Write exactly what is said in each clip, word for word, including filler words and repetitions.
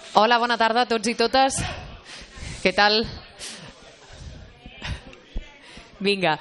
Hola, bona tarda a tots i totes. Què tal? Vinga,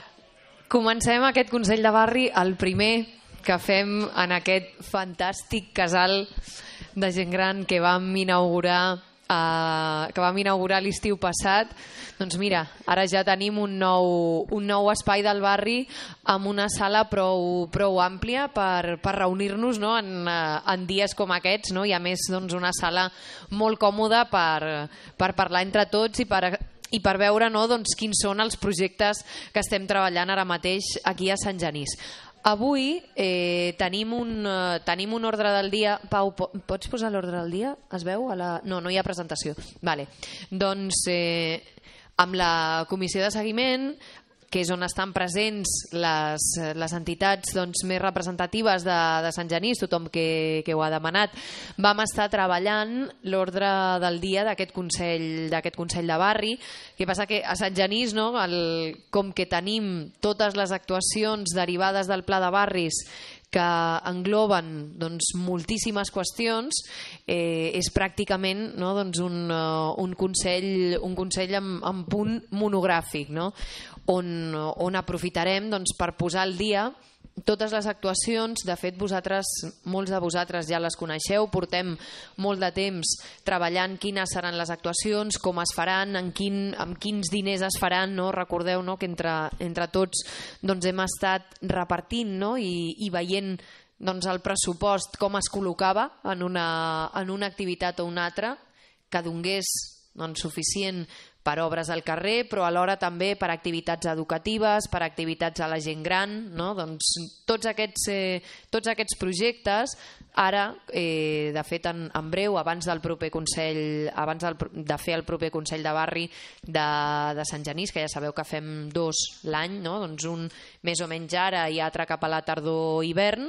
comencem aquest Consell de Barri, el primer que fem en aquest fantàstic casal de gent gran que vam inaugurar Uh, que vam inaugurar l'estiu passat. Doncs mira, ara ja tenim un nou, un nou espai del barri amb una sala prou, prou àmplia per, per reunir-nos, no? en, uh, en dies com aquests, no? I a més doncs, una sala molt còmoda per, per parlar entre tots i per, i per veure, no? doncs, quins són els projectes que estem treballant ara mateix aquí a Sant Genís. Avui eh, tenim, un, eh, tenim un ordre del dia. Pau, po pots posar l'ordre del dia? Es veu? A la... No, no hi ha presentació. Vale. Doncs eh, amb la comissió de seguiment, que és on estan presents les, les entitats doncs, més representatives de, de Sant Genís, tothom que, que ho ha demanat, vam estar treballant l'ordre del dia d'aquest Consell, d'aquest Consell de Barri. Que passa que a Sant Genís, no, el, com que tenim totes les actuacions derivades del Pla de Barris que engloben doncs, moltíssimes qüestions, eh, és pràcticament, no, doncs un, uh, un Consell, un consell amb, amb punt monogràfic, no? on, on aprofitarem doncs, per posar al dia totes les actuacions. De fet, vosaltres, molts de vosaltres ja les coneixeu, portem molt de temps treballant quines seran les actuacions, com es faran, en quin, amb quins diners es faran, no? Recordeu, no? que entre, entre tots doncs, hem estat repartint, no? I, i veient doncs, el pressupost com es col·locava en una, en una activitat o una altra, que donés doncs, suficient per obres al carrer, però alhora també per activitats educatives, per activitats a la gent gran, no? Doncs tots aquests, eh, tots aquests projectes, ara, eh, de fet, en, en breu, abans del proper Consell, abans del, de fer el proper Consell de Barri de, de Sant Genís, que ja sabeu que fem dos l'any, no? Doncs un més o menys ara i altre cap a la tardor-hivern,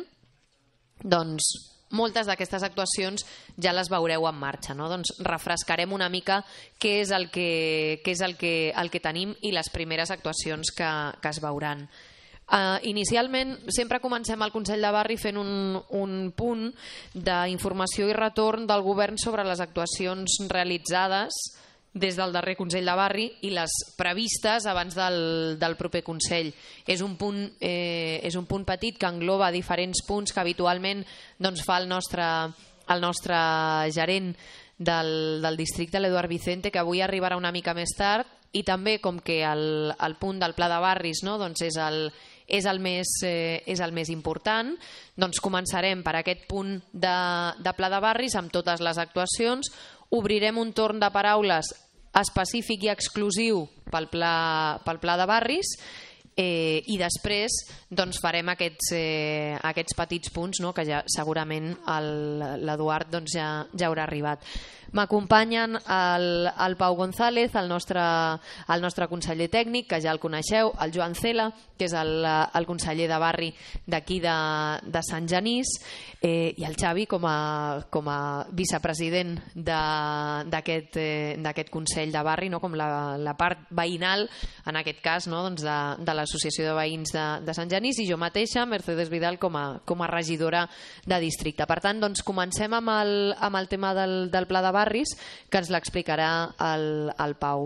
doncs moltes d'aquestes actuacions ja les veureu en marxa, no? Doncs refrescarem una mica què és el que, què és el que, el que tenim i les primeres actuacions que, que es veuran. Uh, inicialment sempre comencem el Consell de Barri fent un, un punt d'informació i retorn del govern sobre les actuacions realitzades des del darrer Consell de Barri i les previstes abans del, del proper Consell. És un, punt, eh, és un punt petit que engloba diferents punts que habitualment doncs, fa el nostre, el nostre gerent del, del districte, l'Eduard Vicente, que avui arribarà una mica més tard, i també com que el, el punt del Pla de Barris, no? doncs és, el, és, el més, eh, és el més important, doncs començarem per aquest punt de, de Pla de Barris amb totes les actuacions. Obrirem un torn de paraules específic i exclusiu pel pla, pel pla de barris eh, i després doncs, farem aquests, eh, aquests petits punts, no? que ja segurament l'Eduard doncs, ja, ja haurà arribat. M'acompanyen el, el Pau González, el nostre, el nostre conseller tècnic, que ja el coneixeu, el Joan Cela, que és el, el conseller de barri d'aquí de, de Sant Genís, eh, i el Xavi com a, com a vicepresident d'aquest eh, Consell de Barri, no? com la, la part veïnal, en aquest cas, no? doncs de, de l'Associació de Veïns de, de Sant Genís, i jo mateixa, Mercedes Vidal, com a, com a regidora de districte. Per tant, doncs, comencem amb el, amb el tema del, del Pla de Barris, que ens l'explicarà el, el Pau.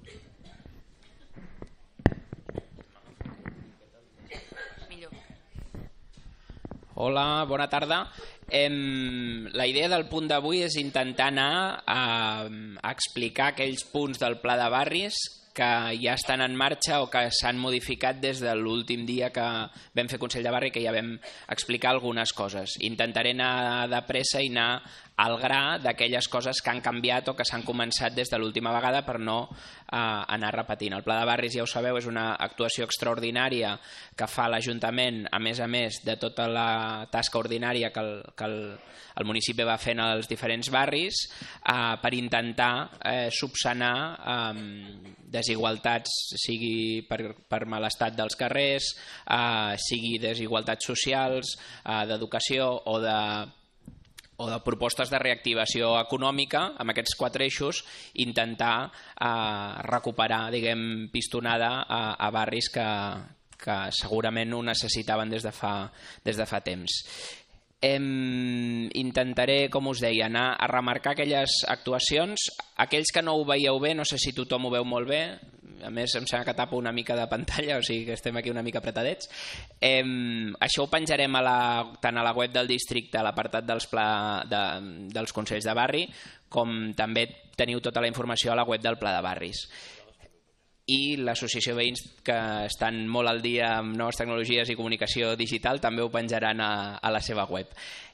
Hola, bona tarda. Em, la idea del punt d'avui és intentar anar a, a explicar aquells punts del Pla de Barris que ja estan en marxa o que s'han modificat des de l'últim dia que vam fer Consell de Barri, que ja vam explicar algunes coses. Intentaré anar de pressa i anar al gra d'aquelles coses que han canviat o que s'han començat des de l'última vegada per no eh, anar repetint. El Pla de Barris, ja ho sabeu, és una actuació extraordinària que fa l'Ajuntament, a més a més de tota la tasca ordinària que el, que el, el municipi va fent als diferents barris eh, per intentar eh, subsanar eh, desigualtats, sigui per, per mal estat dels carrers, eh, sigui desigualtats socials, eh, d'educació o de o de propostes de reactivació econòmica, amb aquests quatre eixos, intentar eh, recuperar, diguem, pistonada a, a barris que, que segurament ho necessitaven des de fa, des de fa temps. Em, intentaré, com us deia, anar a remarcar aquelles actuacions. Aquells que no ho veieu bé, no sé si tothom ho veu molt bé, a més em sembla que tapo una mica de pantalla, o sigui que estem aquí una mica apretadets. Em, això ho penjarem a la, tant a la web del districte, a l'apartat dels, pla, de, dels Consells de Barri, com també teniu tota la informació a la web del Pla de Barris. I l'associació de veïns, que estan molt al dia amb noves tecnologies i comunicació digital, també ho penjaran a, a la seva web.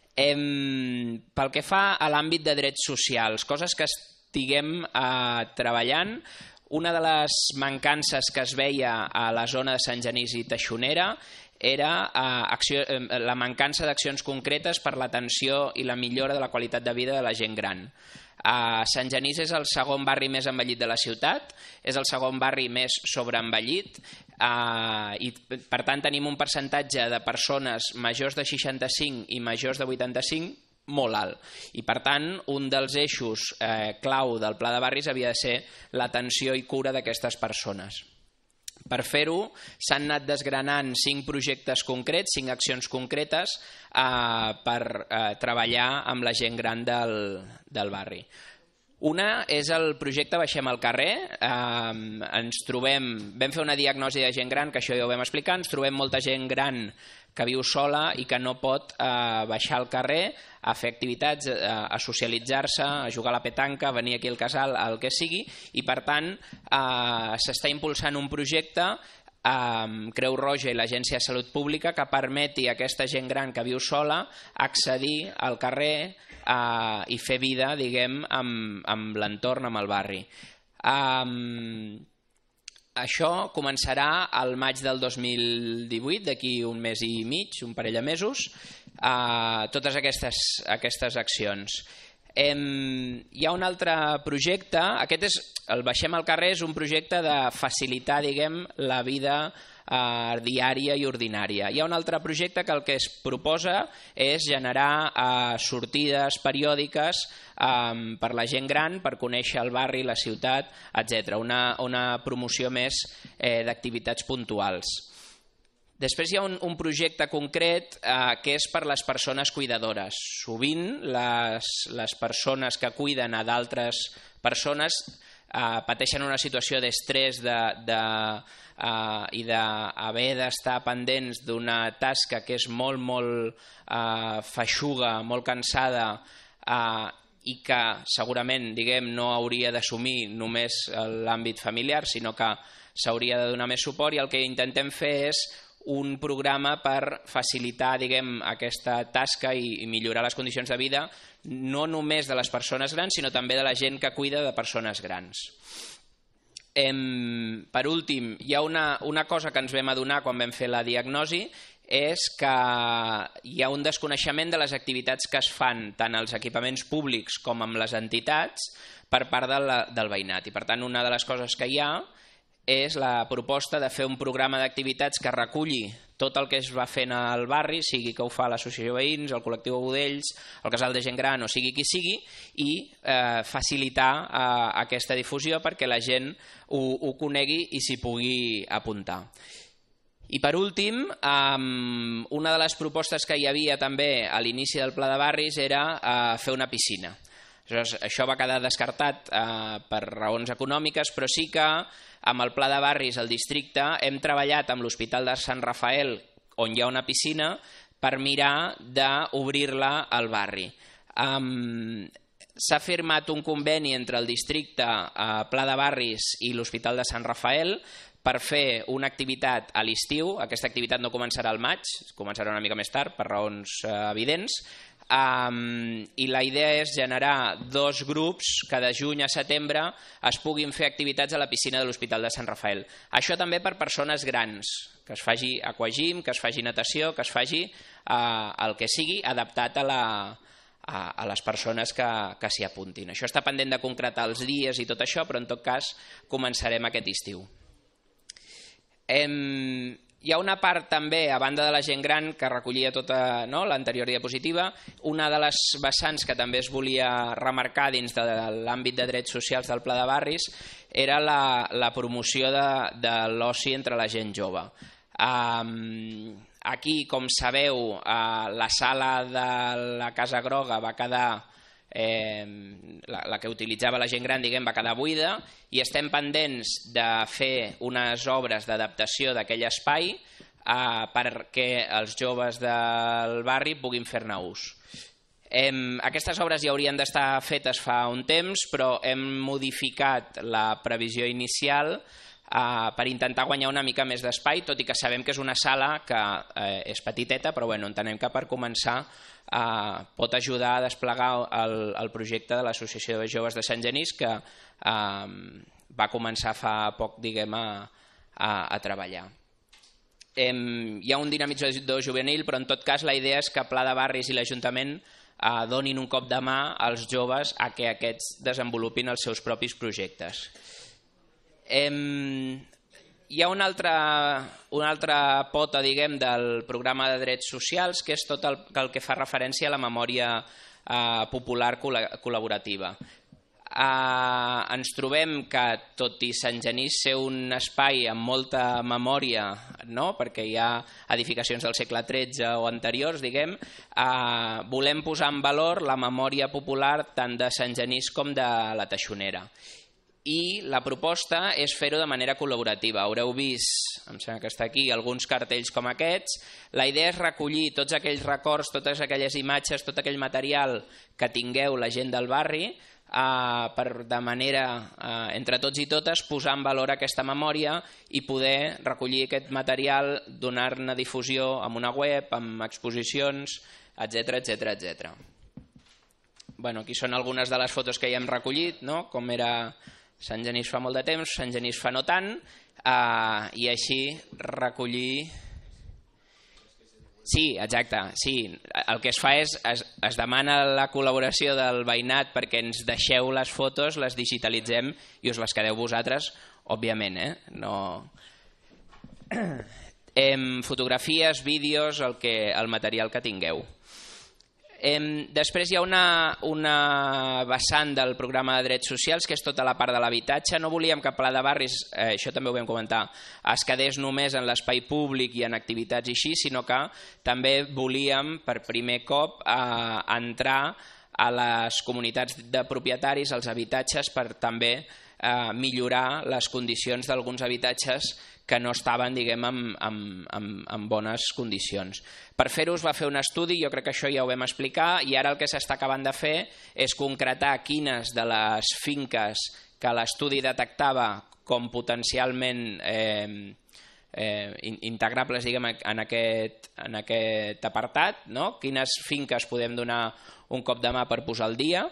Em, pel que fa a l'àmbit de drets socials, coses que estiguem eh, treballant, una de les mancances que es veia a la zona de Sant Genís i Teixonera era eh, acció, eh, la mancança d'accions concretes per l'atenció i la millora de la qualitat de vida de la gent gran. Uh, Sant Genís és el segon barri més envellit de la ciutat, és el segon barri més sobreenvellit uh, i per tant tenim un percentatge de persones majors de seixanta-cinc i majors de vuitanta-cinc molt alt. I per tant un dels eixos eh, clau del Pla de Barris havia de ser l'atenció i cura d'aquestes persones. Per fer-ho s'han anat desgranant cinc projectes concrets, cinc accions concretes eh, per eh, treballar amb la gent gran del, del barri. Una és el projecte Baixem al carrer. Eh, ens trobem, vam fer una diagnosi de gent gran, que això ja ho vam explicar, ens trobem molta gent gran que viu sola i que no pot eh, baixar al carrer a fer activitats, eh, a socialitzar-se, a jugar a la petanca, a venir aquí al casal, el que sigui, i per tant eh, s'està impulsant un projecte amb Creu Roja i l'Agència de Salut Pública que permeti a aquesta gent gran que viu sola accedir al carrer eh, i fer vida, diguem, amb, amb l'entorn, amb el barri. Eh, Això començarà al maig del dos mil divuit, d'aquí un mes i mig, un parell de mesos, eh, totes aquestes, aquestes accions. Em, hi ha un altre projecte, aquest és, el Baixem al carrer és un projecte de facilitar, diguem, la vida eh, diària i ordinària. Hi ha un altre projecte que el que es proposa és generar eh, sortides periòdiques eh, per la gent gran, per conèixer el barri, la ciutat, etcètera. Una, una promoció més eh, d'activitats puntuals. Després hi ha un, un projecte concret eh, que és per les persones cuidadores. Sovint les, les persones que cuiden a d'altres persones eh, pateixen una situació d'estrès de, de, eh, i d'haver d'estar pendents d'una tasca que és molt, molt eh, feixuga, molt cansada eh, i que segurament, diguem, no hauria d'assumir només l'àmbit familiar, sinó que s'hauria de donar més suport, i el que intentem fer és un programa per facilitar, diguem, aquesta tasca i, i millorar les condicions de vida no només de les persones grans, sinó també de la gent que cuida de persones grans. Em, per últim, hi ha una, una cosa que ens vam adonar quan vam fer la diagnosi, és que hi ha un desconeixement de les activitats que es fan tant als equipaments públics com amb les entitats per part de la, del veïnat. I per tant, una de les coses que hi ha és la proposta de fer un programa d'activitats que reculli tot el que es va fent al barri, sigui que ho fa l'associació de veïns, el col·lectiu Budells, el casal de gent gran, o sigui qui sigui, i eh, facilitar eh, aquesta difusió perquè la gent ho, ho conegui i s'hi pugui apuntar. I per últim, um, una de les propostes que hi havia també a l'inici del Pla de Barris era uh, fer una piscina. Aleshores, això va quedar descartat uh, per raons econòmiques, però sí que amb el Pla de Barris al districte hem treballat amb l'Hospital de Sant Rafael, on hi ha una piscina, per mirar d'obrir-la al barri. Um, S'ha firmat un conveni entre el districte, uh, Pla de Barris i l'Hospital de Sant Rafael per fer una activitat a l'estiu. Aquesta activitat no començarà al maig, començarà una mica més tard per raons uh, evidents, um, i la idea és generar dos grups que de juny a setembre es puguin fer activitats a la piscina de l'Hospital de Sant Rafael. Això també per persones grans, que es faci aquagym, que es faci natació, que es faci uh, el que sigui adaptat a la... a, a les persones que, que s'hi apuntin. Això està pendent de concretar els dies i tot això, però en tot cas començarem aquest estiu. Em, hi ha una part també, a banda de la gent gran, que recollia tota, no, l'anterior diapositiva. Una de les vessants que també es volia remarcar dins de l'àmbit de drets socials del Pla de Barris era la, la promoció de, de l'oci entre la gent jove. Um, aquí, com sabeu, la sala de la Casa Groga va quedar, la que utilitzava la gent gran, diguem, va quedar buida, i estem pendents de fer unes obres d'adaptació d'aquell espai perquè els joves del barri puguin fer-ne ús. Aquestes obres ja haurien d'estar fetes fa un temps, però hem modificat la previsió inicial per intentar guanyar una mica més d'espai, tot i que sabem que és una sala que és petiteta, però entenem que per començar pot ajudar a desplegar el projecte de l'Associació de Joves de Sant Genís, que va començar fa poc, diguem, a treballar. Hi ha un dinamitzador juvenil, però en tot cas la idea és que Pla de Barris i l'Ajuntament donin un cop de mà als joves a que aquests desenvolupin els seus propis projectes. Hi ha una altra pota, diguem, del programa de drets socials, que és tot el que fa referència a la memòria popular col·laborativa. Ens trobem que, tot i Sant Genís ser un espai amb molta memòria, perquè hi ha edificacions del segle tretze o anteriors, diguem, volem posar en valor la memòria popular tant de Sant Genís com de la Teixonera. I la proposta és fer-ho de manera col·laborativa. Haureu vist, em sembla que està aquí, alguns cartells com aquests. La idea és recollir tots aquells records, totes aquelles imatges, tot aquell material que tingueu la gent del barri, per de manera, entre tots i totes, posar en valor aquesta memòria i poder recollir aquest material, donar-ne difusió amb una web, amb exposicions, etcètera, etcètera, etcètera. Aquí són algunes de les fotos que ja hem recollit, com era Sant Genís fa molt de temps, Sant Genís fa no tant, i així recollir... Sí, exacte, sí. El que es fa és, es demana la col·laboració del veïnat perquè ens deixeu les fotos, les digitalitzem i us les quedeu vosaltres, òbviament, eh? No... Fotografies, vídeos, el material que tingueu. Després hi ha una vessant del programa de drets socials, que és tota la part de l'habitatge. No volíem que Pla de Barris, això també ho vam comentar, es quedés només en l'espai públic i en activitats i així, sinó que també volíem, per primer cop, entrar a les comunitats de propietaris, als habitatges, per també millorar les condicions d'alguns habitatges que no estaven, diguem, en bones condicions. Per fer-ho es va fer un estudi, jo crec que això ja ho vam explicar, i ara el que s'està acabant de fer és concretar quines de les finques que l'estudi detectava com potencialment integrables, diguem, en aquest apartat, quines finques podem donar un cop de mà per posar al dia,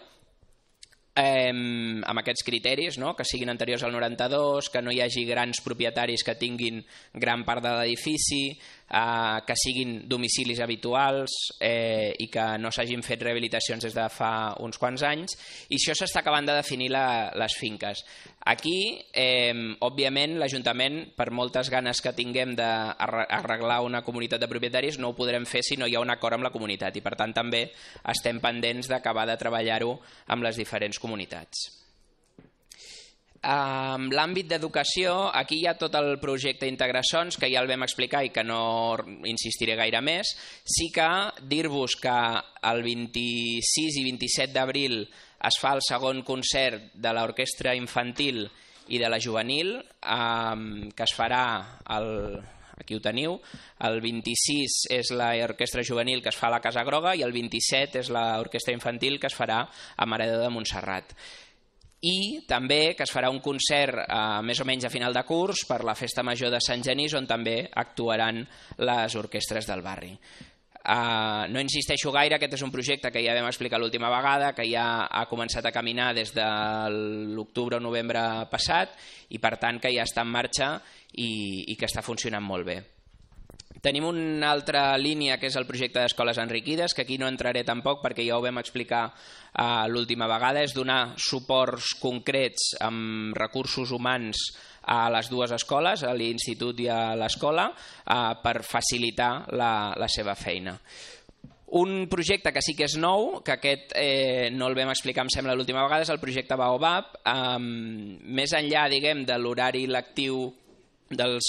amb aquests criteris, que siguin anteriors al noranta-dos, que no hi hagi grans propietaris que tinguin gran part de l'edifici, que siguin domicilis habituals i que no s'hagin fet rehabilitacions des de fa uns quants anys, i això s'està acabant de definir les finques. Aquí, òbviament, l'Ajuntament, per moltes ganes que tinguem d'arreglar una comunitat de propietaris, no ho podrem fer si no hi ha un acord amb la comunitat, i per tant també estem pendents d'acabar de treballar-ho amb les diferents comunitats. En l'àmbit d'educació, aquí hi ha tot el projecte Integracions, que ja el vam explicar i que no insistiré gaire més. Sí que dir-vos que el vint-i-sis i vint-i-set d'abril es fa el segon concert de l'orquestra infantil i de la juvenil, que es farà, aquí ho teniu, el vint-i-sis és l'orquestra juvenil que es fa a la Casa Groga i el vint-i-set és l'orquestra infantil que es farà a Mare de Déu de Montserrat. I també que es farà un concert més o menys a final de curs per la Festa Major de Sant Genís, on també actuaran les orquestres del barri. No insisteixo gaire, aquest és un projecte que ja vam explicar l'última vegada, que ja ha començat a caminar des de l'octubre o novembre passat i per tant que ja està en marxa i que està funcionant molt bé. Tenim una altra línia que és el projecte d'escoles enriquides, que aquí no entraré tampoc perquè ja ho vam explicar l'última vegada, és donar suports concrets amb recursos humans a les dues escoles, a l'institut i a l'escola, per facilitar la seva feina. Un projecte que sí que és nou, que aquest no el vam explicar, em sembla, l'última vegada, és el projecte Baobab. Més enllà, diguem, de l'horari lectiu dels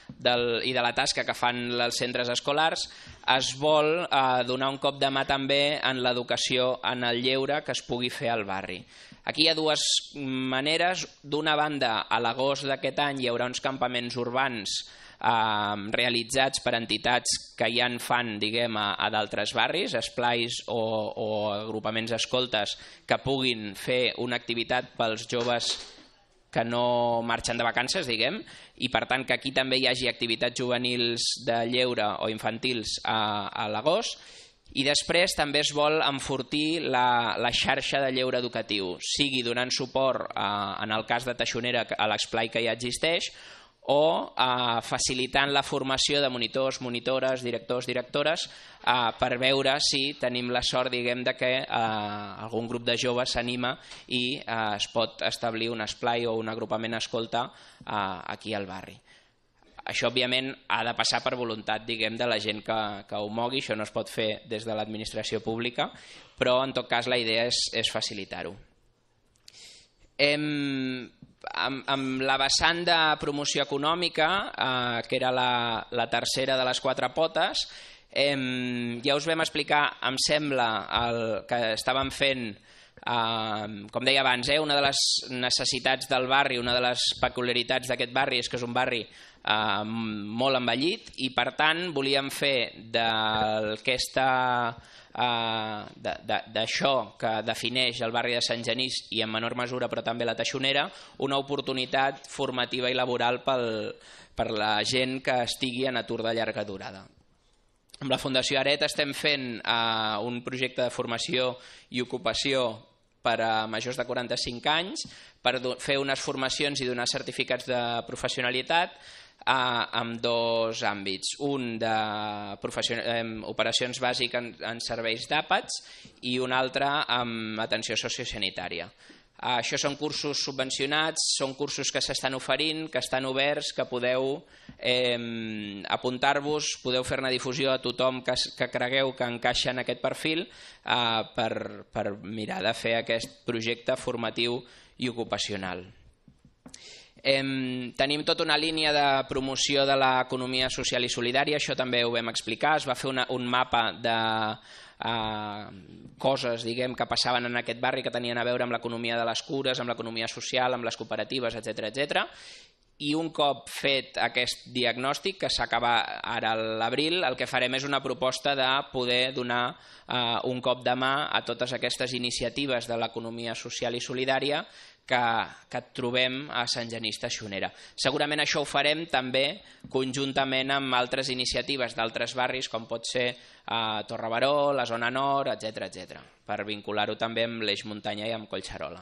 del, i de la tasca que fan els centres escolars, es vol eh, donar un cop de mà també en l'educació, en el lleure que es pugui fer al barri. Aquí hi ha dues maneres. D'una banda, a l'agost d'aquest any hi haurà uns campaments urbans eh, realitzats per entitats que ja en fan, diguem, a, a d'altres barris, esplais o, o agrupaments escoltes que puguin fer una activitat pels joves que no marxen de vacances, diguem, i per tant que aquí també hi hagi activitats juvenils de lleure o infantils a, a l'agost. I després també es vol enfortir la, la xarxa de lleure educatiu, sigui donant suport, a, en el cas de Taixonera, a l'esplai que ja existeix, o a, facilitant la formació de monitors, monitores, directors, directores, a, per veure si tenim la sort, diguem, de que a, algun grup de joves s'anima i a, es pot establir un esplai o un agrupament escolta a, aquí al barri. Això, òbviament, ha de passar per voluntat, diguem, de la gent que, que ho mogui. Això no es pot fer des de l'administració pública, però, en tot cas, la idea és, és facilitar-ho. Em, amb, amb la vessant de promoció econòmica, eh, que era la, la tercera de les quatre potes, em, ja us vam explicar, em sembla, el que estàvem fent, eh, com deia abans, eh, una de les necessitats del barri, una de les peculiaritats d'aquest barri és que és un barri Uh, molt envellit i per tant volíem fer d'aquesta uh, d'això que defineix el barri de Sant Genís i en menor mesura però també la Taixonera una oportunitat formativa i laboral pel, per la gent que estigui en atur de llarga durada. Amb la Fundació Aret estem fent uh, un projecte de formació i ocupació per a majors de quaranta-cinc anys per fer unes formacions i donar certificats de professionalitat amb dos àmbits, un de operacions bàsiques en, en serveis d'àpats i un altre amb atenció sociosanitària. Això són cursos subvencionats, són cursos que s'estan oferint, que estan oberts, que podeu eh, apuntar-vos, podeu fer-ne difusió a tothom que, que cregueu que encaixa en aquest perfil eh, per, per mirar de fer aquest projecte formatiu i ocupacional. Eh, tenim tota una línia de promoció de l'economia social i solidària, això també ho vam explicar, es va fer una, un mapa de eh, coses, diguem, que passaven en aquest barri que tenien a veure amb l'economia de les cures, amb l'economia social, amb les cooperatives, etcètera, etcètera. I un cop fet aquest diagnòstic, que s'acaba ara a l'abril, el que farem és una proposta de poder donar eh, un cop de mà a totes aquestes iniciatives de l'economia social i solidària que, que trobem a Sant Genís Taixonera. Segurament això ho farem també conjuntament amb altres iniciatives d'altres barris, com pot ser a Torre Baró, la zona nord, etcètera, etcètera, per vincular-ho també amb l'Eix Muntanya i amb Collserola.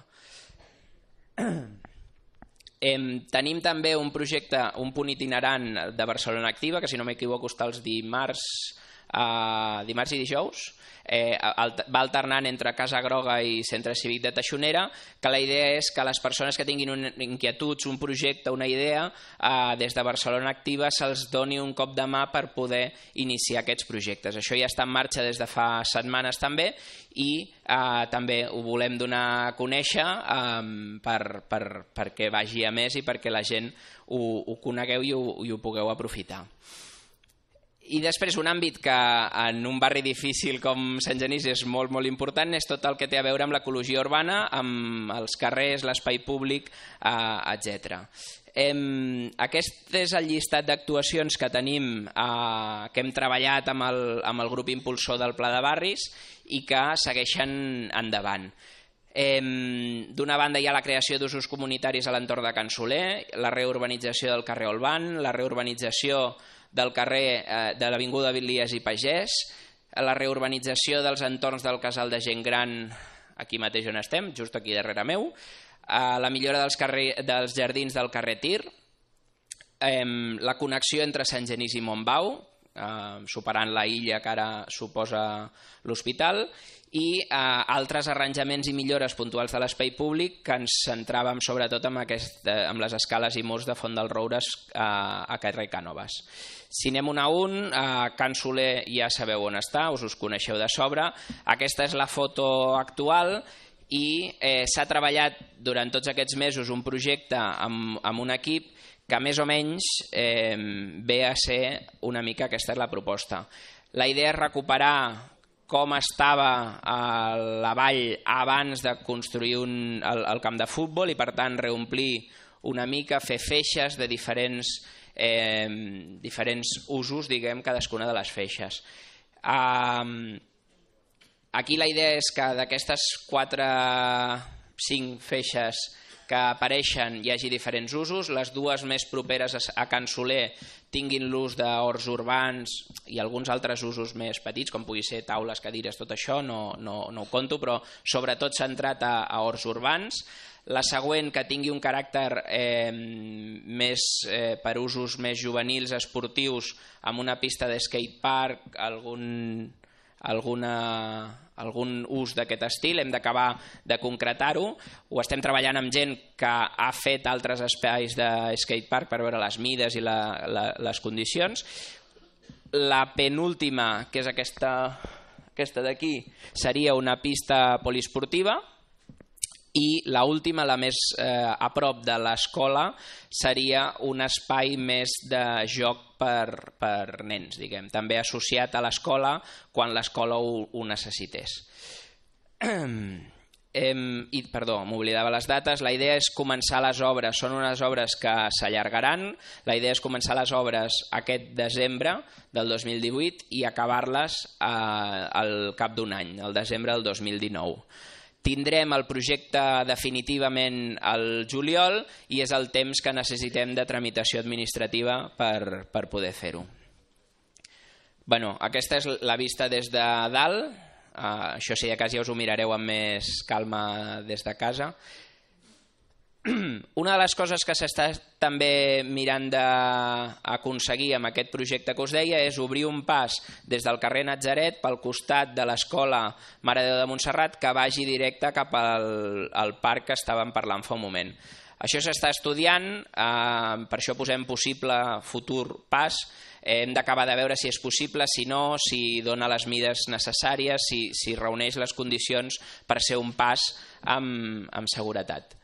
Eh, tenim també un projecte, un punt itinerant de Barcelona Activa, que si no m'equivoco està els dimarts, eh, dimarts i dijous, eh, va alternant entre Casa Groga i Centre Cívic de Taixonera, que la idea és que les persones que tinguin un, inquietuds, un projecte, una idea, eh, des de Barcelona Activa se'ls doni un cop de mà per poder iniciar aquests projectes. Això ja està en marxa des de fa setmanes també i eh, també ho volem donar a conèixer eh, per, per, perquè vagi a més i perquè la gent ho, ho conegueu i ho, i ho pugueu aprofitar. I després un àmbit que en un barri difícil com Sant Genís és molt, molt important és tot el que té a veure amb l'ecologia urbana, amb els carrers, l'espai públic, eh, etcètera. Eh, aquest és el llistat d'actuacions que tenim, eh, que hem treballat amb el, amb el grup impulsor del Pla de Barris i que segueixen endavant. Eh, D'una banda hi ha la creació d'usos comunitaris a l'entorn de Can Soler, la reurbanització del carrer Olvan, la reurbanització del carrer eh, de l'avinguda Villiers i Pagès, la reurbanització dels entorns del casal de gent gran, aquí mateix on estem, just aquí darrere meu, eh, la millora dels, carrer, dels jardins del carrer Tir, eh, la connexió entre Sant Genís i Montbau, eh, superant la illa que ara suposa l'hospital, i eh, altres arranjaments i millores puntuals de l'espai públic que ens centràvem sobretot amb, aquest, eh, amb les escales i murs de Font dels Roures eh, a carrer Cànoves. Si anem un a un, eh, Can Soler ja sabeu on està, us us coneixeu de sobre. Aquesta és la foto actual i eh, s'ha treballat durant tots aquests mesos un projecte amb, amb un equip que més o menys eh, ve a ser una mica aquesta és la proposta. La idea és recuperar com estava a la vall abans de construir un, el, el camp de futbol i per tant reomplir una mica, fer feixes de diferents, eh, diferents usos, diguem, cadascuna de les feixes. Eh, aquí la idea és que d'aquestes quatre, cinc feixes que apareixen hi hagi diferents usos, les dues més properes a Can Soler tinguin l'ús d'horts urbans i alguns altres usos més petits, com pugui ser taules, cadires, tot això, no, no, no ho conto, però sobretot centrat a, a horts urbans. La següent, que tingui un caràcter eh, més eh, per usos més juvenils, esportius, amb una pista de skatepark, algun, alguna, algun ús d'aquest estil. Hem d'acabar de concretar-ho. Ho estem treballant amb gent que ha fet altres espais de skatepark per veure les mides i la, la, les condicions. La penúltima, que és aquesta, aquesta d'aquí, seria una pista poliesportiva. I l'última, la més eh, a prop de l'escola, seria un espai més de joc per, per nens, diguem, també associat a l'escola quan l'escola ho, ho necessités. Em, i, perdó, m'oblidava les dates. La idea és començar les obres, són unes obres que s'allargaran. La idea és començar les obres aquest desembre del dos mil divuit i acabar-les eh, al cap d'un any, al desembre del dos mil dinou. Tindrem el projecte definitivament al juliol i és el temps que necessitem de tramitació administrativa per, per poder fer-ho. Bueno, aquesta és la vista des de dalt. Uh, això si de cas ja us ho mirareu amb més calma des de casa. Una de les coses que s'està també mirant d'aconseguir amb aquest projecte que us deia és obrir un pas des del carrer Natzaret pel costat de l'escola Mare de Déu de Montserrat que vagi directe cap al, al parc que estàvem parlant fa un moment. Això s'està estudiant, eh, per això posem possible futur pas. Hem d'acabar de veure si és possible, si no, si dona les mides necessàries, si, si reuneix les condicions per ser un pas amb, amb seguretat.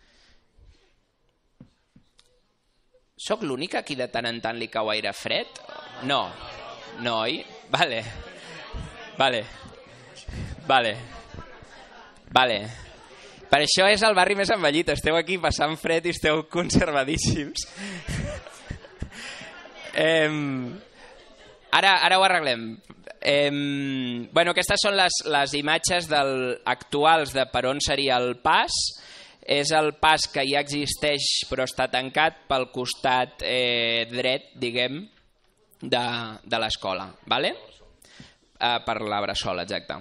Soc l'únic a qui de tant en tant li cau aire fred? No. No, oi? Vale. Vale. Vale. Vale. Per això és el barri més envellit. Esteu aquí passant fred i esteu conservadíssims. eh, ara, ara ho arreglem. Eh, bueno, aquestes són les, les imatges del, actuals de per on seria el pas. És el pas que ja existeix però està tancat pel costat eh, dret, diguem, de, de l'escola, vale? eh, per la Bressola, exacte.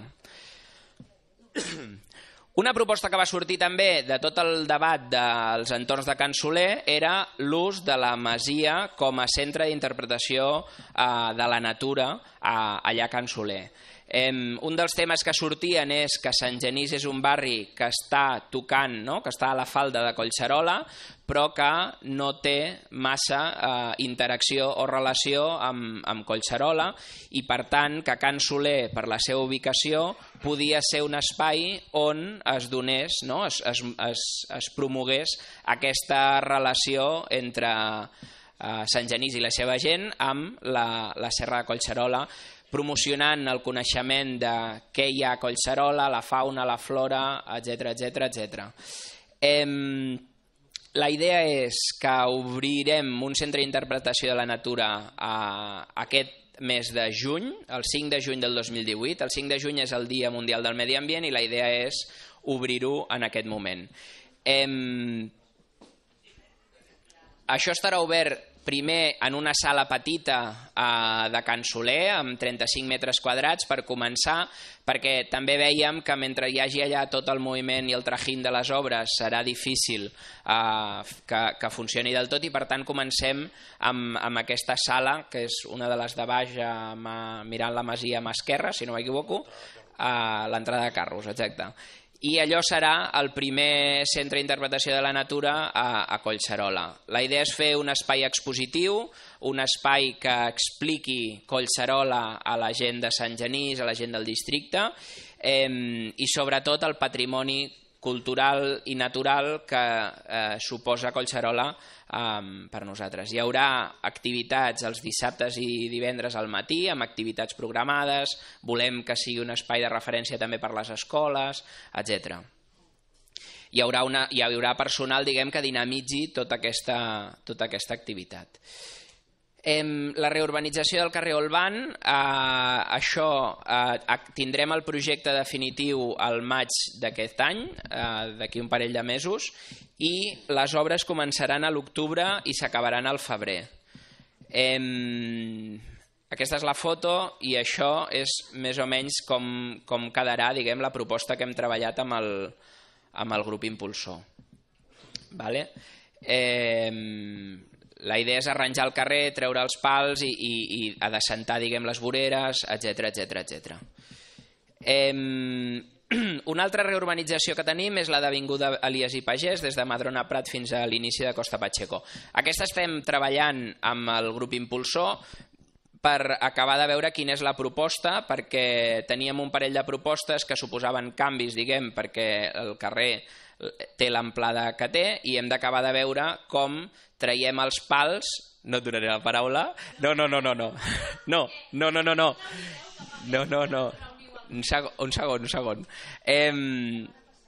Una proposta que va sortir també de tot el debat dels entorns de Can Soler era l'ús de la masia com a centre d'interpretació eh, de la natura eh, allà a Can Soler. Eh, un dels temes que sortien és que Sant Genís és un barri que està tocant, no? Que està a la falda de Collserola, però que no té massa eh, interacció o relació amb, amb Collserola i per tant que Can Soler, per la seva ubicació, podia ser un espai on es donés, no? es, es, es, es promogués aquesta relació entre eh, Sant Genís i la seva gent amb la, la Serra de Collserola, promocionant el coneixement de què hi ha a Collserola, la fauna, la flora, etcètera, etcètera, etcètera. Eh, la idea és que obrirem un centre d'interpretació de la natura a aquest mes de juny, el cinc de juny del dos mil divuit. El cinc de juny és el Dia Mundial del Medi Ambient i la idea és obrir-ho en aquest moment. Eh, això estarà obert primer en una sala petita eh, de Can Soler, amb trenta-cinc metres quadrats per començar, perquè també veiem que mentre hi hagi allà tot el moviment i el trajín de les obres serà difícil eh, que, que funcioni del tot i per tant comencem amb, amb aquesta sala, que és una de les de baix eh, mirant la masia a mà esquerra, si no m'equivoco, a l'entrada de carros, exacte. I allò serà el primer centre d'interpretació de la natura a, a Collserola. La idea és fer un espai expositiu, un espai que expliqui Collserola a la gent de Sant Genís, a la gent del districte, eh, i sobretot el patrimoni cultural i natural que eh, suposa Collserola eh, per nosaltres. Hi haurà activitats els dissabtes i divendres al matí, amb activitats programades, volem que sigui un espai de referència també per les escoles, etcètera. Hi haurà, una, hi haurà personal, diguem, que dinamitzi tota aquesta, tota aquesta activitat. La reurbanització del carrer Olvan, eh, això eh, tindrem el projecte definitiu al maig d'aquest any, eh, d'aquí un parell de mesos, i les obres començaran a l'octubre i s'acabaran al febrer. Eh, aquesta és la foto i això és més o menys com, com quedarà, diguem, la proposta que hem treballat amb el, amb el grup impulsor. Vale? Eh, La idea és arranjar el carrer, treure els pals i, i, i adescentar, diguem, les voreres, etcètera, etcètera, etcètera. Eh, una altra reurbanització que tenim és la d'Avinguda Elies i Pagès, des de Madrona Prat fins a l'inici de Costa Pacheco. Aquesta estem treballant amb el grup impulsor per acabar de veure quina és la proposta, perquè teníem un parell de propostes que suposaven canvis, diguem, perquè el carrer té l'amplada que té i hem d'acabar de veure com traiem els pals. No et donaré la paraula. No, no, no, no, no. No, no, no, no, no. No, no, no. Un segon, un segon. Un segon. Eh,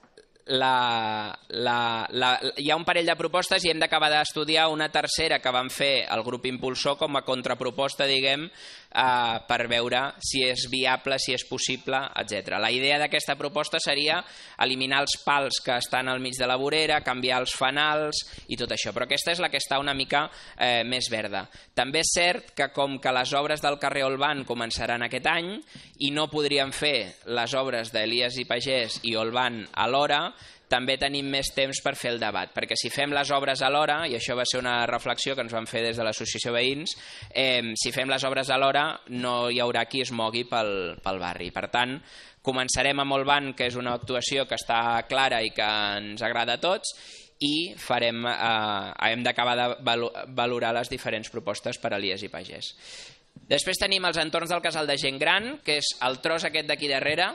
la, la, la, hi ha un parell de propostes i hem d'acabar d'estudiar una tercera que vam fer el grup impulsor com a contraproposta, diguem, eh, per veure si és viable, si és possible, etcètera. La idea d'aquesta proposta seria eliminar els pals que estan al mig de la vorera, canviar els fanals i tot això, però aquesta és la que està una mica eh, més verda. També és cert que com que les obres del carrer Olvan començaran aquest any i no podríem fer les obres d'Elies i Pagès i Olvan alhora, també tenim més temps per fer el debat, perquè si fem les obres alhora, i això va ser una reflexió que ens vam fer des de l'associació veïns, eh, si fem les obres alhora no hi haurà qui es mogui pel, pel barri. Per tant, començarem amb Olvan, que és una actuació que està clara i que ens agrada a tots, i farem, eh, hem d'acabar de valorar les diferents propostes per a Elies i Pagès. Després tenim els entorns del casal de gent gran, que és el tros aquest d'aquí darrere.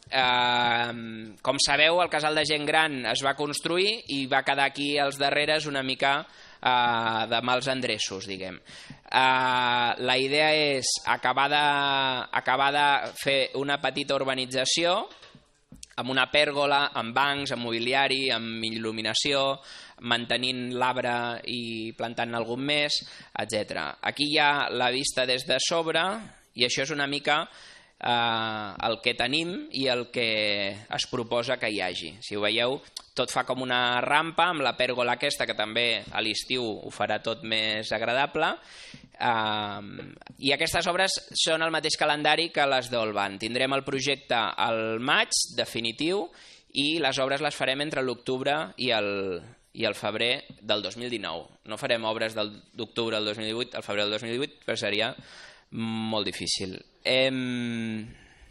Eh, com sabeu, el casal de gent gran es va construir i va quedar aquí als darreres una mica eh, de mals endreços, diguem. Eh, la idea és acabar de, acabar de fer una petita urbanització amb una pèrgola, amb bancs, amb mobiliari, amb il·luminació, mantenint l'arbre i plantant algun més, etcètera. Aquí hi ha la vista des de sobre i això és una mica eh, el que tenim i el que es proposa que hi hagi. Si ho veieu, tot fa com una rampa amb la pèrgola aquesta, que també a l'estiu ho farà tot més agradable. Uh, i aquestes obres són el mateix calendari que les d'Olvan. Tindrem el projecte al maig definitiu i les obres les farem entre l'octubre i el, i el febrer del dos mil dinou. No farem obres d'octubre del dos mil divuit al febrer del dos mil divuit, però seria molt difícil. Um,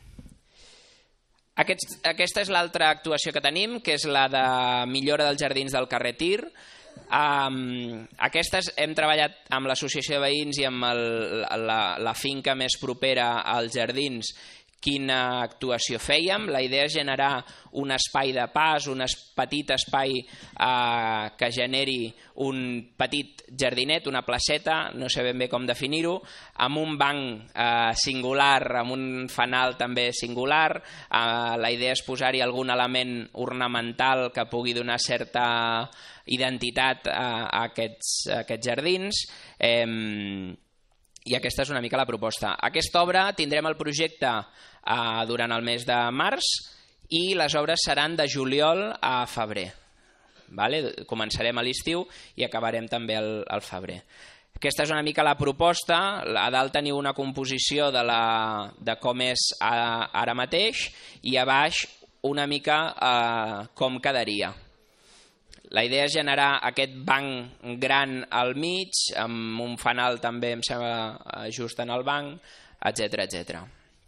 aquest, aquesta és l'altra actuació que tenim, que és la de millora dels jardins del carrer Tir. Um, aquestes hem treballat amb l'associació de veïns i amb el, la, la finca més propera als jardins quina actuació fèiem. La idea és generar un espai de pas, un petit espai eh, que generi un petit jardinet, una placeta, no sé ben bé com definir-ho, amb un banc eh, singular, amb un fanal també singular. Eh, la idea és posar-hi algun element ornamental que pugui donar certa identitat a, a, aquests, a aquests jardins. Eh, I aquesta és una mica la proposta. Aquesta obra tindrem el projecte eh, durant el mes de març i les obres seran de juliol a febrer. Vale? Començarem a l'estiu i acabarem també al, al febrer. Aquesta és una mica la proposta. A dalt teniu una composició de, la, de com és a, ara mateix i a baix una mica eh, com quedaria. La idea és generar aquest banc gran al mig, amb un fanal també, em sembla, just en el banc, etcètera, etcètera.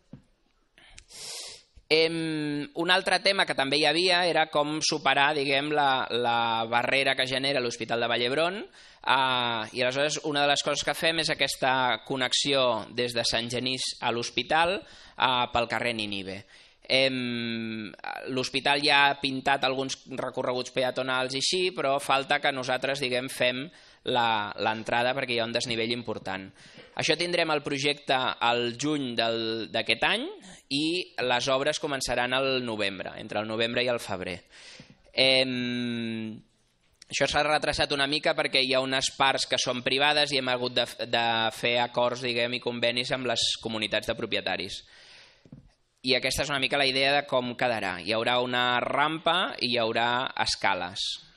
Un altre tema que també hi havia era com superar, diguem, la, la barrera que genera l'Hospital de Vall d'Hebron, uh, i aleshores una de les coses que fem és aquesta connexió des de Sant Genís a l'hospital uh, pel carrer Nínive. L'hospital ja ha pintat alguns recorreguts peatonals i així, però falta que nosaltres, diguem, fem l'entrada perquè hi ha un desnivell important. Això tindrem el projecte al juny d'aquest any i les obres començaran al novembre, entre el novembre i el febrer. Això s'ha retrasat una mica perquè hi ha unes parts que són privades i hem hagut de fer acords, diguem, i convenis amb les comunitats de propietaris. I aquesta és una mica la idea de com quedarà. Hi haurà una rampa i hi haurà escales.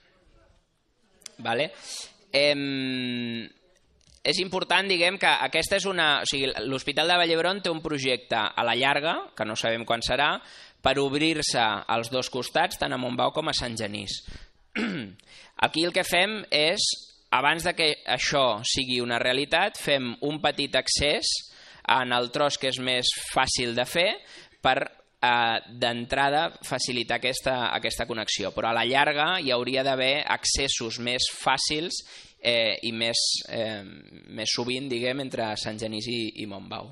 Vale? Eh, és important, diguem, que aquesta és una... O sigui, l'Hospital de Vall d'Hebron té un projecte a la llarga, que no sabem quan serà, per obrir-se als dos costats, tant a Montbau com a Sant Genís. Aquí el que fem és, abans de que això sigui una realitat, fem un petit accés en el tros que és més fàcil de fer, per eh, d'entrada facilitar aquesta, aquesta connexió. Però a la llarga hi hauria d'haver accessos més fàcils eh, i més, eh, més sovint, diguem, entre Sant Genís i, i Montbau.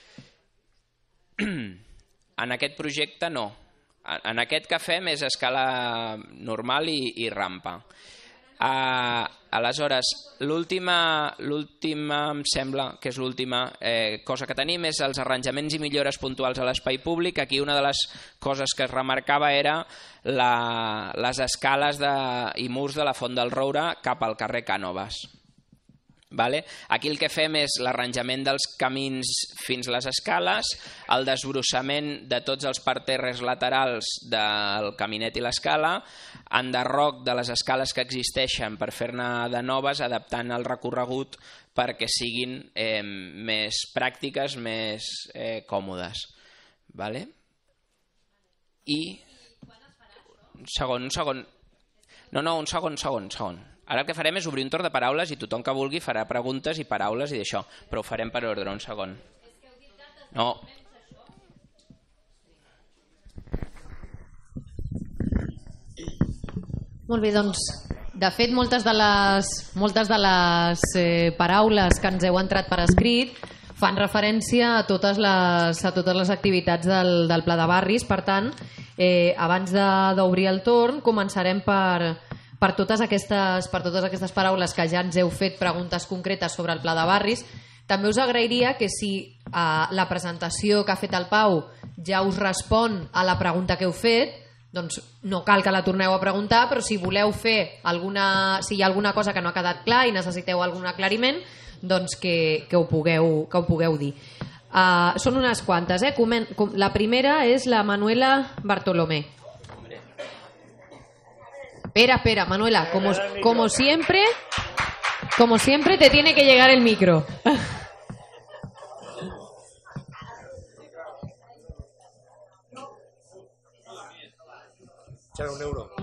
En aquest projecte no. En aquest que fem és escala normal i, i rampa. Uh, aleshores, l'última, l'última, em sembla que és l'última eh, cosa que tenim és els arranjaments i millores puntuals a l'espai públic. Aquí una de les coses que es remarcava era la, les escales de, i murs de la Font del Roure cap al carrer Cànoves. Vale? Aquí el que fem és l'arranjament dels camins fins a les escales, el desbrossament de tots els parterres laterals del caminet i l'escala, enderroc de les escales que existeixen per fer-ne de noves, adaptant el recorregut perquè siguin eh, més pràctiques, més eh, còmodes. Vale? I... Un segon, un segon. No, no, un segon, un segon, un segon. Ara el que farem és obrir un torn de paraules i tothom que vulgui farà preguntes i paraules i d'això, però ho farem per ordre, un segon. No. Molt bé, doncs, de fet, moltes de les, moltes de les eh, paraules que ens heu entrat per escrit fan referència a totes les, a totes les activitats del, del Pla de Barris. Per tant, eh, abans d'obrir el torn, començarem per... Per totes, aquestes, per totes aquestes paraules que ja ens heu fet preguntes concretes sobre el Pla de Barris. També us agrairia que si eh, la presentació que ha fet el Pau ja us respon a la pregunta que heu fet, doncs no cal que la torneu a preguntar, però si voleu fer alguna, si hi ha alguna cosa que no ha quedat clar i necessiteu algun aclariment, doncs que, que, ho, pugueu, que ho pugueu dir. Uh, són unes quantes. Eh? Comen la primera és la Manuela Bartolomé. Espera, espera, Manuela, como, como siempre, como siempre te tiene que llegar el micro. Echar un euro.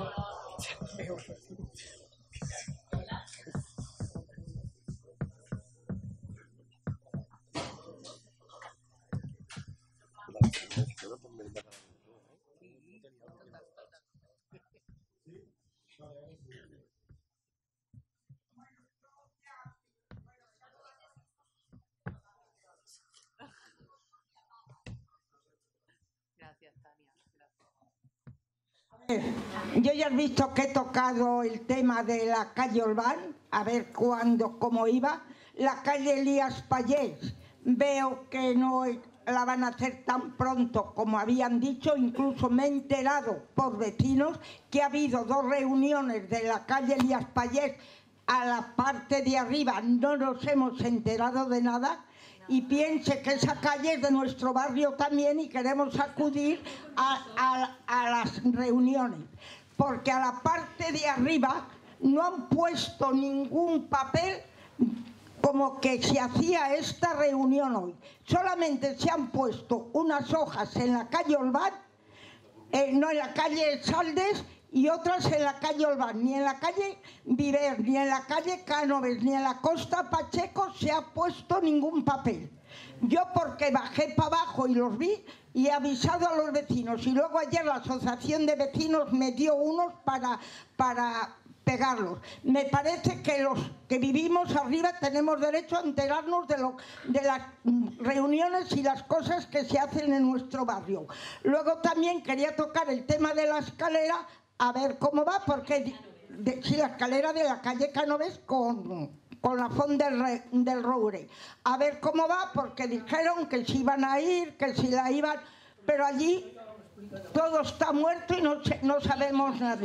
Yo ya he visto que he tocado el tema de la calle Olván, a ver cuándo, cómo iba. La calle Elías Pallés, veo que no la van a hacer tan pronto como habían dicho. Incluso me he enterado por vecinos que ha habido dos reuniones de la calle Elías Pallés a la parte de arriba. No nos hemos enterado de nada. Y piense que esa calle es de nuestro barrio también y queremos acudir a, a, a las reuniones. Porque a la parte de arriba no han puesto ningún papel como que se hacía esta reunión hoy. Solamente se han puesto unas hojas en la calle Olván, eh, no en la calle Saldes, y otras en la calle Olván. Ni en la calle Viver, ni en la calle Cánoves, ni en la Costa Pacheco se ha puesto ningún papel. Yo porque bajé para abajo y los vi y he avisado a los vecinos. Y luego ayer la asociación de vecinos me dio unos para, para, despegarlos. Me parece que los que vivimos arriba tenemos derecho a enterarnos de, lo, de las reuniones y las cosas que se hacen en nuestro barrio. Luego también quería tocar el tema de la escalera, a ver cómo va, porque de, si la escalera de la calle Canovés con, con la Font del, Re, del Roure. A ver cómo va, porque dijeron que se iban a ir, que si la iban... Pero allí todo está muerto y no, no sabemos nada.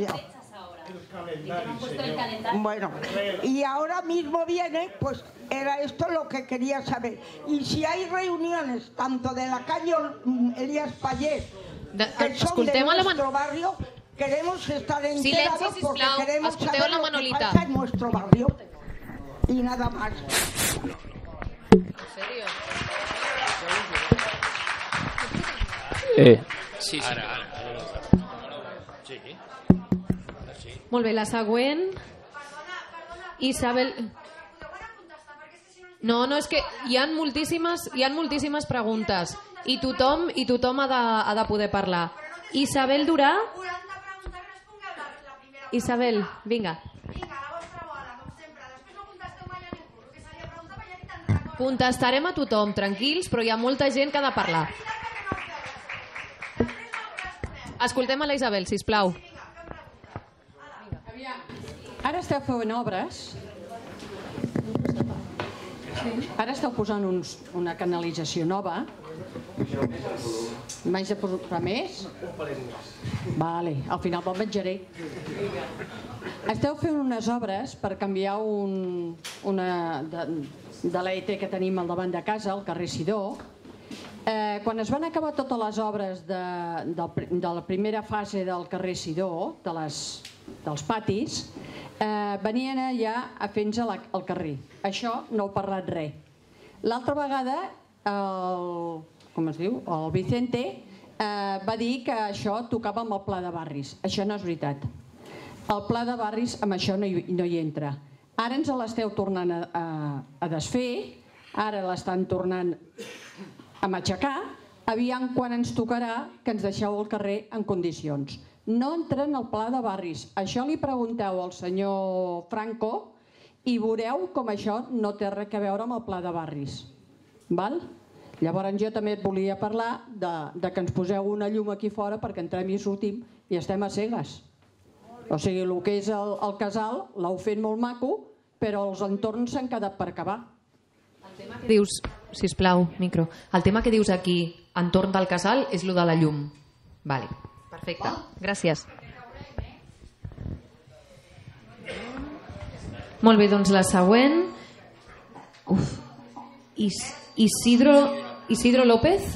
Bueno, y ahora mismo viene, pues era esto lo que quería saber. Y si hay reuniones tanto de la calle Elías Pallés, que son de nuestro barrio, queremos estar enterados porque queremos saber lo que pasa en nuestro barrio. Y nada más. ¿En serio? Eh. Sí, sí. Ara, ara. Sí. Sí. Molt bé, la següent. Isabel... No, no, és que hi ha moltíssimes, hi ha moltíssimes preguntes i tothom, i tothom ha, de, ha de poder parlar. Isabel Durà. Isabel, vinga. Contestarem a tothom, tranquils, però hi ha molta gent que ha de parlar. Escoltem a la Isabel, sisplau. Ara esteu fent obres. Ara esteu posant uns, una canalització nova. M'haig de posar més? Vale, al final me'l menjaré. Esteu fent unes obres per canviar un, una de, de l'E T que tenim al davant de casa, al carrer Sidó. Eh, quan es van acabar totes les obres de, de, de la primera fase del carrer Sidó, de les, dels patis, eh, venien ja a fer-nos al carrer. Això no heu parlat res. L'altra vegada, el, com es diu, el Vicente eh, va dir que això tocava amb el pla de barris. Això no és veritat. El pla de barris amb això no hi, no hi entra. Ara ens l'esteu tornant a, a, a desfer, ara l'estan tornant a matxacar, aviam quan ens tocarà que ens deixeu el carrer en condicions. No entra en el pla de barris. Això li pregunteu al senyor Franco i veureu com això no té res a veure amb el pla de barris. Val? Llavors jo també et volia parlar de, de que ens poseu una llum aquí fora perquè entrem i sortim i estem a cegues. O sigui, el que és el, el casal l'heu fet molt maco, però els entorns s'han quedat per acabar. El tema que dius, sisplau, micro, el tema que dius aquí, entorn del casal, és lo de la llum. Vale, perfecte, gràcies. Molt bé, doncs la següent. Uf. Is, Isidro, Isidro López.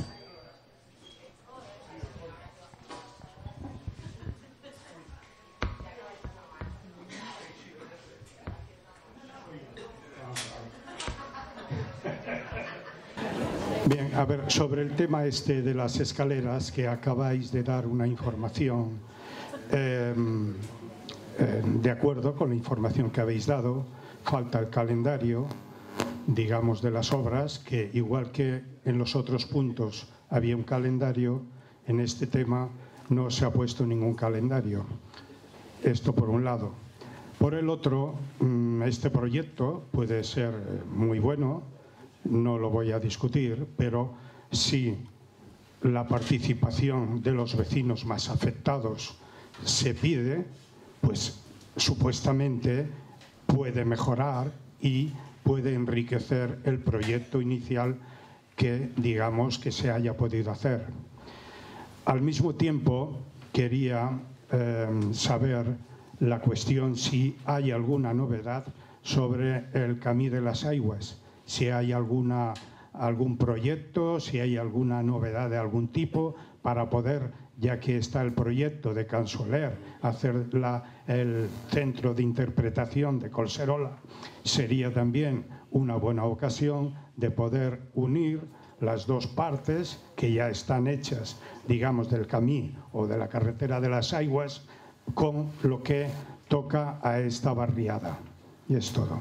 Bien, a ver, sobre el tema este de las escaleras, que acabáis de dar una información, eh, eh, de acuerdo con la información que habéis dado, falta el calendario, digamos, de las obras, que igual que en los otros puntos había un calendario, en este tema no se ha puesto ningún calendario. Esto por un lado. Por el otro, este proyecto puede ser muy bueno, no lo voy a discutir, pero si la participación de los vecinos más afectados se pide, pues supuestamente puede mejorar y puede enriquecer el proyecto inicial que digamos que se haya podido hacer. Al mismo tiempo quería eh, saber la cuestión si hay alguna novedad sobre el Camí de las Aigües, si hay alguna, algún proyecto, si hay alguna novedad de algún tipo para poder, ya que está el proyecto de Can Soler, hacer la, el centro de interpretación de Collserola, sería también una buena ocasión de poder unir las dos partes que ya están hechas, digamos, del camí o de la carretera de las Aigües con lo que toca a esta barriada. Y es todo.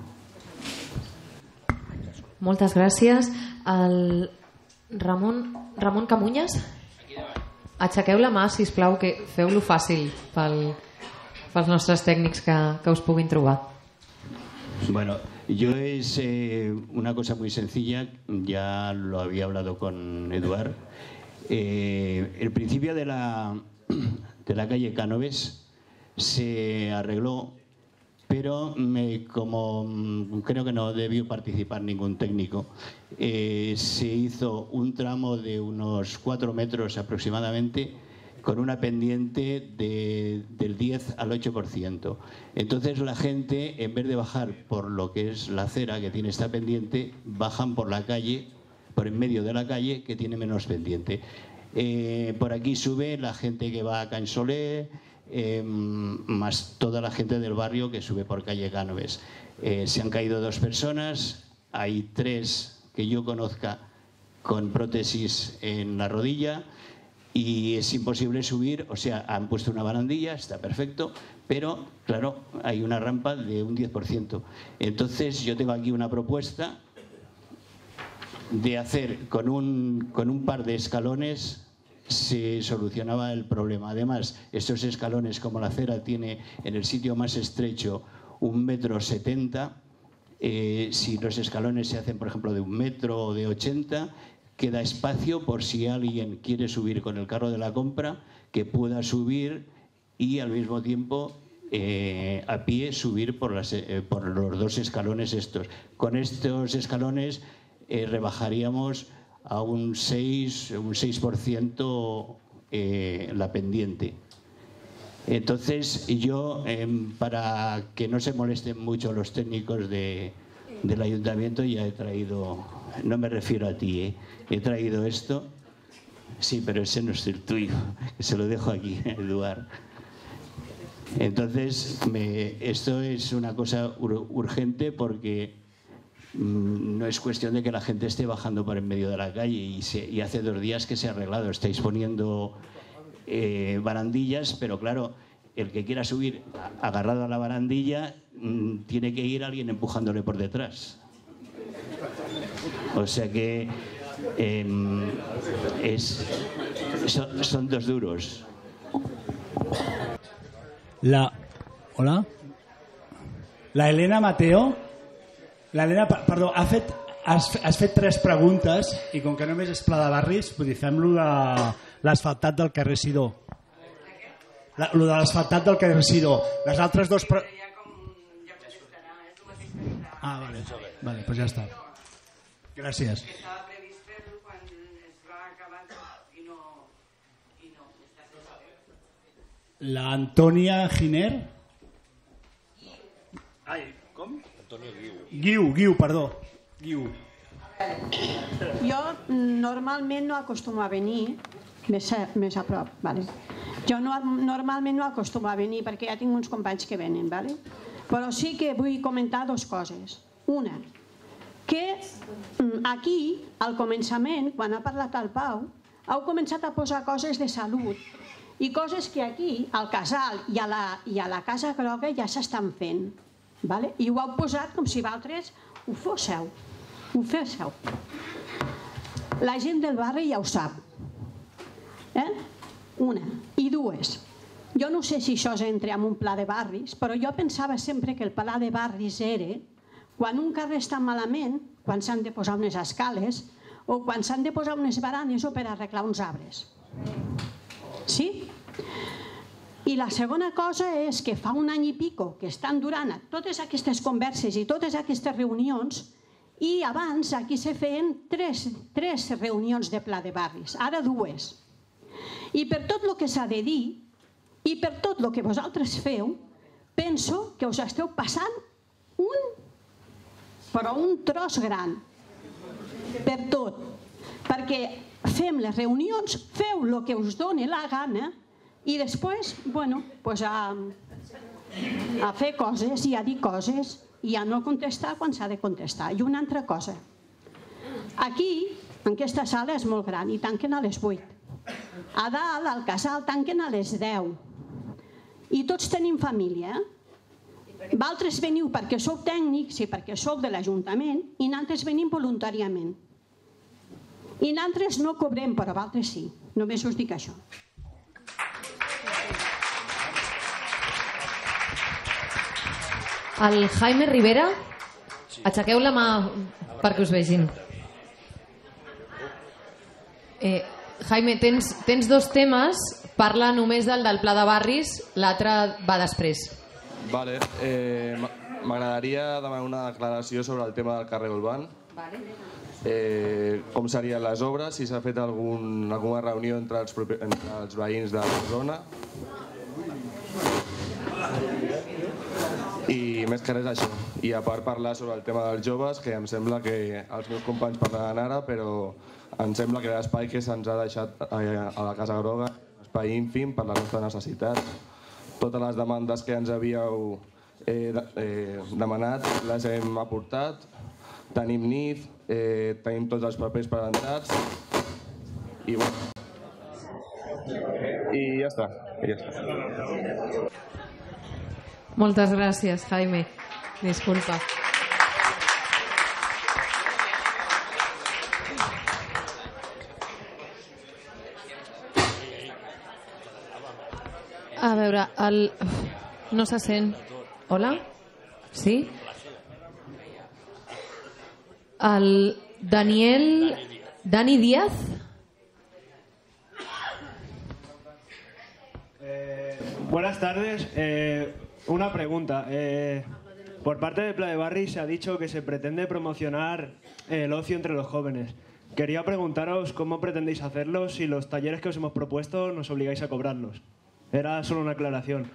Moltes gràcies. El Ramon, Ramon Camunyes? Aixequeu la mà, sisplau, que feu-lo fàcil pel, pels nostres tècnics que, que us puguin trobar. Bueno, yo es eh, una cosa muy sencilla, ya lo había hablado con Eduard. Eh, el principio de la, de la calle Cánoves se arregló, pero me, como creo que no debió participar ningún técnico, eh, se hizo un tramo de unos cuatro metros aproximadamente con una pendiente de, del diez al ocho por ciento. Entonces la gente, en vez de bajar por lo que es la acera que tiene esta pendiente, bajan por la calle, por en medio de la calle, que tiene menos pendiente. Eh, por aquí sube la gente que va a Cansolé, eh, más toda la gente del barrio que sube por calle Cánoves. Eh, se han caído dos personas, hay tres que yo conozca con prótesis en la rodilla y es imposible subir, o sea, han puesto una barandilla, está perfecto, pero claro, hay una rampa de un diez por ciento. Entonces yo tengo aquí una propuesta de hacer con un, con un par de escalones se solucionaba el problema. Además, estos escalones, como la acera tiene en el sitio más estrecho un metro setenta, eh, si los escalones se hacen, por ejemplo, de un metro o de ochenta, queda espacio por si alguien quiere subir con el carro de la compra, que pueda subir y al mismo tiempo eh, a pie subir por, las, eh, por los dos escalones estos. Con estos escalones eh, rebajaríamos a un seis por ciento eh, la pendiente. Entonces yo, eh, para que no se molesten mucho los técnicos de, del ayuntamiento, ya he traído, no me refiero a ti, ¿eh? He traído esto, sí, pero ese no es el tuyo, se lo dejo aquí, Eduard. Entonces, me, esto es una cosa ur, urgente porque no es cuestión de que la gente esté bajando por en medio de la calle y, se, y hace dos días que se ha arreglado. Estáis poniendo eh, barandillas, pero claro, el que quiera subir agarrado a la barandilla mmm, tiene que ir alguien empujándole por detrás. O sea que eh, es, son, son dos duros. La, hola? La Elena Mateo... La Elena, perdó, ha fet, has, has fet tres preguntes i com que només és pla de barris, vull dir, fem-lo de l'asfaltat del carrer Sidó. La, lo de l'asfaltat del carrer Sidó. Les altres dos... Pre... Ah, vale, vale, pues ja està. Gràcies. La Antònia Giner. Ai, com? Antonio Guiu. Guiu, Guiu, perdó. Guiu. Jo normalment no acostumo a venir més a, més a prop. Vale? Jo no, normalment no acostumo a venir perquè ja tinc uns companys que venen. Vale? Però sí que vull comentar dues coses. Una, que aquí, al començament, quan ha parlat el Pau, heu començat a posar coses de salut i coses que aquí, al casal i a la, i a la Casa Groga ja s'estan fent. Vale? I ho heu posat com si vosaltres ho fósseu, ho féssiu. La gent del barri ja ho sap. Eh? Una. I dues. Jo no sé si això entra en un pla de barris, però jo pensava sempre que el pla de barris era quan un carrer està malament, quan s'han de posar unes escales o quan s'han de posar unes baranes o per arreglar uns arbres. Sí? I la segona cosa és que fa un any i pico que estan durant totes aquestes converses i totes aquestes reunions i abans aquí se feien tres, tres reunions de pla de barris, ara dues. I per tot el que s'ha de dir i per tot el que vosaltres feu, penso que us esteu passant un, però un tros gran. Per tot. Perquè fem les reunions, feu el que us doni la gana i després, bueno, pues a, a fer coses i a dir coses i a no contestar quan s'ha de contestar. I una altra cosa. Aquí, en aquesta sala és molt gran i tanquen a les vuit. A dalt, al casal, tanquen a les deu. I tots tenim família. Vosaltres veniu perquè sou tècnics i perquè sou de l'Ajuntament i nosaltres venim voluntàriament. I nosaltres no cobrem, però vosaltres sí. Només us dic això. El Jaime Rivera, aixequeu la mà perquè us vegin. Eh, Jaime, tens, tens dos temes, parla només del del Pla de Barris, l'altre va després. Vale, eh, m'agradaria demanar una declaració sobre el tema del carrer Olvan. Vale. Eh, com serien les obres, si s'ha fet algun, alguna reunió entre els, entre els veïns de la zona. I més que res això. I a part parlar sobre el tema dels joves, que em sembla que els meus companys parlaran ara, però em sembla que l'espai que se'ns ha deixat a la Casa Groga és un espai ínfim per les nostres necessitats. Totes les demandes que ens havíeu eh, eh, demanat les hem aportat. Tenim N I F, eh, tenim tots els papers presentats i bueno. I ja està. I ja està. Moltes gràcies, Jaime. Disculpa. A veure, el... no se sent. Hola? Sí? El Daniel... Dani Díaz? Eh, buenas tardes. Eh, una pregunta. Eh, por parte del Pla de Barris se ha dicho que se pretende promocionar el ocio entre los jóvenes. Quería preguntaros cómo pretendéis hacerlo si los talleres que os hemos propuesto nos obligáis a cobrarlos. Era solo una aclaración.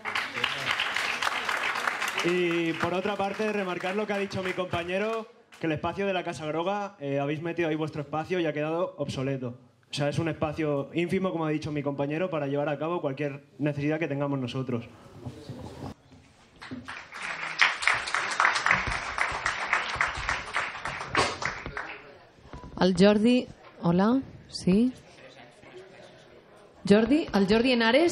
Y por otra parte, remarcar lo que ha dicho mi compañero, que el espacio de la Casa Groga, eh, habéis metido ahí vuestro espacio y ha quedado obsoleto. O sea, es un espacio ínfimo, como ha dicho mi compañero, para llevar a cabo cualquier necesidad que tengamos nosotros. El Jordi... Hola? Sí? Jordi? El Jordi Henares?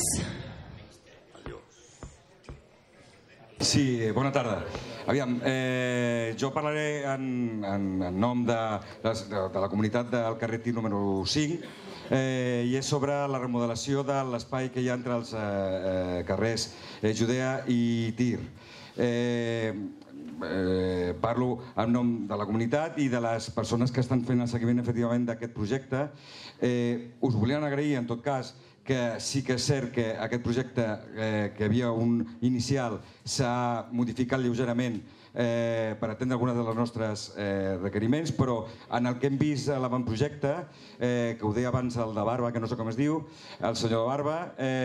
Sí, bona tarda. Aviam, eh, jo parlaré en, en, en nom de, de, de la comunitat del carrer Tir número cinc eh, i és sobre la remodelació de l'espai que hi ha entre els eh, carrers eh, Judea i Tir. Eh, eh, parlo en nom de la comunitat i de les persones que estan fent el seguiment efectivament d'aquest projecte. Eh, us volien agrair, en tot cas, que sí que és cert que aquest projecte, eh, que havia un inicial, s'ha modificat lleugerament eh, per atendre algunes dels nostres eh, requeriments, però en el que hem vist a l'avantprojecte, eh, que ho deia abans el de Barba, que no sé com es diu, el senyor Barba,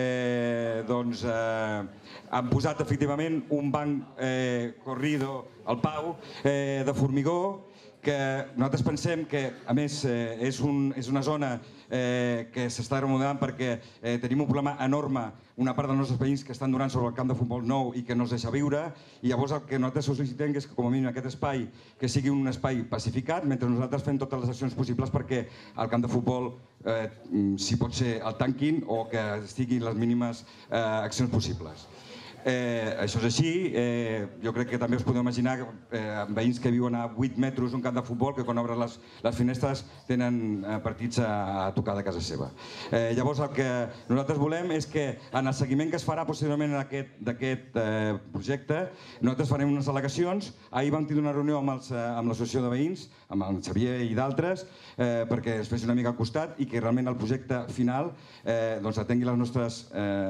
eh, doncs eh, han posat efectivament un banc eh, corrido al Pau eh, de formigó, que nosaltres pensem que, a més, eh, és, un, és una zona eh, que s'està remodelant perquè eh, tenim un problema enorme, una part dels nostres veïns que estan donant sobre el camp de futbol nou i que no es deixa viure, i llavors el que nosaltres sol·licitem és que, com a mínim, aquest espai que sigui un espai pacificat, mentre nosaltres fem totes les accions possibles perquè el camp de futbol, eh, si pot ser, el tanquin o que estiguin les mínimes eh, accions possibles. Eh, això és així, eh, jo crec que també us podeu imaginar eh, veïns que viuen a vuit metres d'un camp de futbol que quan obren les, les finestres tenen eh, partits a, a tocar de casa seva. Eh, llavors el que nosaltres volem és que en el seguiment que es farà posteriorment d'aquest eh, projecte nosaltres farem unes al·legacions. Ahir vam tenir una reunió amb l'associació de veïns, amb el Xavier i d'altres, eh, perquè es fes una mica al costat i que realment el projecte final eh, doncs atengui els nostres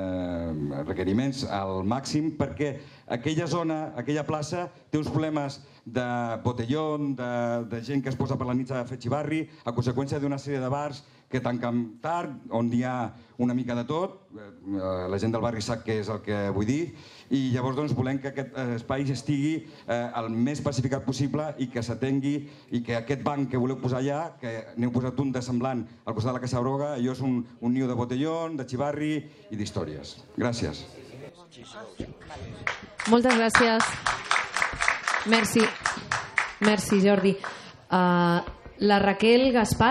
eh, requeriments al màxim, perquè aquella zona, aquella plaça, té uns problemes de botellón, de, de gent que es posa per la nit a fer xivarri, a conseqüència d'una sèrie de bars que tanquen tard, on hi ha una mica de tot. La gent del barri sap què és el que vull dir, i llavors doncs, volem que aquest espai estigui eh, el més pacificat possible i que s'atengui, i que aquest banc que voleu posar allà, que n'heu posat un de semblant al costat de la Casa Groga, allò és un, un niu de botellón, de xivarri i d'històries. Gràcies. Moltes gràcies. Merci. Merci, Jordi. Uh, la Raquel Gaspar.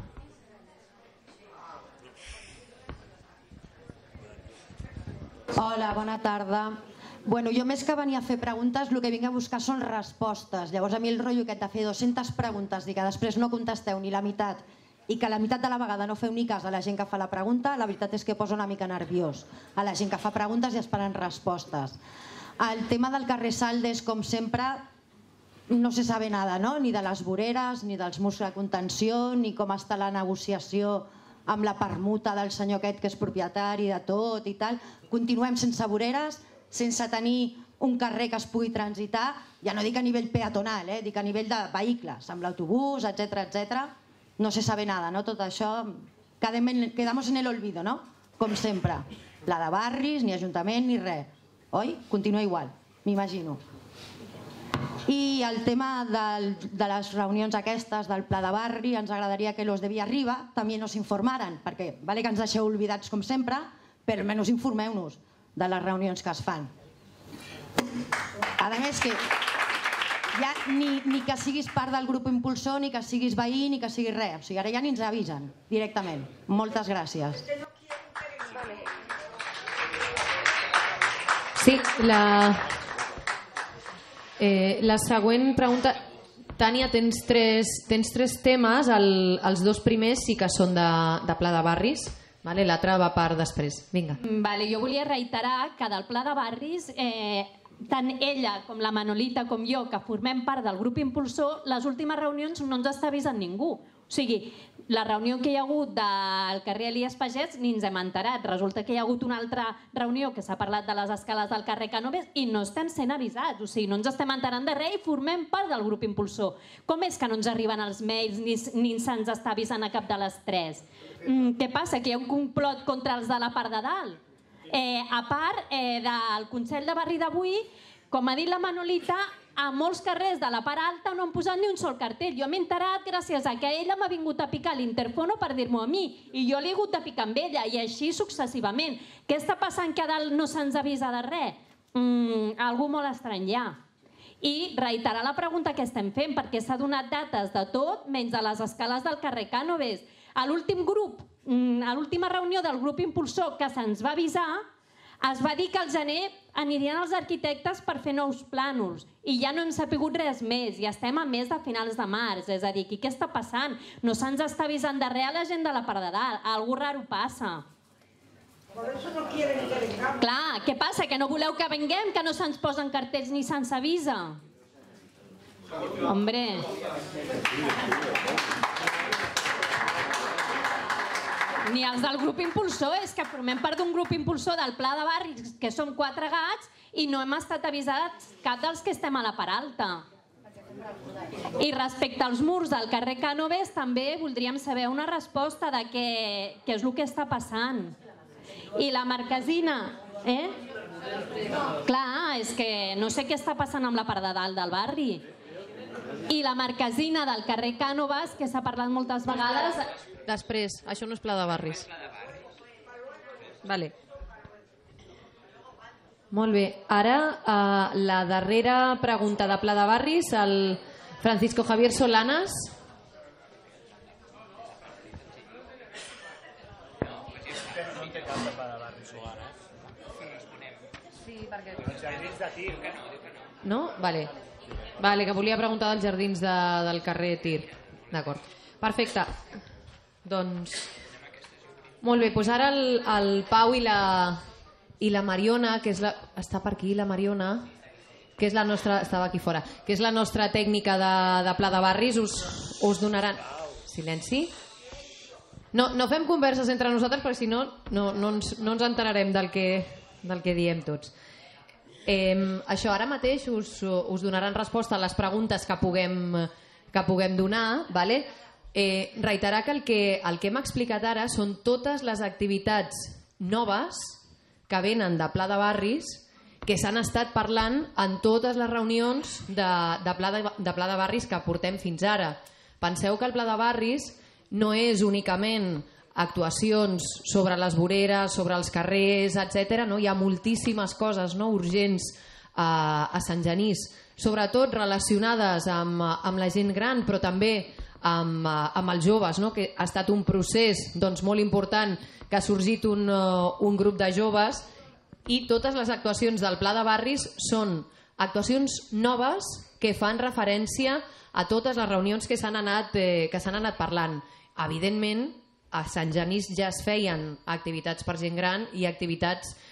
Hola, bona tarda. Bueno, jo més que venir a fer preguntes, el que vinc a buscar són respostes. Llavors a mi el rotllo aquest de fer dues-centes preguntes i que després no contesteu ni la meitat i que la meitat de la vegada no feu ni cas a la gent que fa la pregunta, la veritat és que posa una mica nerviós a la gent que fa preguntes i esperen respostes. El tema del carrer Saldes, com sempre, no se sabe nada, no? Ni de les voreres, ni dels murs de contenció, ni com està la negociació amb la permuta del senyor aquest que és propietari de tot i tal. Continuem sense voreres, sense tenir un carrer que es pugui transitar, ja no dic a nivell peatonal, eh? Dic a nivell de vehicles, amb l'autobús, etcètera, etcètera. No se sabe nada, no? Tot això, quedamos en el olvido, no? Com sempre. Pla de barris, ni ajuntament, ni res. Oi? Continua igual, m'imagino. I el tema del, de les reunions aquestes del pla de barri, ens agradaria que los de Villarriba també nos informaren, perquè vale que ens deixeu oblidats com sempre, però almenys informeu-nos de les reunions que es fan. A més que ja ni, ni que siguis part del grup impulsor, ni que siguis veí, ni que siguis res. O sigui, ara ja ni ens avisen directament. Moltes gràcies. Sí, la, eh, la següent pregunta... Tània, tens tres, tens tres temes, el, els dos primers sí que són de, de pla de barris, vale? L'altre va per després. Vinga. Vale, jo volia reiterar que del pla de barris, eh, tant ella com la Manolita com jo, que formem part del grup impulsor, les últimes reunions no ens està avisant ningú. O sigui, la reunió que hi ha hagut del carrer Elies Pagès ni ens hem enterat. Resulta que hi ha hagut una altra reunió que s'ha parlat de les escales del carrer Cànoves i no estem sent avisats. O sigui, no ens estem enterant de res i formem part del grup impulsor. Com és que no ens arriben els mails ni, ni se'ns està avisant a cap de les tres? Mm, què passa? Que hi ha un complot contra els de la part de dalt? Eh, a part eh, del Consell de Barri d'avui, com ha dit la Manolita, a molts carrers de la part alta no han posat ni un sol cartell. Jo m'he enterat gràcies a que ella m'ha vingut a picar l'interfono per dir-m'ho a mi i jo l'he hagut de picar amb ella i així successivament. Què està passant que a dalt no se'ns avisa de res? Mm, algú molt estrany ja. I reiterar la pregunta que estem fent, perquè s'ha donat dates de tot menys de les escales del carrer Cànoves. A l'últim grup, a l'última reunió del grup impulsor que se'ns va avisar, es va dir que al gener anirien els arquitectes per fer nous plànols i ja no hem sapigut res més i estem a mes de finals de març. És a dir, què està passant? No se'ns està avisant de res a la gent de la part de dalt. Algú raro passa. Por eso no quieren que vengamos. Clar, què passa? Que no voleu que venguem? Que no se'ns posen cartells ni se'ns avisa? Hombre... Ni els del grup impulsor, és que formem part d'un grup impulsor del pla de barris, que som quatre gats, i no hem estat avisats cap dels que estem a la part alta. I respecte als murs del carrer Cànoves, també voldríem saber una resposta de què, què és el que està passant. I la marquesina, eh? Clar, és que no sé què està passant amb la part de dalt del barri. I la marquesina del carrer Cànoves, que s'ha parlat moltes vegades... Després, això no és pla de barris. Vale. Molt bé. Ara, eh, la darrera pregunta de pla de barris, el Francisco Javier Solanas. Sí, perquè... Els jardins de Tir. No? Vale. Vale, que volia preguntar dels jardins de, del carrer Tir. D'acord. Perfecte. Doncs... Molt bé, doncs ara el, el Pau i la, i la Mariona, que és la, està per aquí la Mariona, que és la nostra, estava aquí fora, que és la nostra tècnica de, de pla de barris, us, us donaran... Silenci. No, no fem converses entre nosaltres perquè si no, no, no, ens, no ens enterarem del que, del que diem tots. Eh, això, ara mateix us, us donaran resposta a les preguntes que puguem, que puguem donar, vale? Eh, reiterar que el, que el que hem explicat ara són totes les activitats noves que venen de pla de barris que s'han estat parlant en totes les reunions de, de, pla de, de pla de barris que portem fins ara. Penseu que el pla de barris no és únicament actuacions sobre les voreres, sobre els carrers, etcètera. No? Hi ha moltíssimes coses, no? urgents a, a Sant Genís, sobretot relacionades amb, amb la gent gran, però també amb, amb els joves, no? Que ha estat un procés doncs, molt important, que ha sorgit un, un grup de joves, i totes les actuacions del pla de barris són actuacions noves que fan referència a totes les reunions que s'han anat, eh, que s'han anat parlant. Evidentment, a Sant Genís ja es feien activitats per gent gran i activitats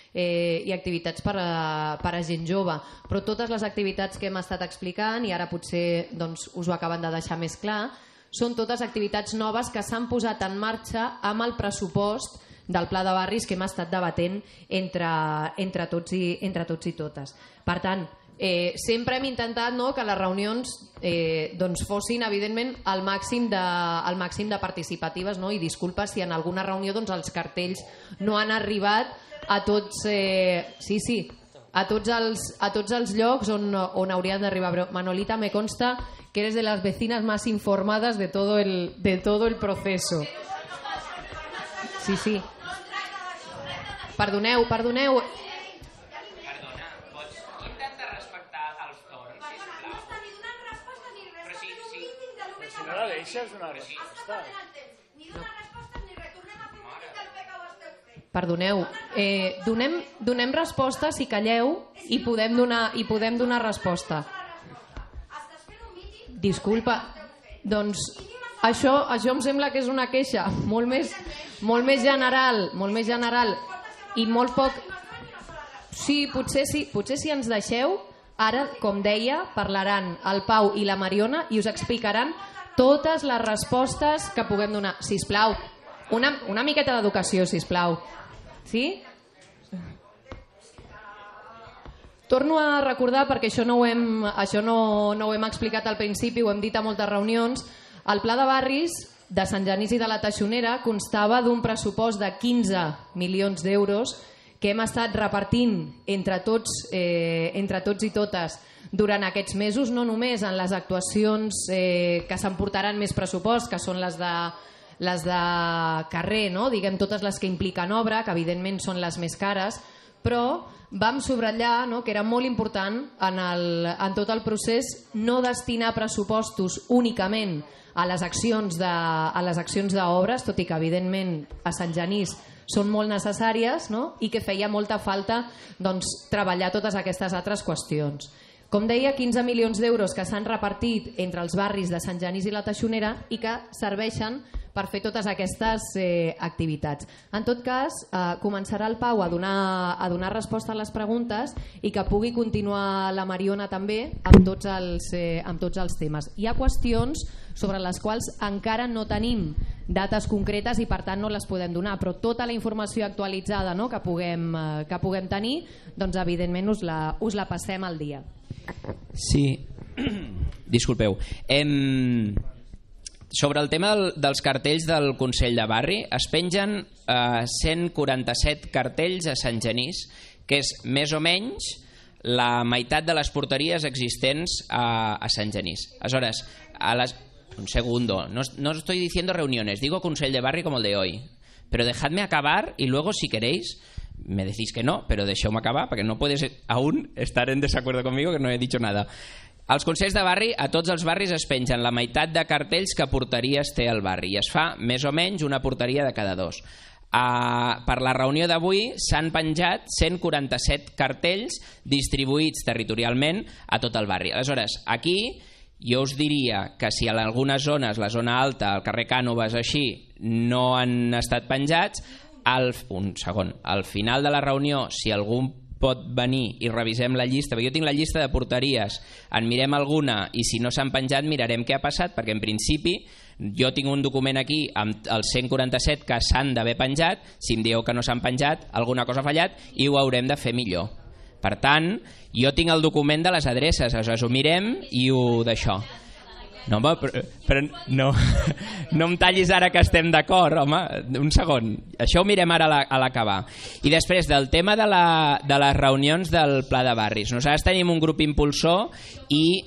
eh, i activitats per a, per a gent jove. Però totes les activitats que hem estat explicant, i ara potser doncs, us ho acaben de deixar més clar, són totes activitats noves que s'han posat en marxa amb el pressupost del Pla de Barris que hem estat debatent entre, entre, tots, i, entre tots i totes. Per tant, eh, sempre hem intentat no, que les reunions eh, doncs fossin, evidentment, el màxim de, el màxim de participatives, no? I disculpa si en alguna reunió doncs, els cartells no han arribat a tots, eh, sí, sí, a tots els, a tots els llocs on, on haurien d'arribar. Però, Manolita, me consta que eres de las vecinas más informadas de todo el, de todo el proceso. Sí, sí. Perdoneu, perdoneu. Perdona, pots intentar respectar els torns, sisplau? No està ni donant respostes ni res. Però sí, sí. Però si no la deixes donar resposta. Ni donar respostes ni res. Tornem a fer un míting del que ho esteu fent. Perdoneu, eh, donem, donem resposta si calleu i podem donar, i podem donar resposta. Disculpa, doncs això, això em sembla que és una queixa molt més, molt més general, molt més general i molt poc... Sí, potser sí, potser si ens deixeu, ara, com deia, parlaran el Pau i la Mariona i us explicaran totes les respostes que puguem donar. Sisplau, una, una miqueta d'educació, sisplau. Sí? Torno a recordar, perquè això no ho hem, això no, no ho hem explicat al principi, ho hem dit a moltes reunions, el Pla de Barris de Sant Genís i de la Teixonera constava d'un pressupost de quinze milions d'euros que hem estat repartint entre tots, eh, entre tots i totes durant aquests mesos, no només en les actuacions eh, que s'emportaran més pressupost, que són les de, les de carrer, no? Diguem totes les que impliquen obra, que evidentment són les més cares, però vam subratllar no, que era molt important en, el, en tot el procés no destinar pressupostos únicament a les accions de, a les accions d'obres, tot i que evidentment a Sant Genís són molt necessàries, no? I que feia molta falta doncs, treballar totes aquestes altres qüestions. Com deia, quinze milions d'euros que s'han repartit entre els barris de Sant Genís i la Teixonera i que serveixen per fer totes aquestes eh, activitats. En tot cas, eh, començarà el Pau a donar, a donar resposta a les preguntes i que pugui continuar la Mariona també amb tots els, eh, amb tots els temes. Hi ha qüestions sobre les quals encara no tenim dates concretes i per tant no les podem donar, però tota la informació actualitzada no, que, puguem, eh, que puguem tenir, doncs evidentment us la, us la passem al dia. Sí, disculpeu. Em... Sobre el tema del, dels cartells del Consell de Barri, es pengen eh, cent quaranta-set cartells a Sant Genís, que és més o menys la meitat de les porteries existents a, a Sant Genís. Aleshores, a les... un segundo, no, no estoy diciendo reuniones, digo Consell de Barri como el de hoy, pero dejadme acabar y luego si queréis me decís que no, pero deixeu-me acabar, perquè no puedes aún estar en desacuerdo conmigo, que no he dicho nada. Als consells de barri, a tots els barris es pengen la meitat de cartells que porteries té el barri i es fa més o menys una porteria de cada dos. Uh, per la reunió d'avui s'han penjat cent quaranta-set cartells distribuïts territorialment a tot el barri. Aleshores, aquí jo us diria que si en algunes zones, la zona alta, el carrer Cànoves, així, no han estat penjats, al, un segon, al final de la reunió, si algú pot venir i revisem la llista, perquè jo tinc la llista de porteries, en mirem alguna i si no s'han penjat mirarem què ha passat, perquè en principi jo tinc un document aquí amb els cent quaranta-set que s'han d'haver penjat, si em dieu que no s'han penjat, alguna cosa ha fallat i ho haurem de fer millor. Per tant, jo tinc el document de les adreces, aleshores ho mirem i ho d'això. No, home, però, però no, no em tallis ara que estem d'acord, home, un segon. Això ho mirem ara a l'acabar. I després, del tema de, la, de les reunions del Pla de Barris. Nosaltres tenim un grup impulsor i,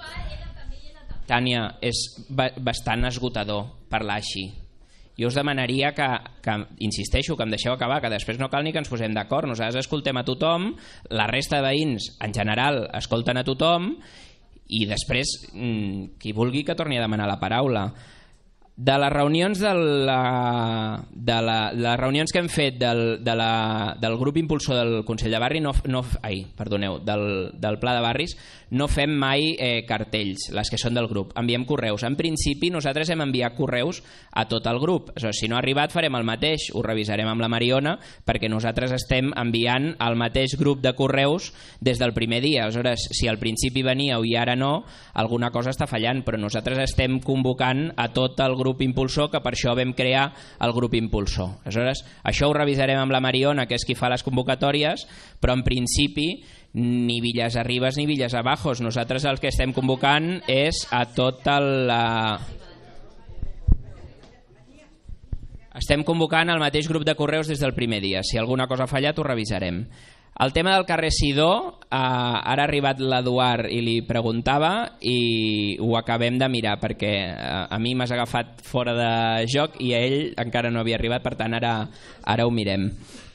Tània, és bastant esgotador parlar així. Jo us demanaria que, que, insisteixo, que em deixeu acabar, que després no cal ni que ens posem d'acord. Nosaltres escoltem a tothom, la resta de veïns, en general, escolten a tothom, i després, qui vulgui que torni a demanar la paraula. De les reunions de la, de la, les reunions que hem fet del, de la, del grup impulsor del Consell de Barri, no, no, ai, perdoneu, del, del Pla de Barris, no fem mai eh, cartells, les que són del grup. Enviem correus. En principi, nosaltres hem enviat correus a tot el grup. O sigui, si no ha arribat, farem el mateix. Ho revisarem amb la Mariona, perquè nosaltres estem enviant al mateix grup de correus des del primer dia. Aleshores, si al principi veníeu i ara no, alguna cosa està fallant, però nosaltres estem convocant a tot el grup impulsor, que per això vam crear el grup impulsor. Aleshores, això ho revisarem amb la Mariona, que és qui fa les convocatòries, però en principi ni Villas Arribas ni Villas Abajos. Nosaltres el que estem convocant és a tota la... Estem convocant el mateix grup de correus des del primer dia. Si alguna cosa ha fallat ho revisarem. El tema del carrer Sidó, eh, ara ha arribat l'Eduard i li preguntava i ho acabem de mirar perquè eh, a mi m'has agafat fora de joc i a ell encara no havia arribat, per tant ara, ara ho mirem.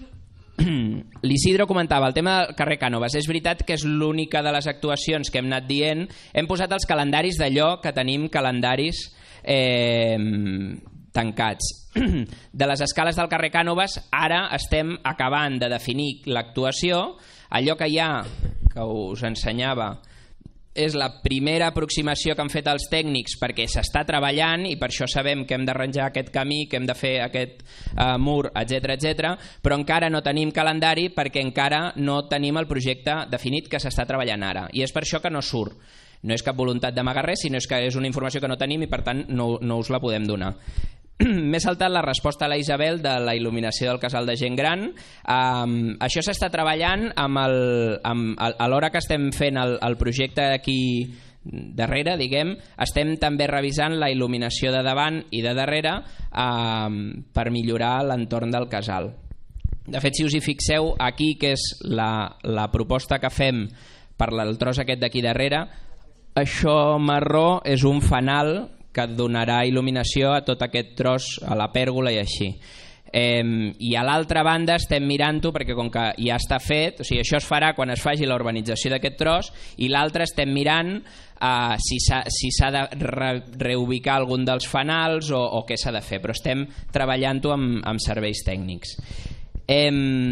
L'Isidro comentava el tema del carrer Cànovas. És veritat que és l'única de les actuacions que hem anat dient. Hem posat els calendaris d'allò que tenim calendaris eh, tancats. De les escales del carrer Cànovas ara estem acabant de definir l'actuació. Allò que hi ha, que us ensenyava, és la primera aproximació que han fet els tècnics perquè s'està treballant i per això sabem que hem d'arranjar aquest camí, que hem de fer aquest uh, mur, etcètera, etcètera, però encara no tenim calendari perquè encara no tenim el projecte definit que s'està treballant ara. I és per això que no surt. No és cap voluntat d'amagar res, sinó és que és una informació que no tenim i per tant no, no us la podem donar. M'he saltat la resposta a la Isabel de la il·luminació del casal de gent gran. Um, això s'està treballant amb el, amb, a l'hora que estem fent el, el projecte aquí darrere, diguem, estem també revisant la il·luminació de davant i de darrere um, per millorar l'entorn del casal. De fet, si us hi fixeu, aquí, que és la, la proposta que fem per el tros aquest d'aquí darrere, això marró és un fanal que donarà il·luminació a tot aquest tros, a la pèrgola i així. Eh, I a l'altra banda estem mirant-ho perquè com que ja està fet, o sigui, això es farà quan es faci la urbanització d'aquest tros, i l'altre estem mirant eh, si s'ha si s'ha de re reubicar algun dels fanals o, o què s'ha de fer, però estem treballant-ho amb, amb serveis tècnics. Eh,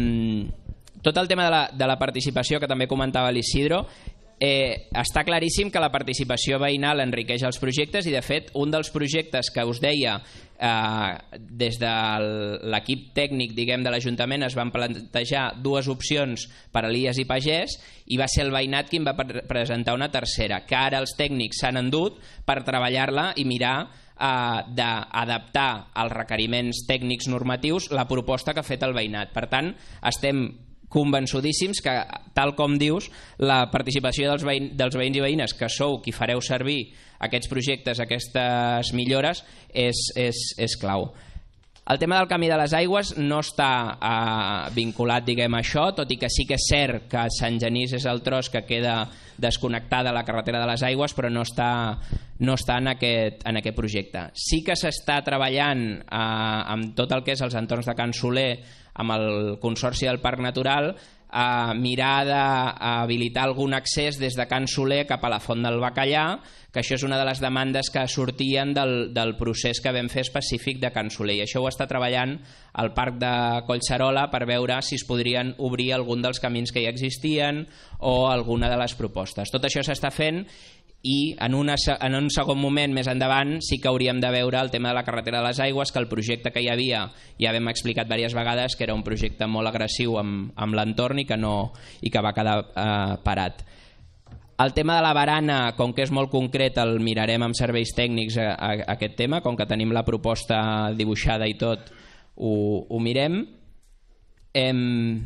tot el tema de la, de la participació que també comentava l'Isidro, Eh, està claríssim que la participació veïnal enriqueix els projectes i de fet un dels projectes que us deia eh, des de l'equip tècnic, diguem, de l'Ajuntament es van plantejar dues opcions per a Elies i Pagès i va ser el veïnat qui en va pre presentar una tercera que ara els tècnics s'han endut per treballar-la i mirar eh, d'adaptar als requeriments tècnics normatius la proposta que ha fet el veïnat. Per tant, estem convençudíssims que, tal com dius, la participació dels, veïn, dels veïns i veïnes que sou qui fareu servir aquests projectes, aquestes millores, és, és, és clau. El tema del camí de les aigües no està eh, vinculat, diguem, a això, tot i que sí que és cert que Sant Genís és el tros que queda desconnectada a la carretera de les aigües, però no està, no està en, aquest, en aquest projecte. Sí que s'està treballant eh, amb tot el que és els entorns de Can Soler, amb el Consorci del Parc Natural, a mirar d'habilitar algun accés des de Can Soler cap a la Font del Bacallà, que això és una de les demandes que sortien del, del procés que vam fer específic de Can Soler. I això ho està treballant al Parc de Collserola per veure si es podrien obrir algun dels camins que ja existien o alguna de les propostes. Tot això s'està fent i en, una, en un segon moment més endavant sí que hauríem de veure el tema de la carretera de les aigües, que el projecte que hi havia ja vam explicat diverses vegades que era un projecte molt agressiu amb, amb l'entorn i, que no, i que va quedar eh, parat. El tema de la barana, com que és molt concret, el mirarem amb serveis tècnics a, a, a aquest tema, com que tenim la proposta dibuixada i tot, ho, ho mirem. Em,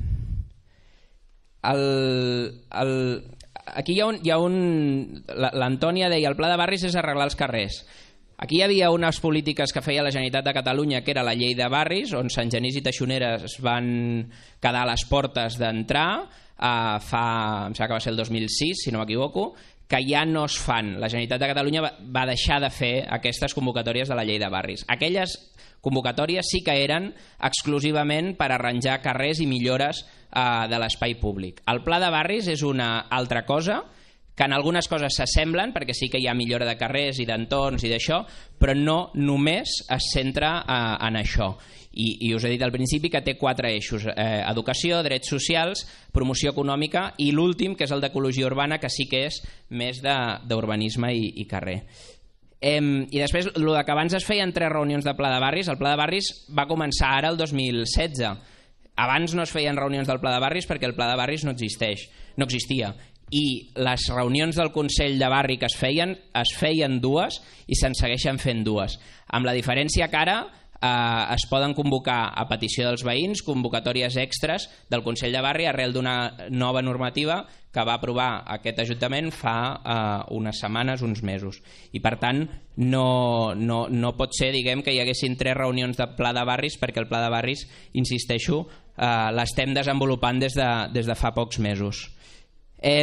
el... el Aquí hi ha un... Hi ha un l'Antònia deia el pla de barris és arreglar els carrers. Aquí hi havia unes polítiques que feia la Generalitat de Catalunya, que era la llei de barris, on Sant Genís i Teixonera es van quedar a les portes d'entrar, eh, fa, em sembla que va ser el dos mil sis, si no m'equivoco, que ja no es fan. La Generalitat de Catalunya va, va deixar de fer aquestes convocatòries de la llei de barris. Aquelles convocatòries sí que eren exclusivament per arranjar carrers i millores eh, de l'espai públic. El pla de barris és una altra cosa que en algunes coses s'assemblen, perquè sí que hi ha millora de carrers i d'entorns i d'això, però no només es centra eh, en això. I, I us he dit al principi que té quatre eixos, eh, educació, drets socials, promoció econòmica i l'últim, que és el d'ecologia urbana, que sí que és més d'urbanisme i, i carrer. Eh, I després, el que abans es feien tres reunions de Pla de Barris, el Pla de Barris va començar ara el dos mil setze. Abans no es feien reunions del Pla de Barris perquè el Pla de Barris no existeix, no existia. I les reunions del Consell de Barri que es feien, es feien dues i se'n segueixen fent dues. Amb la diferència que ara eh, es poden convocar a petició dels veïns convocatòries extres del Consell de Barri arrel d'una nova normativa que va aprovar aquest Ajuntament fa eh, unes setmanes, uns mesos. I per tant no, no, no pot ser, diguem, que hi haguessin tres reunions de Pla de Barris, perquè el Pla de Barris, insisteixo, eh, l'estem desenvolupant des de, des de fa pocs mesos. Eh,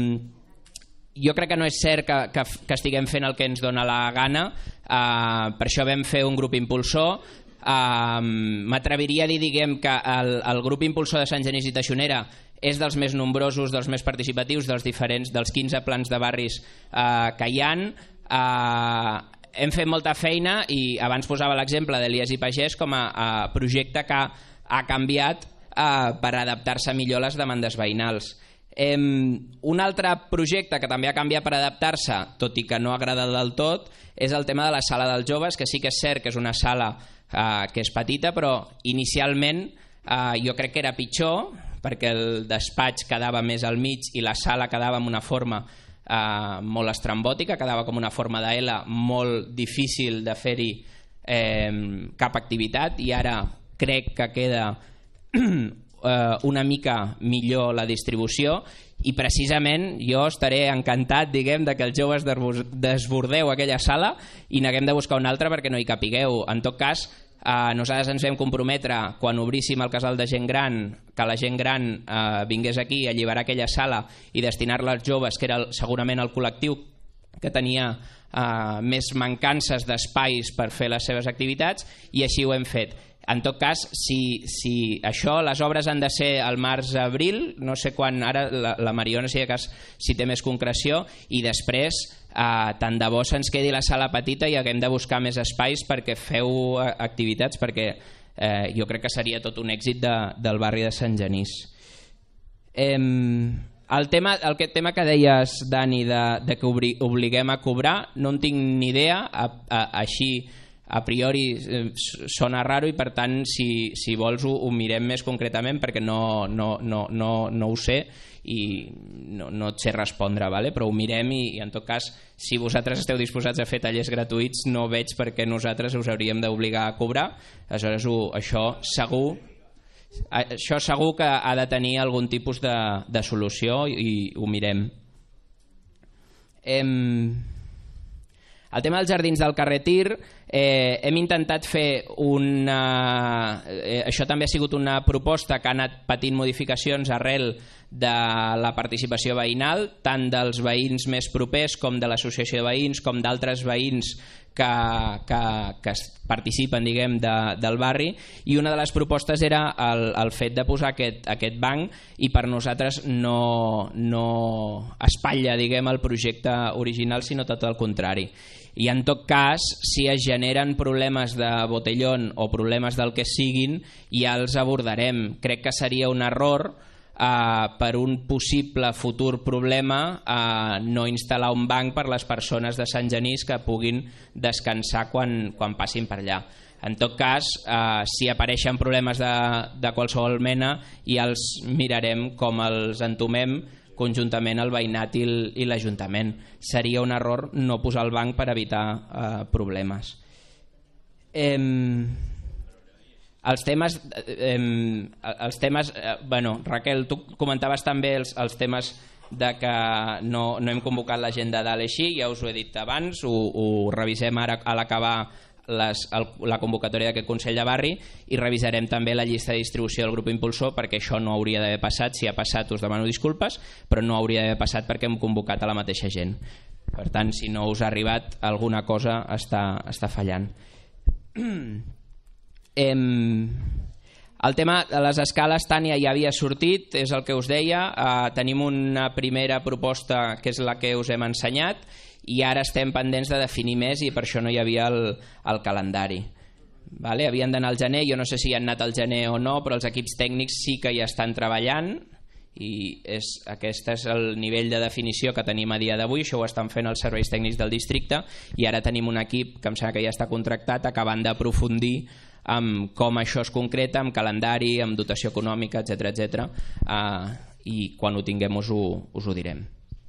jo crec que no és cert que, que, que estiguem fent el que ens dona la gana, eh, per això vam fer un grup impulsor. eh, m'atreviria a dir, diguem, que el, el grup impulsor de Sant Genís i Taixonera és dels més nombrosos, dels més participatius dels diferents, dels quinze plans de barris eh, que hi han. Eh, hem fet molta feina i abans posava l'exemple d'Elies i Pagès com a, a projecte que ha canviat eh, per adaptar-se millor a les demandes veïnals. Eh, un altre projecte que també ha canviat per adaptar-se, tot i que no agrada del tot, és el tema de la sala dels joves, que sí que és cert que és una sala eh, que és petita, però inicialment eh, jo crec que era pitjor, perquè el despatx quedava més al mig i la sala quedava amb una forma eh, molt estrambòtica, quedava com una forma de L molt difícil de fer-hi eh, cap activitat, i ara crec que queda una mica millor la distribució, i precisament jo estaré encantat, diguem, de que els joves desbordeu aquella sala i n'haguem de buscar una altra perquè no hi capigueu. En tot cas, eh, nosaltres ens vam comprometre quan obríssim el casal de gent gran que la gent gran eh, vingués aquí a alliberar aquella sala i destinar-la als joves, que era el, segurament el col·lectiu que tenia eh, més mancances d'espais per fer les seves activitats, i així ho hem fet. En tot cas, si, si això, les obres han de ser al març-abril, no sé quan, ara la, la Mariona si, cas, si té més concreció, i després eh, tant de bo se'ns quedi la sala petita i haguem de buscar més espais perquè feu activitats, perquè eh, jo crec que seria tot un èxit de, del barri de Sant Genís. Eh, el, tema, el que, tema que deies, Dani, de, de que obri, obliguem a cobrar, no en tinc ni idea, a, a, així a priori eh, sona raro, i per tant si, si vols ho, ho mirem més concretament, perquè no, no, no, no, no ho sé i no, no et sé respondre, vale? Però ho mirem, i, i en tot cas si vosaltres esteu disposats a fer tallers gratuïts no veig per què nosaltres us hauríem d'obligar a cobrar. Aleshores ho, això segur això segur que ha de tenir algun tipus de, de solució, i, i ho mirem. Em... El tema dels jardins del carrer Tir, eh, hem intentat fer una... Eh, això també ha sigut una proposta que ha anat patint modificacions arrel de la participació veïnal, tant dels veïns més propers com de l'associació de veïns, com d'altres veïns que, que, que participen, diguem, de, del barri, i una de les propostes era el, el fet de posar aquest, aquest banc, i per nosaltres no, no espatlla, diguem, el projecte original, sinó tot el contrari. I en tot cas, si es generen problemes de botellón o problemes del que siguin, ja els abordarem. Crec que seria un error eh, per un possible futur problema eh, no instal·lar un banc per les persones de Sant Genís que puguin descansar quan, quan passin per allà. En tot cas, eh, si apareixen problemes de, de qualsevol mena, ja els mirarem com els entomem conjuntament el veïnat i l'Ajuntament. Seria un error no posar el banc per evitar eh, problemes. Eh, els temes, eh, els temes eh, bueno, Raquel, tu comentaves també els, els temes de que no, no hem convocat l'agenda de l'Eixí, ja us ho he dit abans, ho, ho revisem ara a l'acabar Les, el, la convocatòria d'aquest Consell de Barri, i revisarem també la llista de distribució del grup impulsor, perquè això no hauria d'haver passat. Si ha passat us demano disculpes, però no hauria d'haver passat perquè hem convocat a la mateixa gent. Per tant, si no us ha arribat, alguna cosa està, està fallant. Em... El tema de les escales, Tània, ja havia sortit, és el que us deia. Uh, tenim una primera proposta que és la que us hem ensenyat i ara estem pendents de definir més i per això no hi havia el, el calendari. Vale? Havien d'anar al gener, jo no sé si hi han anat al gener o no, però els equips tècnics sí que hi estan treballant i és, aquest és el nivell de definició que tenim a dia d'avui. Això ho estan fent els serveis tècnics del districte i ara tenim un equip que em sembla que ja està contractat acabant d'aprofundir amb com això es concreta, amb calendari, amb dotació econòmica, etcètera, etcètera. Uh, i quan ho tinguem us ho, us ho direm.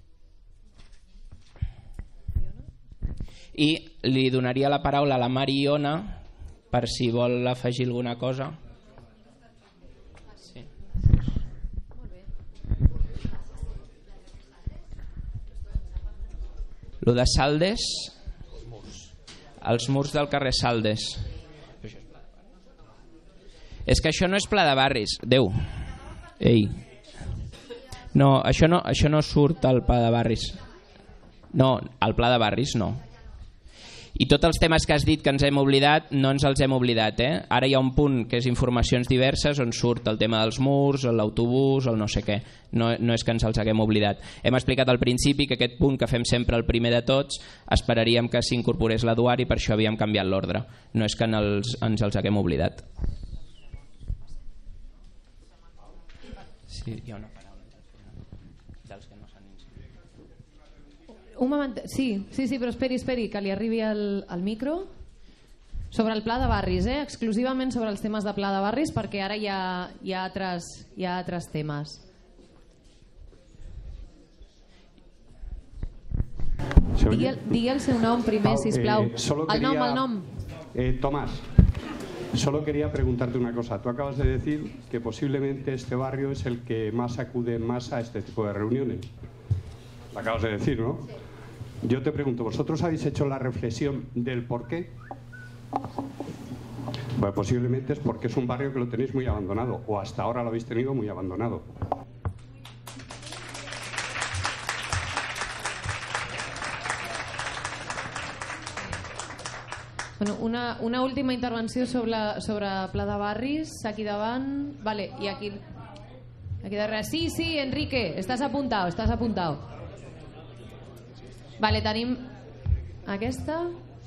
I li donaria la paraula a la Mariona per si vol afegir alguna cosa. Sí. Lo de Saldes, els murs del carrer Saldes. És que això no és Pla de Barris. Déu. Ei. No, això no, això no surt al Pla de Barris. No, al Pla de Barris no. I tots els temes que has dit que ens hem oblidat, no ens els hem oblidat. Eh? Ara hi ha un punt que és informacions diverses on surt el tema dels murs, l'autobús, el no sé què. No, no és que ens els haguem oblidat. Hem explicat al principi que aquest punt que fem sempre el primer de tots esperaríem que s'incorporés l'Eduard i per això havíem canviat l'ordre. No és que en els, ens els haguem oblidat. Sí, hi ha una paraula dels que no s'han inscrit. Un moment, sí, sí, sí, però esperi, esperi, que li arribi el, el micro. Sobre el pla de barris, eh? Exclusivament sobre els temes de pla de barris, perquè ara hi ha, hi ha, altres, hi ha altres temes. Digui el, digui el seu nom primer, sisplau. Eh, solo el quería, nom, el nom. Eh, Tomás. Solo quería preguntarte una cosa. Tú acabas de decir que posiblemente este barrio es el que más acude más a este tipo de reuniones. Lo acabas de decir, ¿no? Yo te pregunto, ¿vosotros habéis hecho la reflexión del por qué? Bueno, posiblemente es porque es un barrio que lo tenéis muy abandonado, o hasta ahora lo habéis tenido muy abandonado. Bueno, una, una última intervenció sobre, sobre Pla de Barris, aquí davant. Vale, i aquí, aquí darrere. Sí, sí, Enrique, estàs apuntado, estàs apuntado. Vale, tenim aquesta.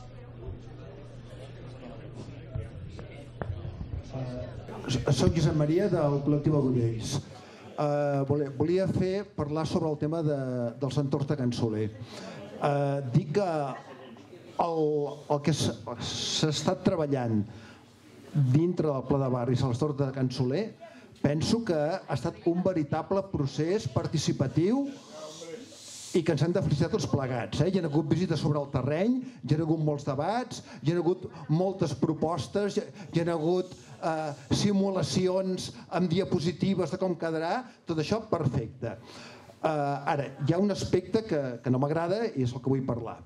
Soc Josep Maria del col·lectiu Agudells. Uh, volia fer parlar sobre el tema de, dels entorns de Can Soler. Uh, dic que el, el que s'ha estat treballant dintre del Pla de Barris a l'entorn de Can Soler, penso que ha estat un veritable procés participatiu i que ens hem de felicitar tots plegats. Eh? Hi ha hagut visites sobre el terreny, hi ha hagut molts debats, hi ha hagut moltes propostes, hi ha hagut eh, simulacions amb diapositives de com quedarà, tot això perfecte. Eh, ara, hi ha un aspecte que, que no m'agrada i és el que vull parlar.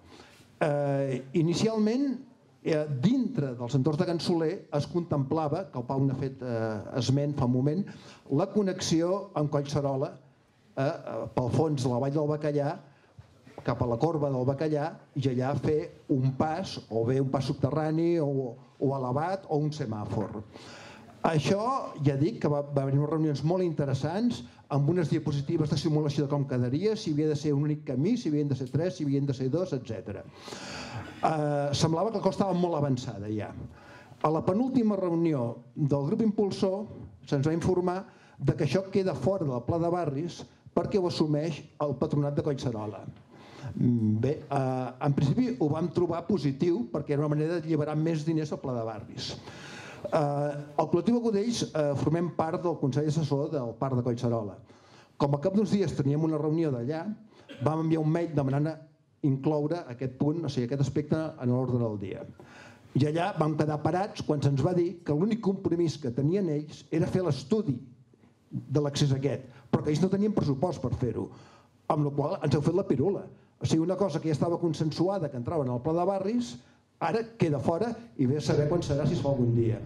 Eh, inicialment, eh, dintre dels entorns de Can Soler es contemplava, que el Pau n'ha fet eh, esment fa un moment, la connexió amb Collserola, Eh, pel fons de la vall del Bacallà cap a la corba del Bacallà i allà fer un pas, o bé un pas subterrani o, o elevat o un semàfor. Això ja dic que va, va haver unes reunions molt interessants amb unes diapositives de simulació de com quedaria, si havia de ser un únic camí, si havien de ser tres, si havien de ser dos, etcètera. Eh, semblava que la cosa estava molt avançada ja. A la penúltima reunió del grup impulsor se'ns va informar de que això queda fora del Pla de Barris perquè ho assumeix el patronat de Collserola. Bé, eh, en principi ho vam trobar positiu perquè era una manera d'alliberar més diners al Pla de Barris. Eh, el col·lectiu Agudells eh, formem part del Consell Assessor del Parc de Collserola. Com a cap d'uns dies teníem una reunió d'allà, vam enviar un mail demanant incloure aquest punt, o sigui, aquest aspecte en l'ordre del dia. I allà vam quedar parats quan se'ns va dir que l'únic compromís que tenien ells era fer l'estudi de l'accés aquest, però que ells no tenien pressupost per fer-ho, amb la qual ens heu fet la pirula. O sigui, una cosa que ja estava consensuada que entrava en el Pla de Barris, ara queda fora i ve a saber quan serà, si es fa algun dia.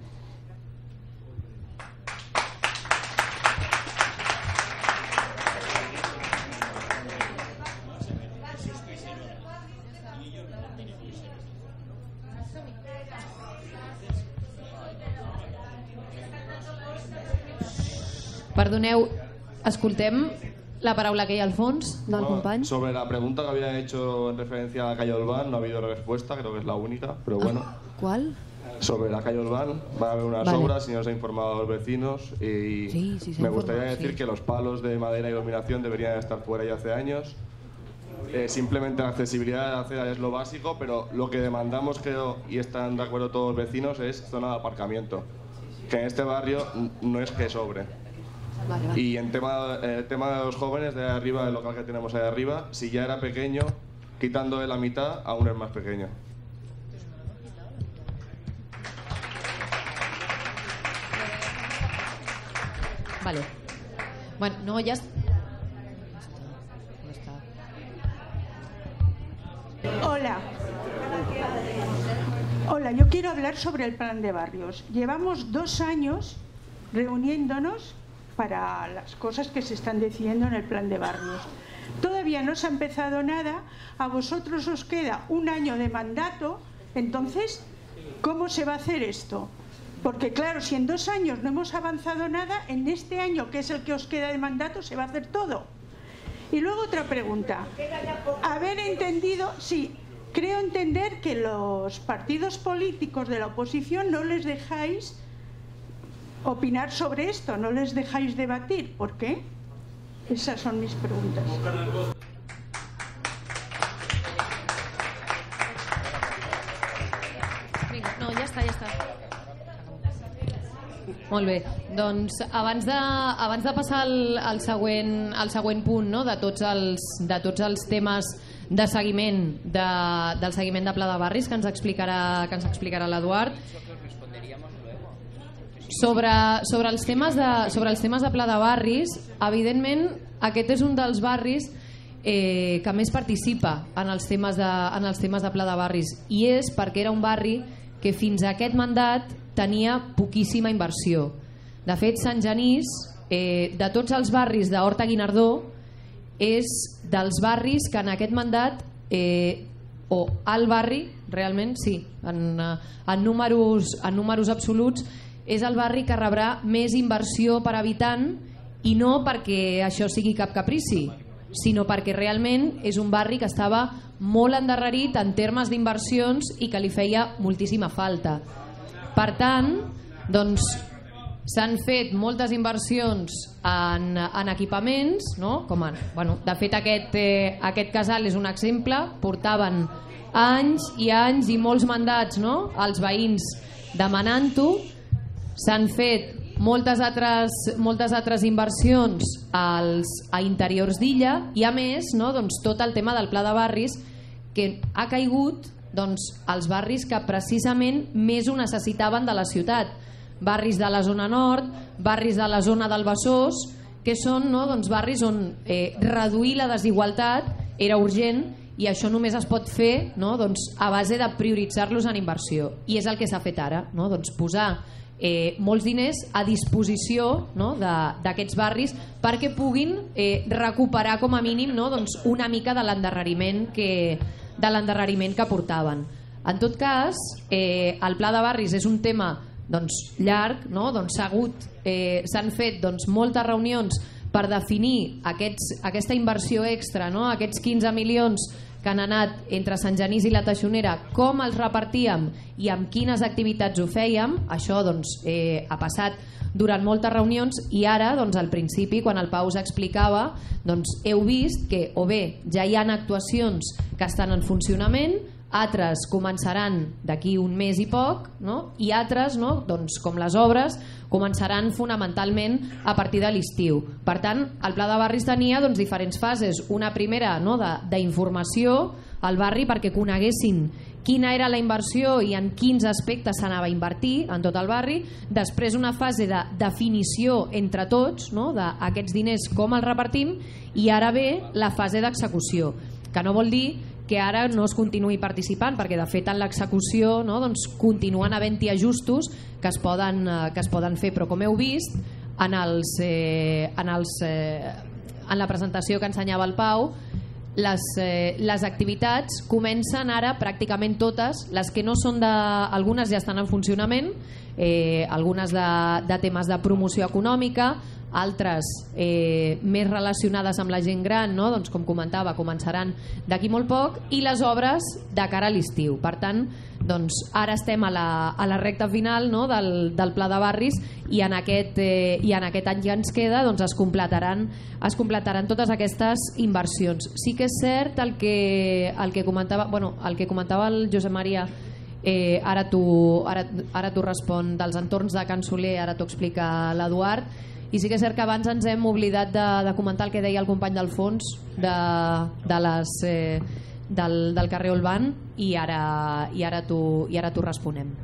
Perdoneu, escoltem la paraula que hi ha al fons del company. Sobre la pregunta que había hecho en referencia a la calle Olván, no ha habido respuesta, creo que es la única, pero bueno. ¿Cuál? Sobre la calle Olván, van a haber unas Vale. obras y nos ha informado a los vecinos y Sí, sí, se ha me gustaría informado, decir sí. que los palos de madera y iluminación deberían estar fuera ya hace años. Eh, simplemente la accesibilidad de la acera es lo básico, pero lo que demandamos, creo, y están de acuerdo todos los vecinos, es zona de aparcamiento, que en este barrio n- no es que sobre. Vale, vale. Y en tema, eh, el tema de los jóvenes de arriba, el local que tenemos ahí arriba, si ya era pequeño, quitando de la mitad, aún es más pequeño. Vale. Bueno, no, ya... est- Hola. Hola, yo quiero hablar sobre el plan de barrios. Llevamos dos años reuniéndonos para las cosas que se están decidiendo en el plan de barrios. Todavía no se ha empezado nada, a vosotros os queda un año de mandato, entonces, ¿cómo se va a hacer esto? Porque claro, si en dos años no hemos avanzado nada, en este año, que es el que os queda de mandato, se va a hacer todo. Y luego otra pregunta. Haber entendido, sí, creo entender que los partidos políticos de la oposición no les dejáis opinar sobre esto, no les dejáis debatir. ¿Por qué? Esas son mis preguntas. Vinga, no, ja està, ja està. Molt bé, doncs abans de, abans de passar al, al, següent, al següent punt, no? de, tots els, de tots els temes de seguiment de, del seguiment de Pla de Barris que ens explicarà, que ens explicarà l'Eduard, sobre, sobre, els temes de, sobre els temes de Pla de Barris, evidentment aquest és un dels barris eh, que més participa en els, temes de, en els temes de Pla de Barris, i és perquè era un barri que fins a aquest mandat tenia poquíssima inversió. De fet, Sant Genís, eh, de tots els barris d'Horta Guinardó, és dels barris que en aquest mandat, eh, o al barri, realment, sí, en, en, números, en números absoluts, és el barri que rebrà més inversió per habitant, i no perquè això sigui cap caprici, sinó perquè realment és un barri que estava molt endarrerit en termes d'inversions i que li feia moltíssima falta. Per tant, doncs, s'han fet moltes inversions en, en equipaments, no? Com en, bueno, de fet aquest, eh, aquest casal és un exemple, portaven anys i anys i molts mandats, no? Els veïns demanant-ho, s'han fet moltes altres, moltes altres inversions als, a interiors d'illa, i a més, no? Doncs tot el tema del Pla de Barris, que ha caigut doncs, als barris que precisament més ho necessitaven de la ciutat, barris de la zona nord, barris de la zona del Besòs, que són, no, doncs, barris on eh, reduir la desigualtat era urgent, i això només es pot fer, no, doncs, a base de prioritzar-los en inversió, i és el que s'ha fet ara, no? Doncs posar eh, molts diners a disposició, no, d'aquests barris perquè puguin eh, recuperar com a mínim, no, doncs, una mica de l'endarreriment que de l'endarreriment que portaven. En tot cas, eh, el Pla de Barris és un tema doncs, llarg, no? Doncs, s'ha hagut, eh, s'han fet doncs, moltes reunions per definir aquests, aquesta inversió extra, no? Aquests quinze milions que han anat entre Sant Genís i la Teixonera, com els repartíem i amb quines activitats ho fèiem. Això doncs, eh, ha passat durant moltes reunions, i ara, doncs, al principi, quan el Pau us explicava, doncs, heu vist que o bé ja hi ha actuacions que estan en funcionament, altres començaran d'aquí un mes i poc, no? I altres, no? Doncs, com les obres, començaran fonamentalment a partir de l'estiu. Per tant, el Pla de Barris tenia doncs, diferents fases. Una primera, no? d'informació al barri perquè coneguessin quina era la inversió i en quins aspectes s'anava a invertir en tot el barri. Després una fase de definició entre tots, no? d'aquests diners com els repartim, i ara ve la fase d'execució, que no vol dir que ara no es continuï participant, perquè de fet en l'execució, no? doncs, continuen havent-hi ajustos que es, poden, que es poden fer, però com heu vist en, els, eh, en, els, eh, en la presentació que ensenyava el Pau, Les, eh, les activitats comencen ara pràcticament totes, les que no són de... algunes ja estan en funcionament, eh, algunes de, de temes de promoció econòmica, altres eh, més relacionades amb la gent gran, no? Doncs, com comentava, començaran d'aquí molt poc, i les obres de cara a l'estiu. Per tant, doncs, ara estem a la, a la recta final, no? del, del Pla de Barris, i en aquest, eh, i en aquest any que ens queda doncs, es, completaran, es completaran totes aquestes inversions. Sí que és cert el que, el que comentava, bueno, el que comentava el Josep Maria. Eh, ara t'ho ara, ara t'ho respon dels entorns de Can Soler, ara t'ho explica l'Eduard, i sí que és cert que abans ens hem oblidat de, de comentar el que deia el company d'Alfons de, de les, eh, del, del carrer Olban, i ara, i ara t'ho i ara t'ho responem.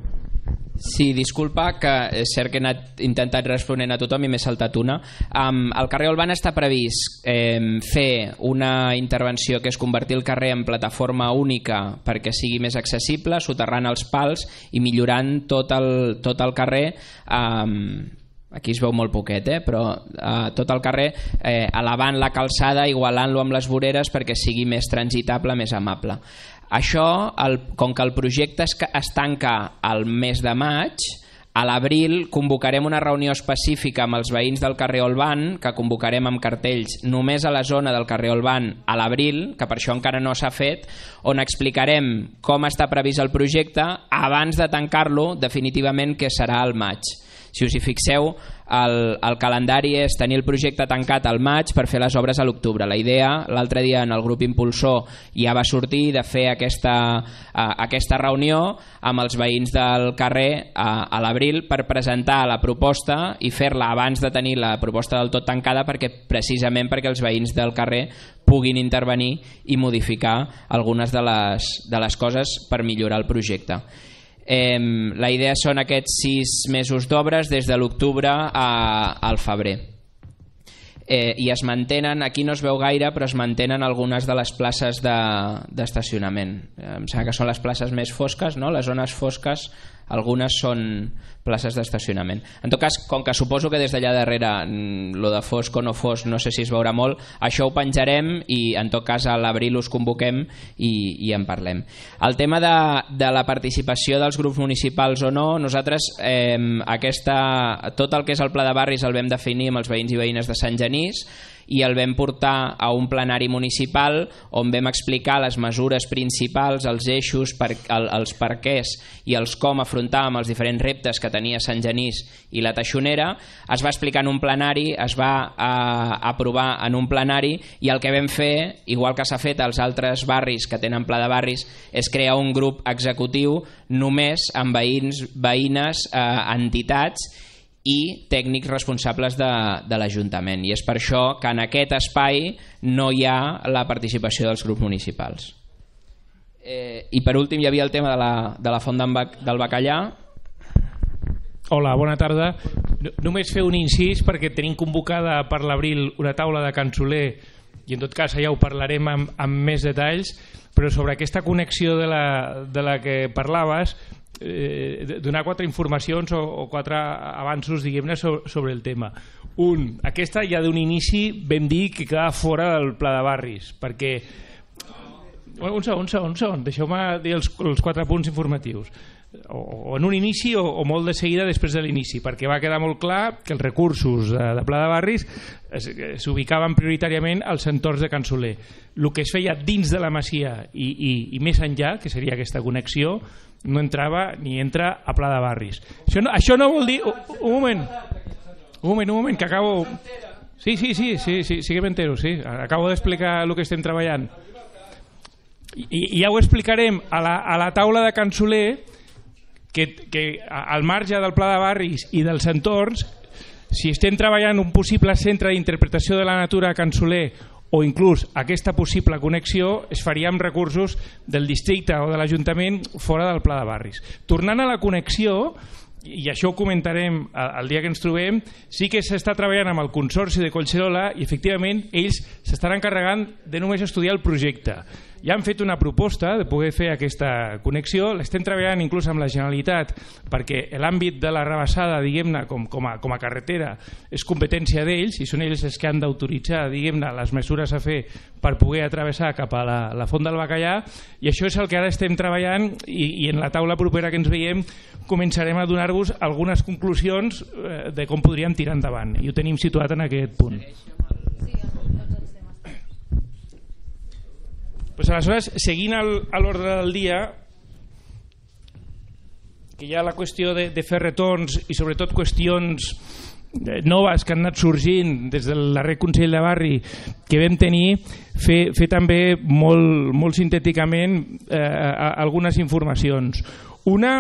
Sí, disculpa, que és cert que he anat intentat responent a tothom i m'he saltat una. Um, al carrer Olban està previst eh, fer una intervenció que és convertir el carrer en plataforma única perquè sigui més accessible, soterrant els pals i millorant tot el, tot el carrer. Um, aquí es veu molt poquet, eh? però uh, tot el carrer eh, elevant la calçada, igualant-lo amb les voreres perquè sigui més transitable, més amable. Això, el, com que el projecte es, es tanca al mes de maig, a l'abril convocarem una reunió específica amb els veïns del carrer Olban, que convocarem amb cartells només a la zona del carrer Olban a l'abril, que per això encara no s'ha fet, on explicarem com està previst el projecte abans de tancar-lo definitivament, que serà al maig. Si us hi fixeu, el, el calendari és tenir el projecte tancat al maig per fer les obres a l'octubre. La idea, l'altre dia en el grup impulsor ja va sortir de fer aquesta, uh, aquesta reunió amb els veïns del carrer uh, a l'abril per presentar la proposta i fer-la abans de tenir la proposta del tot tancada, perquè precisament perquè els veïns del carrer puguin intervenir i modificar algunes de les, de les coses per millorar el projecte. Eh, la idea són aquests sis mesos d'obres des de l'octubre al febrer. Eh, I es mantenen, aquí no es veu gaire, però es mantenen algunes de les places d'estacionament. De, em sembla que són les places més fosques, no? Les zones fosques, algunes són places d'estacionament. En tot cas, com que suposo que des d'allà darrere lo de fosc o no fosc no sé si es veurà molt, això ho penjarem i en tot cas a l'abril us convoquem i, i en parlem. El tema de, de la participació dels grups municipals o no, nosaltres eh, aquesta, tot el que és el Pla de Barris el vam definir amb els veïns i veïnes de Sant Genís i el vam portar a un plenari municipal on vam explicar les mesures principals, els eixos, per, el, els perquès i els com afrontàvem els diferents reptes que tenia Sant Genís i la Teixonera. Es va explicar en un plenari, es va eh, aprovar en un plenari, i el que vam fer, igual que s'ha fet als altres barris que tenen pla de barris, és crear un grup executiu només amb veïns, veïnes, eh, entitats i tècnics responsables de, de l'Ajuntament, i és per això que en aquest espai no hi ha la participació dels grups municipals. Eh, I per últim hi havia el tema de la, de la font del bacallà. Hola, bona tarda. Només fer un incís perquè tenim convocada per l'abril una taula de Can Soler i en tot cas ja ho parlarem amb, amb més detalls, però sobre aquesta connexió de la, de la que parlaves, eh, donar quatre informacions o, o quatre avanços, diguem-ne, sobre, sobre el tema. Un, aquesta ja d'un inici vam dir que quedava fora del pla de barris, perquè... Un segon, un segon, un segon. Deixeu-me dir els, els quatre punts informatius. O, o en un inici o, o molt de seguida després de l'inici, perquè va quedar molt clar que els recursos de, de pla de barris s'ubicaven prioritàriament als entorns de Can Soler. El que es feia dins de la masia i, i, i més enllà, que seria aquesta connexió, no entrava ni entra a pla de barris. Això no, això no vol dir... Un moment, un moment, un moment, que acabo... Sí, sí, sí, sí, sí, sí que m'entero, sí. Acabo d'explicar el que estem treballant. I, i ja ho explicarem a la, a la taula de Can Soler, que, que al marge del pla de barris i dels entorns, si estem treballant un possible centre d'interpretació de la natura a Can Soler o inclús aquesta possible connexió, es faria amb recursos del districte o de l'Ajuntament fora del pla de barris. Tornant a la connexió, i això ho comentarem el dia que ens trobem, sí que s'està treballant amb el Consorci de Collserola i efectivament ells s'estan encarregant de només estudiar el projecte. ja han fet una proposta de poder fer aquesta connexió, l'estem treballant inclús amb la Generalitat perquè l'àmbit de la rabassada, diguem-ne, com, com, a, com a carretera és competència d'ells i són ells els que han d'autoritzar, diguem-ne, les mesures a fer per poder atravessar cap a la, la Font del Bacallà, i això és el que ara estem treballant i, i en la taula propera que ens veiem començarem a donar-vos algunes conclusions eh, de com podríem tirar endavant, i ho tenim situat en aquest punt. Pues aleshores, seguint el, a l'ordre del dia, que hi ha la qüestió de, de fer retorns i sobretot qüestions noves que han anat sorgint des del darrer Consell de Barri que vam tenir, fer, fer també molt, molt sintèticament eh, algunes informacions. Una,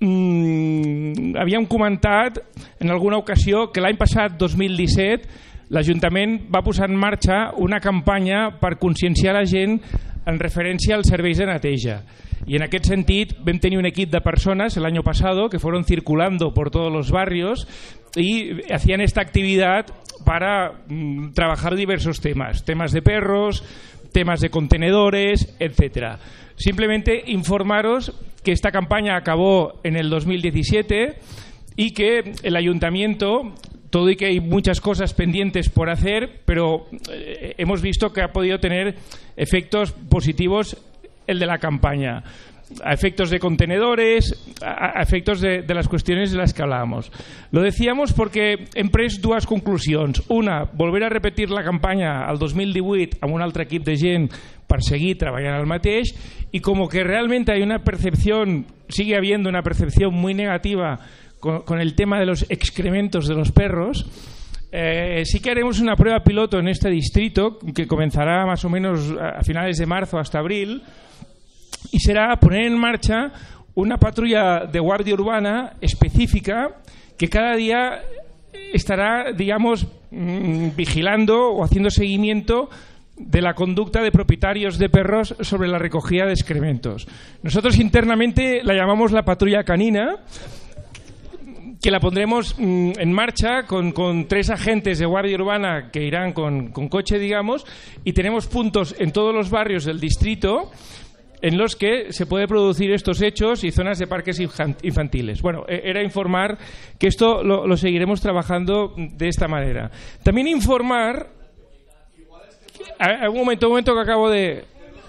mmm, havíem comentat en alguna ocasió que l'any passat, dos mil disset, l'Ajuntament va posar en marxa una campanya per conscienciar la gent en referència als serveis de neteja. Y en aquest sentit vam tenir un equip de personas el año pasado que fueron circulando por todos los barrios y hacían esta actividad para mm, trabajar diversos temas, temas de perros, temas de contenedores, etcétera. Simplemente informaros que esta campaña acabó en el dos mil diecisiete y que el Ayuntamiento, todo y que hay muchas cosas pendientes por hacer, pero eh, hemos visto que ha podido tener efectos positivos el de la campaña, a efectos de contenedores, a, a efectos de, de las cuestiones de las que hablábamos. Lo decíamos porque hem pres dues conclusions. Una, volver a repetir la campanya al dos mil divuit amb un altre equip de gent per seguir treballant el mateix, y como que realmente hay una percepción, sigue habiendo una percepción muy negativa con, con el tema de los excrementos de los perros. Eh, sí que haremos una prueba piloto en este distrito que comenzará más o menos a finales de marzo hasta abril, y será poner en marcha una patrulla de guardia urbana específica que cada día estará, digamos, vigilando o haciendo seguimiento de la conducta de propietarios de perros sobre la recogida de excrementos. Nosotros internamente la llamamos la patrulla canina, que la pondremos mmm, en marcha con, con tres agentes de guardia urbana que irán con, con coche, digamos, y tenemos puntos en todos los barrios del distrito en los que se puede producir estos hechos y zonas de parques infantiles. Bueno, era informar que esto lo, lo seguiremos trabajando de esta manera. También informar... Un momento, un momento que acabo de...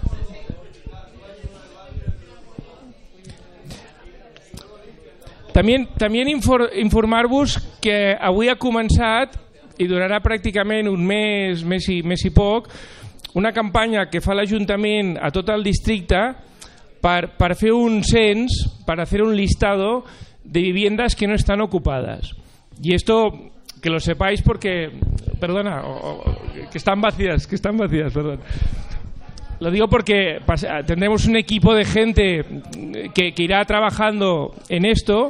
També, també infor, informar-vos que avui ha començat i durarà pràcticament un mes, mes i, mes i poc, una campanya que fa l'Ajuntament a tot el districte per, per fer un cens, per fer un listado de viviendas que no están ocupadas. Y esto, que lo sepáis porque, perdona, o, o, que están vacías, que están vacías, perdón. Lo digo porque tendremos un equipo de gente que, que irá trabajando en esto.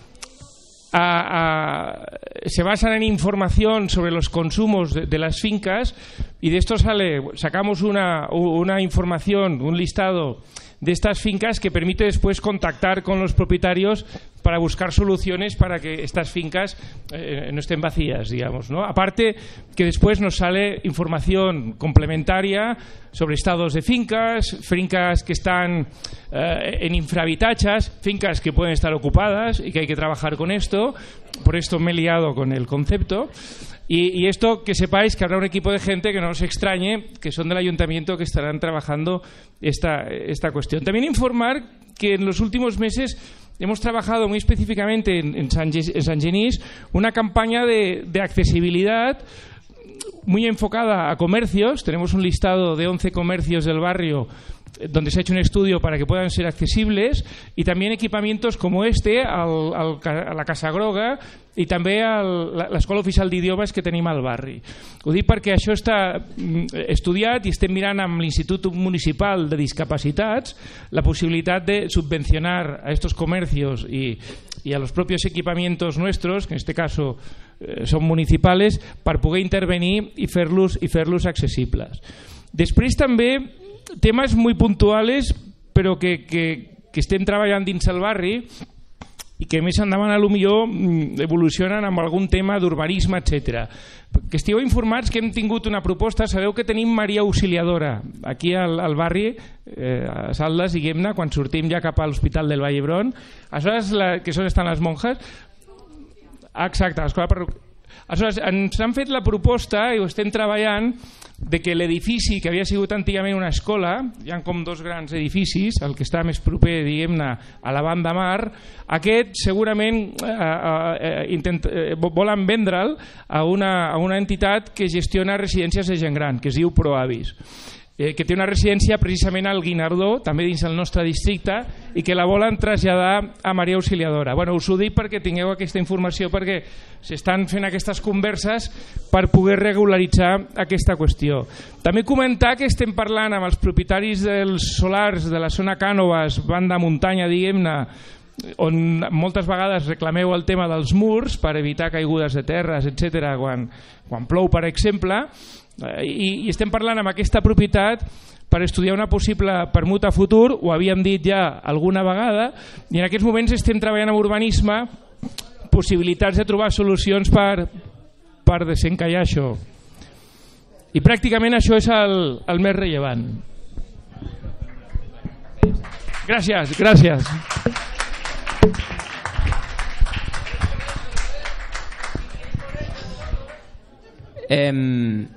A, a, se basan en información sobre los consumos de, de las fincas, y de esto sale, sacamos una, una información, un listado de estas fincas que permite después contactar con los propietarios para buscar soluciones para que estas fincas eh, no estén vacías, digamos, ¿no? Aparte que después nos sale información complementaria sobre estados de fincas, fincas que están eh, en infrahabitatges, fincas que pueden estar ocupadas y que hay que trabajar con esto. Por esto me he liado con el concepto. Y, y esto, que sepáis que habrá un equipo de gente que no os extrañe, que son del Ayuntamiento, que estarán trabajando esta, esta cuestión. También informar que en los últimos meses hemos trabajado muy específicamente en, en, San, en San Genís una campaña de, de accesibilidad muy enfocada a comercios. Tenemos un listado de once comercios del barrio donde se ha hecho un estudio para que puedan ser accesibles, y también equipamientos como este al, al, a la Casa Groga i també a l'Escola Oficial d'Idiomes que tenim al barri. Ho dic perquè això està estudiat i estem mirant amb l'Institut Municipal de Discapacitats la possibilitat de subvencionar a estos comercios y, y a los propios equipamientos nuestros, que en este caso eh, son municipales, per poder intervenir i fer-los i fer-los accessibles. Després també temes muy puntuales, però que, que, que estem treballant dins el barri. i que més endavant a lo millor evolucionen amb algun tema d'urbanisme, etcètera. Que estigueu informats que hem tingut una proposta. Sabeu que tenim Maria Auxiliadora aquí al, al barri, eh, a Saldes i Guemna, quan sortim ja cap a l'Hospital del Vall d'Hebron. Aleshores, la, que són estan les monges. Ah, exacte, l'escola parroquial. Aleshores, ens han fet la proposta, i ho estem treballant, de que l'edifici que havia sigut antigament una escola, hi ha com dos grans edificis, el que està més proper, diguem-ne, a la banda mar, aquest segurament eh, eh, intent, eh, volen vendre'l a una, a una entitat que gestiona residències de gent gran, que es diu Proavis, eh, que té una residència precisament al Guinardó, també dins del nostre districte, i que la volen traslladar a Maria Auxiliadora. Bueno, us ho dic perquè tingueu aquesta informació, perquè s'estan fent aquestes converses per poder regularitzar aquesta qüestió. També comentar que estem parlant amb els propietaris dels solars de la zona Cànoves, banda muntanya, diguem-ne, on moltes vegades reclameu el tema dels murs per evitar caigudes de terres, etcètera, quan, quan plou, per exemple, i, i estem parlant amb aquesta propietat per estudiar una possible permuta futur, ho havíem dit ja alguna vegada, i en aquests moments estem treballant amb urbanisme possibilitats de trobar solucions per, per desencallar això. I pràcticament això és el, el més rellevant. Gràcies, gràcies. Eh,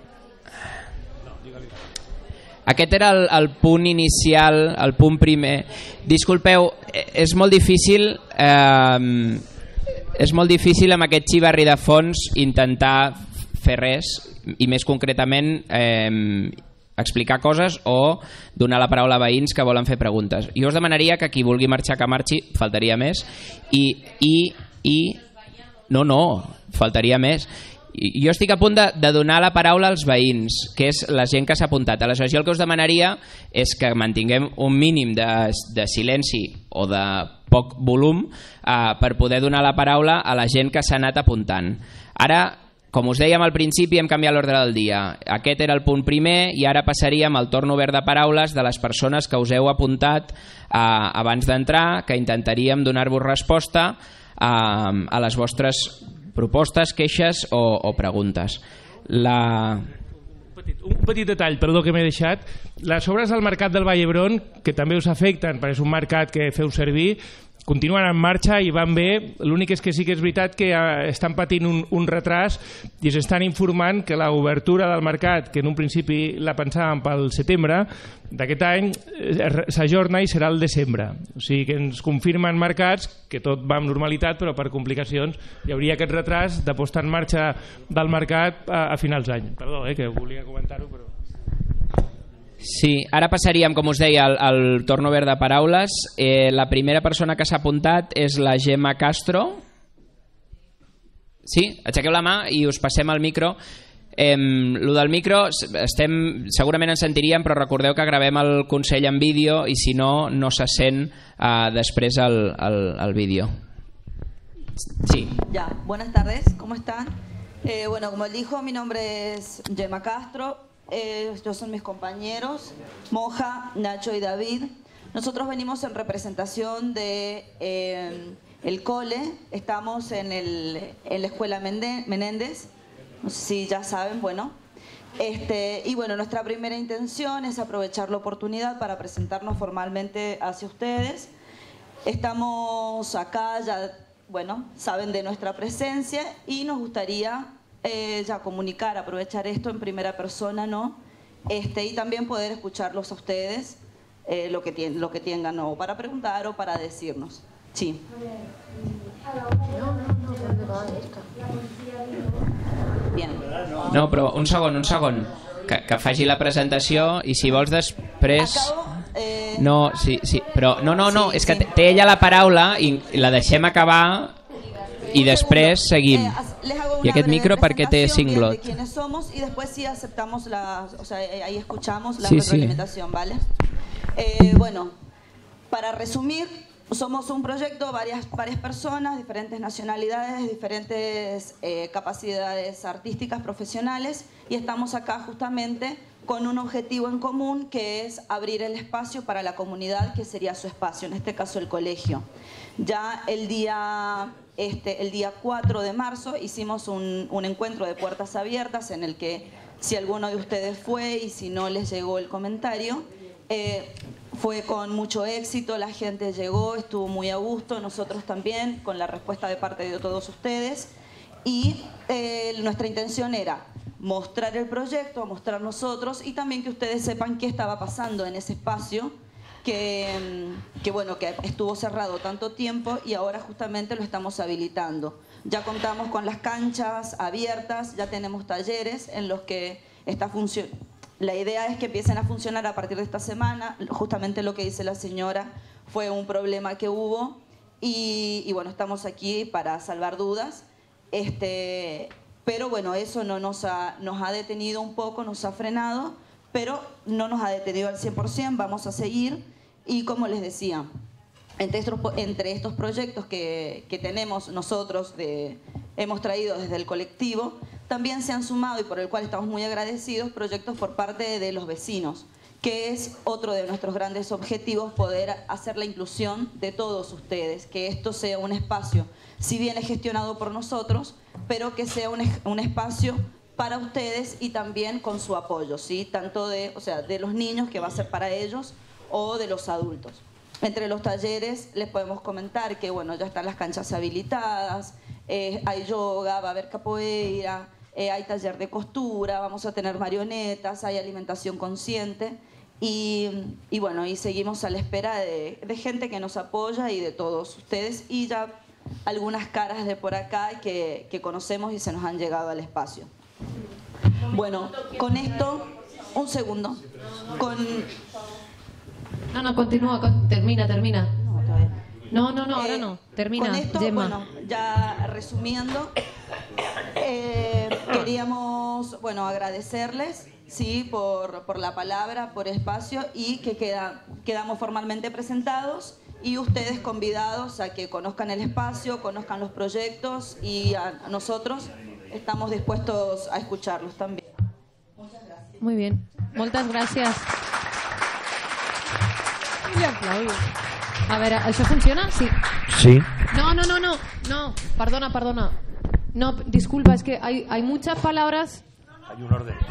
aquest era el, el punt inicial, el punt primer. Disculpeu, és molt difícil eh, és molt difícil amb aquest xivarri de fons intentar fer res, i més concretament eh, explicar coses o donar la paraula a veïns que volen fer preguntes. Jo us demanaria que qui vulgui marxar que marxi, faltaria més, i, i, i no, no, faltaria més. Jo estic a punt de, de donar la paraula als veïns, que és la gent que s'ha apuntat. Aleshores, jo el que us demanaria és que mantinguem un mínim de, de silenci o de poc volum eh, per poder donar la paraula a la gent que s'ha anat apuntant. Ara, com us dèiem al principi, hem canviat l'ordre del dia. Aquest era el punt primer i ara passaríem al torn obert de paraules de les persones que us heu apuntat eh, abans d'entrar, que intentaríem donar-vos resposta eh, a les vostres propostes, queixes o, o preguntes. La... Un petit, un petit detall, perdó, que m'he deixat. Les obres del Mercat del Vall d'Hebron, que també us afecten, perquè és un mercat que feu servir, continuen en marxa i van bé. L'únic és que sí que és veritat que estan patint un, un retras i s'estan informant que l'obertura del mercat, que en un principi la pensàvem pel setembre d'aquest any, s'ajorna i serà el desembre. O sigui que ens confirmen mercats que tot va amb normalitat, però per complicacions hi hauria aquest retras de posar en marxa del mercat a, a finals d'any. Perdó, eh, que volia comentar-ho, però... Sí, ara passaríem, com us deia, al, al torn obert de paraules. Eh, la primera persona que s'ha apuntat és la Gemma Castro. Sí? Aixequeu la mà i us passem el micro. Eh, lo del micro, estem, segurament ens sentiríem, però recordeu que gravem el Consell en vídeo i si no, no se sent eh, després el, el, el vídeo. Sí. Ya, buenas tardes, ¿cómo están? Eh, bueno, como él dijo, mi nombre es Gemma Castro. Eh, estos son mis compañeros, Moja, Nacho y David. Nosotros venimos en representación de eh, el cole. Estamos en, el, en la escuela Menéndez. No sé si ya saben, bueno. Este, y bueno, nuestra primera intención es aprovechar la oportunidad para presentarnos formalmente hacia ustedes. Estamos acá, ya, bueno, saben de nuestra presencia y nos gustaría Eh, ya comunicar, aprovechar esto en primera persona, ¿no? Este, y también poder escucharlos a ustedes eh, lo, que tienen, lo que tengan, o para preguntar o para decirnos. Sí. Bien. No, però un segon, un segon. Que, que faci la presentació i si vols després... Eh... No, sí, sí, però no, no, no, sí, és que sí. Té ella la paraula i la deixem acabar i després seguim. Y aquest micro perquè té cinglot. De quiénes somos y después sí aceptamos la, o sea, ahí escuchamos la sí, retroalimentación, sí. ¿Vale? Eh, bueno, para resumir, somos un proyecto, varias, varias personas, diferentes nacionalidades, diferentes eh, capacidades artísticas, profesionales, y estamos acá justamente con un objetivo en común, que es abrir el espacio para la comunidad, que sería su espacio, en este caso el colegio. Ya el día, este, el día cuatro de marzo hicimos un, un encuentro de puertas abiertas en el que, si alguno de ustedes fue y si no les llegó el comentario, eh, fue con mucho éxito, la gente llegó, estuvo muy a gusto, nosotros también, con la respuesta de parte de todos ustedes. Y eh, nuestra intención era mostrar el proyecto, mostrar nosotros y también que ustedes sepan qué estaba pasando en ese espacio que, que, bueno, que estuvo cerrado tanto tiempo y ahora justamente lo estamos habilitando. Ya contamos con las canchas abiertas, ya tenemos talleres en los que está funcionando. La idea es que empiecen a funcionar a partir de esta semana. Justamente lo que dice la señora fue un problema que hubo y, y bueno, estamos aquí para salvar dudas. Este, pero bueno, eso no nos ha, nos ha detenido un poco, nos ha frenado, pero no nos ha detenido al cien por cien, vamos a seguir. Y como les decía, entre estos, entre estos proyectos que, que tenemos nosotros, de, hemos traído desde el colectivo, también se han sumado, y por el cual estamos muy agradecidos, proyectos por parte de los vecinos, que es otro de nuestros grandes objetivos, poder hacer la inclusión de todos ustedes, que esto sea un espacio, si bien es gestionado por nosotros, pero que sea un, un espacio para ustedes y también con su apoyo, ¿sí? Tanto de, o sea, de los niños, que va a ser para ellos, o de los adultos. Entre los talleres les podemos comentar que bueno, ya están las canchas habilitadas, eh, hay yoga, va a haber capoeira, eh, hay taller de costura, vamos a tener marionetas, hay alimentación consciente y, y bueno, y seguimos a la espera de, de gente que nos apoya y de todos ustedes, y ya algunas caras de por acá que, que conocemos y se nos han llegado al espacio. Bueno, con esto, un segundo, con... No, no, continúa, con, termina, termina. No, no, no, ahora no, termina, con esto, Gemma. Bueno, ya resumiendo, eh, queríamos, bueno, agradecerles, sí, por, por la palabra, por espacio, y que queda, quedamos formalmente presentados y ustedes convidados a que conozcan el espacio, conozcan los proyectos, y a, a nosotros estamos dispuestos a escucharlos también. Muchas gracias. Muy bien, moltes gràcies. A ver, ¿eso funciona? Sí. Sí. No, no, no, no, no, perdona, perdona. No, disculpa, es que hay, hay muchas palabras. Hay un orden.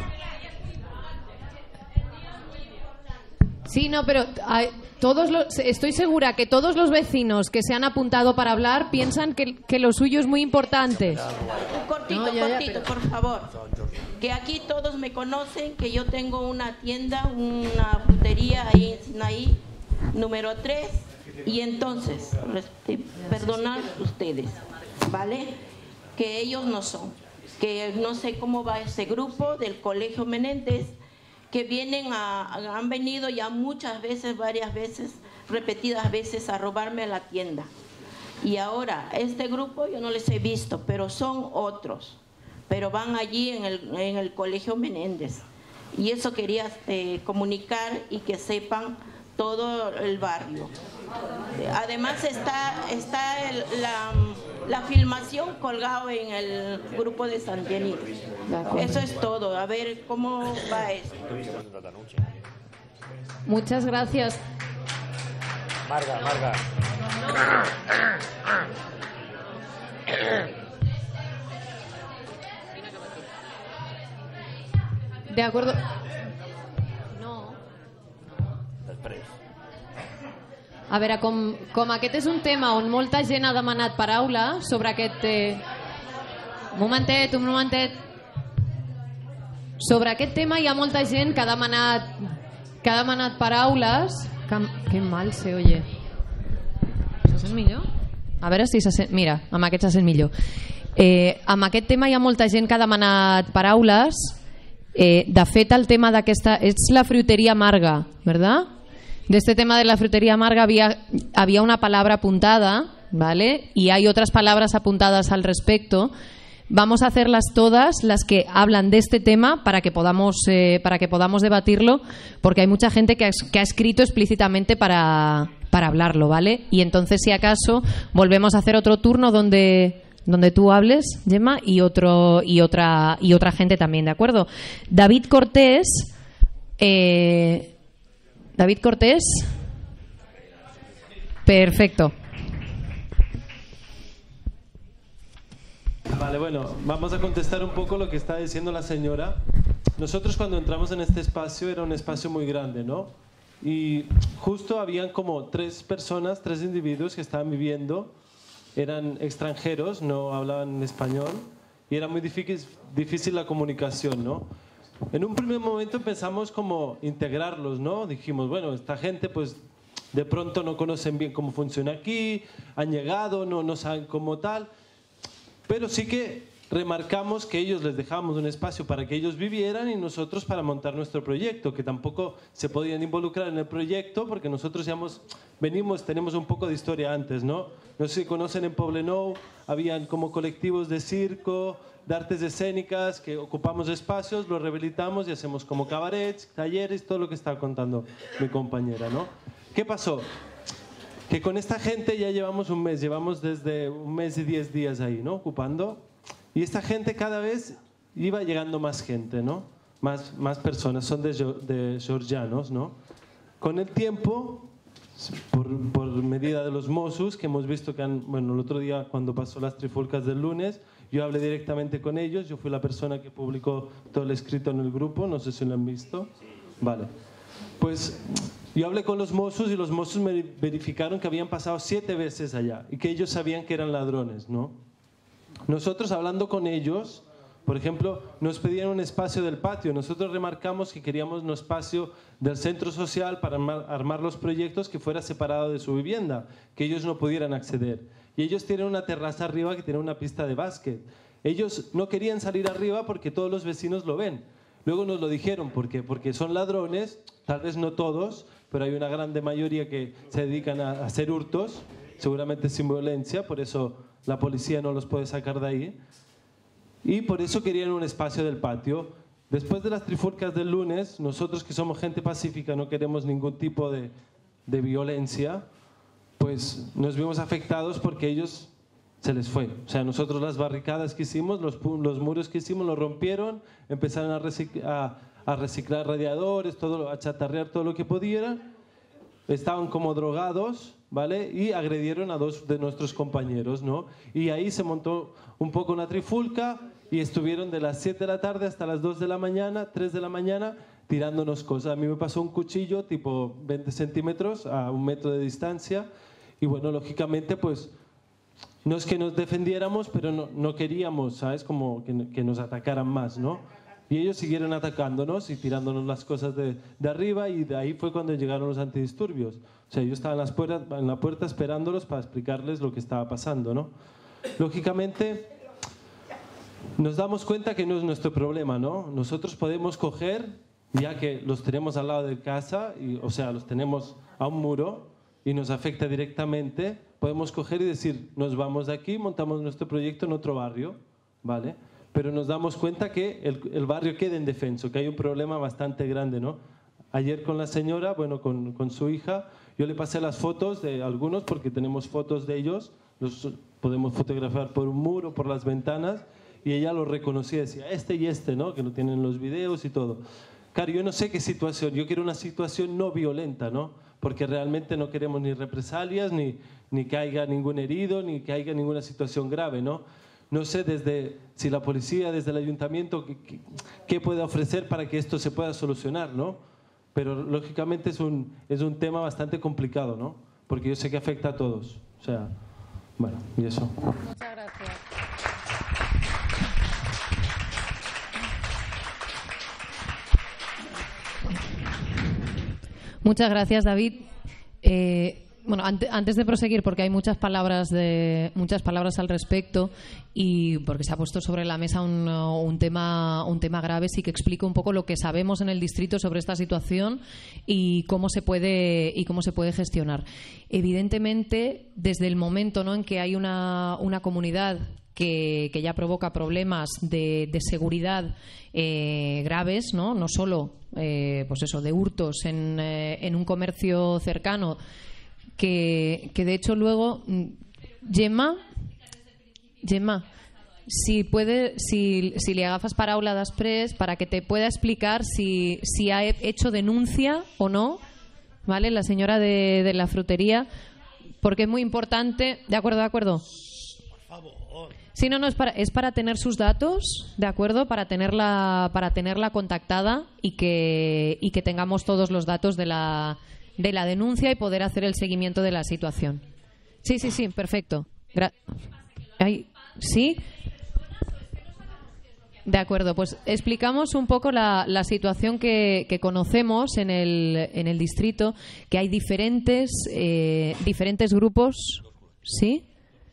Sí, no, pero hay, todos los, estoy segura que todos los vecinos que se han apuntado para hablar piensan que, que lo suyo es muy importante. Cortito, No, ya, ya, cortito, pero- por favor. Que aquí todos me conocen, que yo tengo una tienda, una frutería ahí en Sinaí, número tres, y entonces, este, perdonad ustedes, ¿vale? Que ellos no son, que no sé cómo va ese grupo del Colegio Menéndez, que vienen a, a- han venido ya muchas veces, varias veces, repetidas veces a robarme la tienda. Y ahora, este grupo yo no les he visto, pero son otros, pero van allí en el, en el Colegio Menéndez. Y eso quería eh, comunicar y que sepan todo el barrio. Además está, está el- la, la filmación colgado en el grupo de San Benito. Eso es todo. A ver cómo va esto. Muchas gracias. Marga, Marga. De acuerdo. Després. A veure, com, com aquest és un tema on molta gent ha demanat paraula sobre aquest... Eh... Un momentet, un momentet. Sobre aquest tema hi ha molta gent que ha demanat, que ha demanat paraules. Que, que mal se oye. Se sent millor? A veure si se sent... Mira, amb aquest se sent millor. Eh, amb aquest tema hi ha molta gent que ha demanat paraules. Eh, de fet, el tema d'aquesta... És la fruteria amarga, ¿verdad? De este tema de la frutería amarga había, había una palabra apuntada, ¿vale? Y hay otras palabras apuntadas al respecto. Vamos a hacerlas todas, las que hablan de este tema, para que podamos, eh, para que podamos debatirlo, porque hay mucha gente que ha, que ha escrito explícitamente para, para hablarlo, ¿vale? Y entonces, si acaso, volvemos a hacer otro turno donde, donde tú hables, Gemma, y, otro, y, otra, y otra gente también, ¿de acuerdo? David Cortés... Eh, David Cortés... Perfecto. Vale, bueno, vamos a contestar un poco lo que está diciendo la señora. Nosotros cuando entramos en este espacio era un espacio muy grande, ¿no? Y justo habían como tres personas, tres individuos que estaban viviendo, eran extranjeros, no hablaban español y era muy difícil, difícil la comunicación, ¿no? En un primer momento empezamos como integrarlos, ¿no? Dijimos, bueno, esta gente pues de pronto no conocen bien cómo funciona aquí, han llegado, no, no saben cómo tal, pero sí que remarcamos que ellos les dejábamos un espacio para que ellos vivieran y nosotros para montar nuestro proyecto, que tampoco se podían involucrar en el proyecto porque nosotros ya hemos, venimos, tenemos un poco de historia antes, ¿no? No sé si conocen en Poblenou, habían como colectivos de circo, de artes escénicas, que ocupamos espacios, los rehabilitamos y hacemos como cabarets, talleres, todo lo que está contando mi compañera, ¿no? ¿Qué pasó? Que con esta gente ya llevamos un mes, llevamos desde un mes y diez días ahí, ¿no? Ocupando. Y esta gente cada vez iba llegando más gente, ¿no? Más, más personas, son de, de georgianos, ¿no? Con el tiempo, por, por medida de los Mossos, que hemos visto que han, bueno, el otro día cuando pasó las trifulcas del lunes, yo hablé directamente con ellos, yo fui la persona que publicó todo el escrito en el grupo, no sé si lo han visto. Vale. Pues yo hablé con los Mossos y los Mossos me verificaron que habían pasado siete veces allá y que ellos sabían que eran ladrones, ¿no? Nosotros hablando con ellos, por ejemplo, nos pedían un espacio del patio. Nosotros remarcamos que queríamos un espacio del centro social para armar, armar los proyectos que fuera separado de su vivienda, que ellos no pudieran acceder. Y ellos tienen una terraza arriba que tiene una pista de básquet. Ellos no querían salir arriba porque todos los vecinos lo ven. Luego nos lo dijeron, ¿por qué? Porque son ladrones, tal vez no todos, pero hay una grande mayoría que se dedican a hacer hurtos, seguramente sin violencia, por eso la policía no los puede sacar de ahí. Y por eso querían un espacio del patio. Después de las trifulcas del lunes, nosotros que somos gente pacífica, no queremos ningún tipo de, de violencia, pues nos vimos afectados porque ellos se les fue. O sea, nosotros las barricadas que hicimos, los, los muros que hicimos, los rompieron, empezaron a reciclar, a, a reciclar radiadores, todo, a chatarrear todo lo que pudieran. Estaban como drogados, ¿vale? Y agredieron a dos de nuestros compañeros, ¿no? Y ahí se montó un poco una trifulca y estuvieron de las siete de la tarde hasta las dos de la mañana, tres de la mañana, tirándonos cosas. A mí me pasó un cuchillo tipo veinte centímetros a un metro de distancia y bueno, lógicamente pues no es que nos defendiéramos, pero no, no queríamos, ¿sabes? Como que, que nos atacaran más, ¿no? Y ellos siguieron atacándonos y tirándonos las cosas de, de arriba y de ahí fue cuando llegaron los antidisturbios. O sea, yo estaba en, las puertas, en la puerta esperándolos para explicarles lo que estaba pasando, ¿no? Lógicamente, nos damos cuenta que no es nuestro problema, ¿no? Nosotros podemos coger, ya que los tenemos al lado de casa, y, o sea, los tenemos a un muro y nos afecta directamente, podemos coger y decir, nos vamos de aquí, montamos nuestro proyecto en otro barrio, ¿vale? Pero nos damos cuenta que el, el barrio queda indefenso, que hay un problema bastante grande, ¿no? Ayer con la señora, bueno, con, con su hija, yo le pasé las fotos de algunos, porque tenemos fotos de ellos, los podemos fotografiar por un muro, por las ventanas, y ella los reconocía, decía, este y este, ¿no? Que no tienen los videos y todo. Claro, yo no sé qué situación, yo quiero una situación no violenta, ¿no? Porque realmente no queremos ni represalias, ni, ni que haya ningún herido, ni que haya ninguna situación grave, ¿no? No sé desde si la policía, desde el ayuntamiento, qué, qué, qué puede ofrecer para que esto se pueda solucionar, ¿no? Pero lógicamente es un, es un tema bastante complicado, ¿no? Porque yo sé que afecta a todos. O sea, bueno, y eso. Muchas gracias. Muchas gracias, David. Eh, bueno, ante, antes de proseguir, porque hay muchas palabras de muchas palabras al respecto y porque se ha puesto sobre la mesa un, un tema un tema grave, sí que explico un poco lo que sabemos en el distrito sobre esta situación y cómo se puede y cómo se puede gestionar. Evidentemente, desde el momento, ¿no?, en que hay una, una comunidad que, que ya provoca problemas de, de seguridad eh, graves, ¿no? No solo eh, pues eso, de hurtos en, eh, en un comercio cercano, que, que de hecho luego Gemma Gemma si puede, si, si li agafes paraula després para que te pueda explicar si, si ha hecho denuncia o no, ¿vale? La señora de, de la frutería, porque es muy importante. ¿De acuerdo, de acuerdo? Por favor. Sí, no, no, es para, es para tener sus datos, ¿de acuerdo? Para tenerla, para tenerla contactada y que, y que tengamos todos los datos de la, de la denuncia y poder hacer el seguimiento de la situación. Sí, sí, sí, perfecto. Gra Ay, ¿sí? De acuerdo, pues explicamos un poco la, la situación que, que conocemos en el, en el distrito, que hay diferentes, eh, diferentes grupos, ¿sí?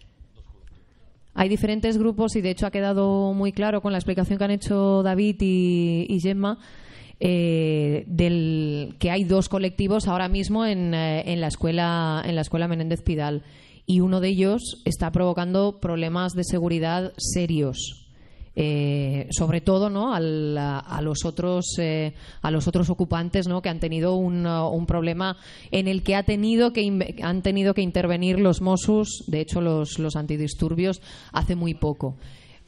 Hay diferentes grupos y de hecho ha quedado muy claro con la explicación que han hecho David y, y Gemma, eh, del, que hay dos colectivos ahora mismo en, eh, en, la escuela, en la escuela Menéndez Pidal, y uno de ellos está provocando problemas de seguridad serios. Eh, sobre todo, ¿no? Al, a, a los otros eh, a los otros ocupantes, ¿no? Que han tenido un, un problema en el que ha tenido que han tenido que intervenir los Mossos, de hecho los, los antidisturbios, hace muy poco.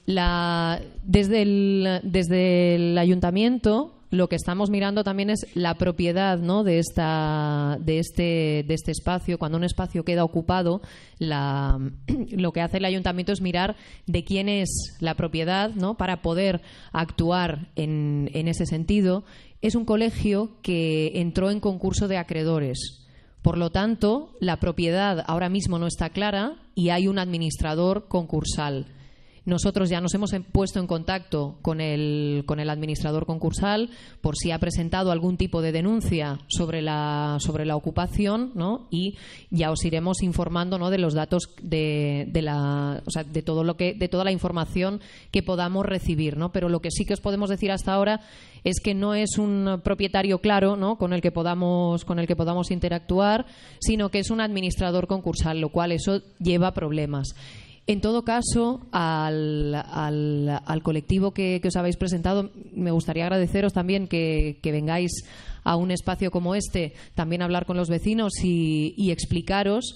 La, desde el, desde el ayuntamiento lo que estamos mirando también es la propiedad, ¿no? de, esta, de, este, de este espacio. Cuando un espacio queda ocupado, la, lo que hace el ayuntamiento es mirar de quién es la propiedad, ¿no? Para poder actuar en, en ese sentido. Es un colegio que entró en concurso de acreedores. Por lo tanto, la propiedad ahora mismo no está clara y hay un administrador concursal. Nosotros ya nos hemos puesto en contacto con el, con el administrador concursal por si ha presentado algún tipo de denuncia sobre la, sobre la ocupación, ¿no? Y ya os iremos informando, ¿no? De los datos de, de, la, o sea, de, todo lo que, de toda la información que podamos recibir, ¿no? Pero lo que sí que os podemos decir hasta ahora es que no es un propietario claro, ¿no? con el que podamos, con el que podamos interactuar, sino que es un administrador concursal, lo cual eso lleva problemas. En todo caso, al, al, al colectivo que, que os habéis presentado, me gustaría agradeceros también que, que vengáis a un espacio como este, también a hablar con los vecinos y, y explicaros.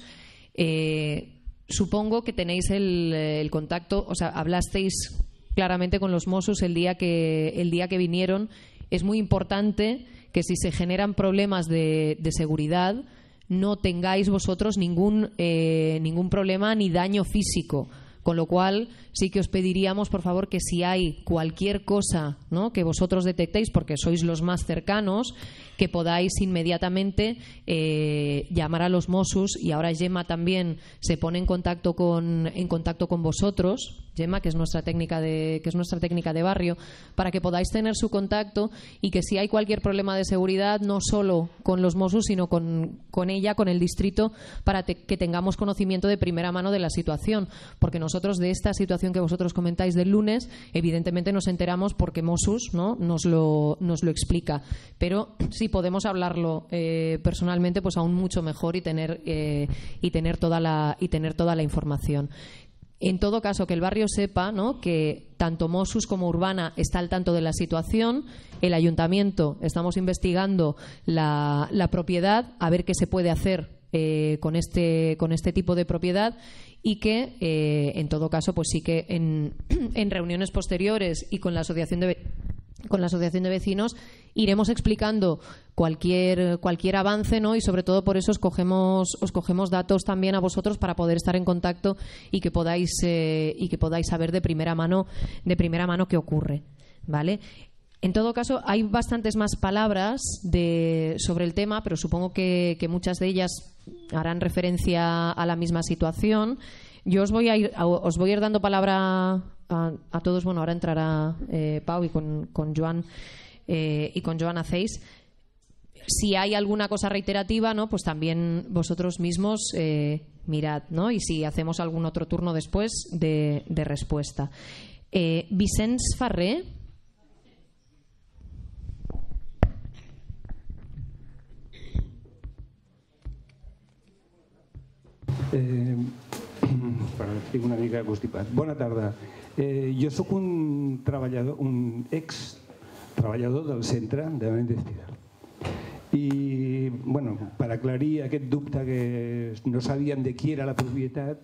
Eh, supongo que tenéis el, el contacto, o sea, hablasteis claramente con los Mossos el día que, el día que vinieron. Es muy importante que si se generan problemas de, de seguridad, no tengáis vosotros ningún, eh, ningún problema ni daño físico. Con lo cual, sí que os pediríamos, por favor, que si hay cualquier cosa, ¿no? que vosotros detectéis, porque sois los más cercanos, que podáis inmediatamente eh, llamar a los Mossos. Y ahora Gemma también se pone en contacto con, en contacto con vosotros, Gemma, que es nuestra técnica de, que es nuestra técnica de barrio, para que podáis tener su contacto y que si hay cualquier problema de seguridad, no solo con los Mossos, sino con, con ella, con el distrito, para te, que tengamos conocimiento de primera mano de la situación. Porque nosotros de esta situación que vosotros comentáis del lunes, evidentemente nos enteramos porque Mossos, ¿no? nos, lo, nos lo explica. Pero si podemos hablarlo eh, personalmente, pues aún mucho mejor y tener, eh, y tener toda la, y tener toda la información. En todo caso, que el barrio sepa, ¿no? que tanto Mossos como Urbana está al tanto de la situación. El ayuntamiento estamos investigando la, la propiedad, a ver qué se puede hacer eh, con, este, con este tipo de propiedad, y que, eh, en todo caso, pues sí que en, en reuniones posteriores y con la asociación de con la asociación de vecinos iremos explicando cualquier cualquier avance, ¿no? Y sobre todo por eso os cogemos os cogemos datos también a vosotros para poder estar en contacto y que podáis eh, y que podáis saber de primera mano de primera mano qué ocurre, ¿vale? En todo caso, hay bastantes más palabras de, sobre el tema, pero supongo que, que muchas de ellas harán referencia a la misma situación. Yo os voy a ir, os voy a ir dando palabra a, a todos. Bueno, ahora entrará eh, Pau y con, con Joan eh, y con Joan hacéis. Si hay alguna cosa reiterativa, ¿no? Pues también vosotros mismos eh, mirad, ¿no? Y si hacemos algún otro turno después de, de respuesta. Eh, Vicenç Ferrer. Eh, estic una mica constipat. Bona tarda. Eh, jo sóc un treballador, un ex treballador del centre de Menéndez Pidal. I, bueno, per aclarir aquest dubte que no sabíem de qui era la propietat,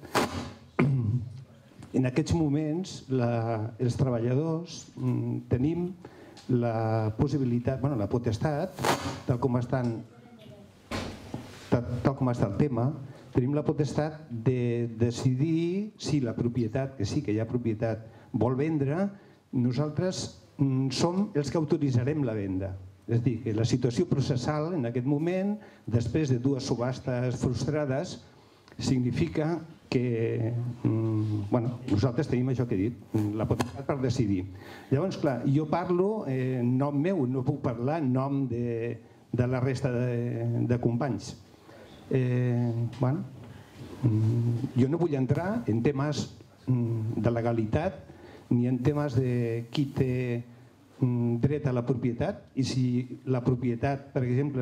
en aquests moments la, els treballadors mm, tenim la possibilitat, bueno, la potestat, tal com estan, tal, tal com està el tema, tenim la potestat de decidir si la propietat, que sí que hi ha propietat, vol vendre. Nosaltres mm, som els que autoritzarem la venda. És a dir, que la situació processal en aquest moment, després de dues subhastes frustrades, significa que mm, bueno, nosaltres tenim això que he dit, la potestat per decidir. Llavors, clar, jo parlo en nom meu, no puc parlar en nom de, de la resta de, de companys. Eh, bueno, mm, jo no vull entrar en temes mm, de legalitat ni en temes de qui té dret a la propietat i si la propietat, per exemple,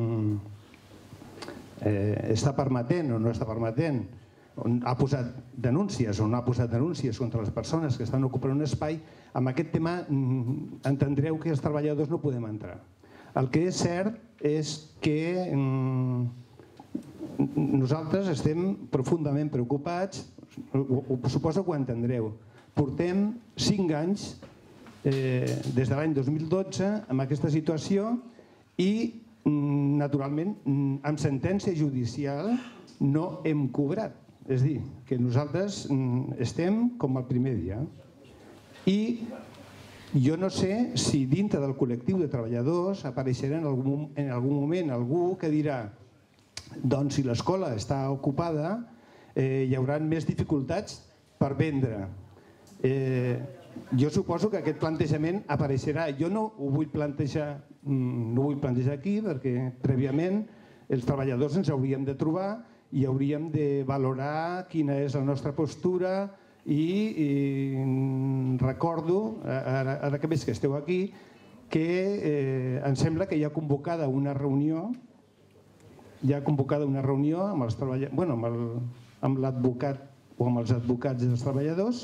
eh, està permetent o no està permetent, ha posat denúncies o no ha posat denúncies contra les persones que estan ocupant un espai, amb aquest tema entendreu que els treballadors no podem entrar. El que és cert és que nosaltres estem profundament preocupats, suposo que ho entendreu. Portem cinc anys Eh, des de l'any dos mil dotze amb aquesta situació i naturalment amb sentència judicial no hem cobrat, és a dir, que nosaltres estem com el primer dia i jo no sé si dintre del col·lectiu de treballadors apareixerà en algun, en algun moment algú que dirà doncs si l'escola està ocupada eh, hi haurà més dificultats per vendre. eh, Jo suposo que aquest plantejament apareixerà. Jo no ho vull plantejar, no ho vull plantejar aquí perquè prèviament els treballadors ens hauríem de trobar i hauríem de valorar quina és la nostra postura i, i recordo, ara, ara que veig que esteu aquí, que eh, em sembla que hi ha convocada una reunió hi ha convocada una reunió amb els treballadors, bueno, amb el, amb l'advocat o amb els advocats dels treballadors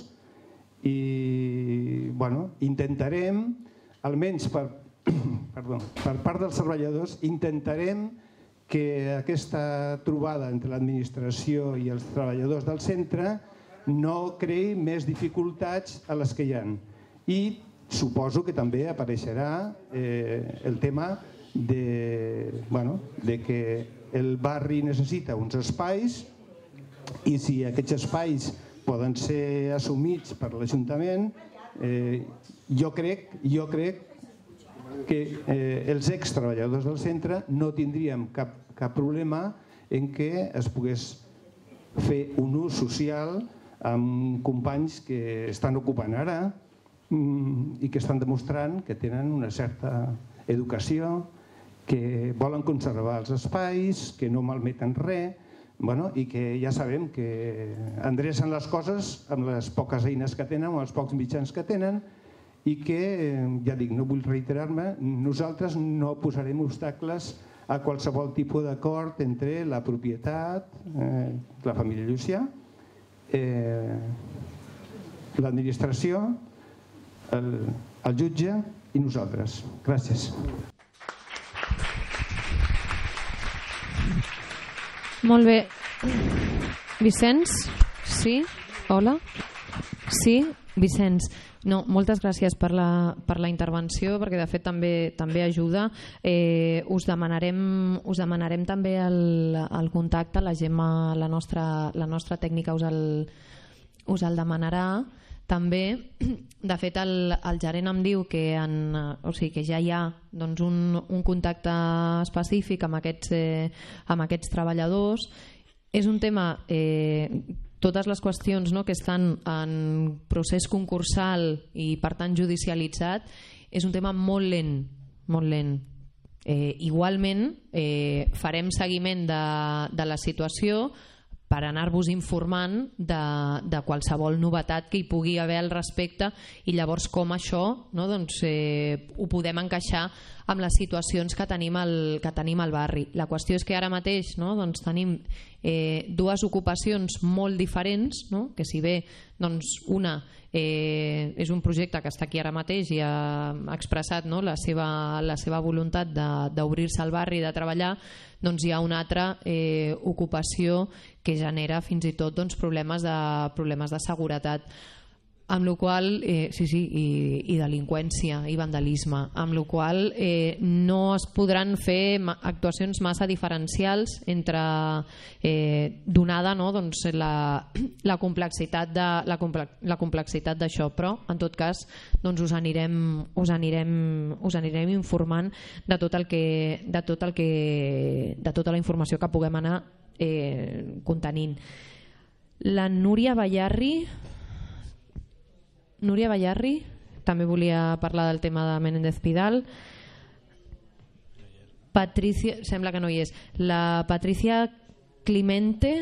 i bueno, intentarem, almenys per, perdó, per part dels treballadors, intentarem que aquesta trobada entre l'administració i els treballadors del centre no creï més dificultats a les que hi ha. I suposo que també apareixerà eh, el tema de, bueno, de que el barri necessita uns espais i si aquests espais poden ser assumits per l'Ajuntament, eh, jo crec, jo crec que eh, els extreballadors del centre no tindríem cap, cap problema en què es pogués fer un ús social amb companys que estan ocupant ara mm, i que estan demostrant que tenen una certa educació, que volen conservar els espais, que no malmeten res, bueno, i que ja sabem que endrecen les coses amb les poques eines que tenen, amb els pocs mitjans que tenen i que, ja dic, no vull reiterar-me, nosaltres no posarem obstacles a qualsevol tipus d'acord entre la propietat, eh, la família Llucià, eh, l'administració, el, el jutge i nosaltres. Gràcies. Molt bé. Vicenç? Sí? Hola? Sí? Vicenç. No, moltes gràcies per la, per la intervenció, perquè de fet també, també ajuda. Eh, us, demanarem, us demanarem també el, el contacte, la Gemma, la nostra, la nostra tècnica us el, us el demanarà. També, de fet, el, el gerent em diu que, en, o sigui, que ja hi ha doncs, un, un contacte específic amb aquests, eh, amb aquests treballadors. És un tema, eh, totes les qüestions, no, que estan en procés concursal i per tant judicialitzat, és un tema molt lent, molt lent. Eh, igualment, eh, farem seguiment de, de la situació per anar-vos informant de, de qualsevol novetat que hi pugui haver al respecte i llavors com això, no, doncs, eh, ho podem encaixar amb les situacions que tenim al, que tenim al barri. La qüestió és que ara mateix, no, doncs tenim eh, dues ocupacions molt diferents, no? Que si bé doncs, una eh, és un projecte que està aquí ara mateix i ha expressat, no, la, seva, la seva voluntat d'obrir-se al barri i de treballar, doncs hi ha una altra eh, ocupació que genera fins i tot doncs, problemes, de, problemes de seguretat. Amb la qual eh, sí, sí, i, i delinqüència i vandalisme, amb la qual eh, no es podran fer actuacions massa diferencials entre eh, donada, no, doncs, la, la complexitat de, la, comple la complexitat d'això, però en tot cas doncs, us anirem us anirem us anirem informant de tot el que de tot el que de tota la informació que puguem anar eh, contenint. La Núria Ballarri Núria Ballarri també volia parlar del tema de Menéndez Pidal. Patricia, sembla que no hi és. La Patricia Climente.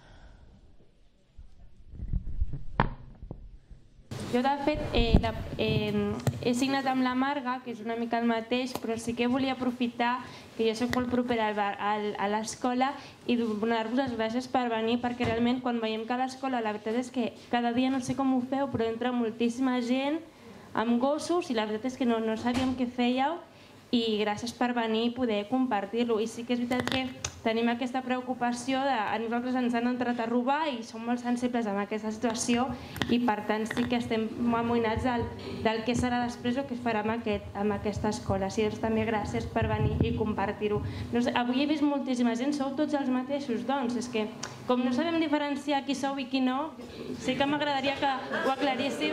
Jo, de fet, eh, la, eh, he signat amb la Marga, que és una mica el mateix, però sí que volia aprofitar que jo soc molt propera al bar, al, a l'escola i donar-vos les gràcies per venir, perquè realment quan veiem que a l'escola la veritat és que cada dia no sé com ho feu, però entra moltíssima gent amb gossos i la veritat és que no, no sabíem què fèieu i gràcies per venir i poder compartir-lo. I sí que és veritat que tenim aquesta preocupació de a nosaltres ens han entrat a robar i som molt sensibles amb aquesta situació i per tant sí que estem amoïnats del, del que serà després o què es farà amb, aquest, amb aquesta escola. Sí, doncs també gràcies per venir i compartir-ho. No sé, avui he vist moltíssima gent, sou tots els mateixos, doncs és que com no sabem diferenciar qui sou i qui no, sí que m'agradaria que ho aclaríssiu.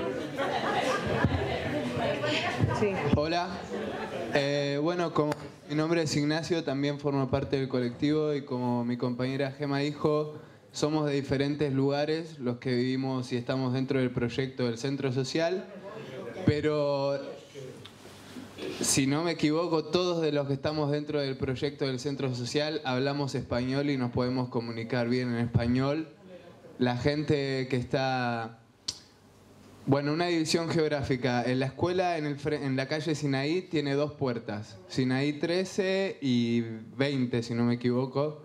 Sí. Hola. Eh, bueno, como mi nombre es Ignacio, también formo parte del colectivo y como mi compañera Gema dijo, somos de diferentes lugares los que vivimos y estamos dentro del proyecto del Centro Social, pero si no me equivoco, todos de los que estamos dentro del proyecto del Centro Social hablamos español y nos podemos comunicar bien en español. La gente que está... Bueno, una división geográfica. En la escuela, en, el, en la calle Sinaí, tiene dos puertas. Sinaí trece y veinte, si no me equivoco.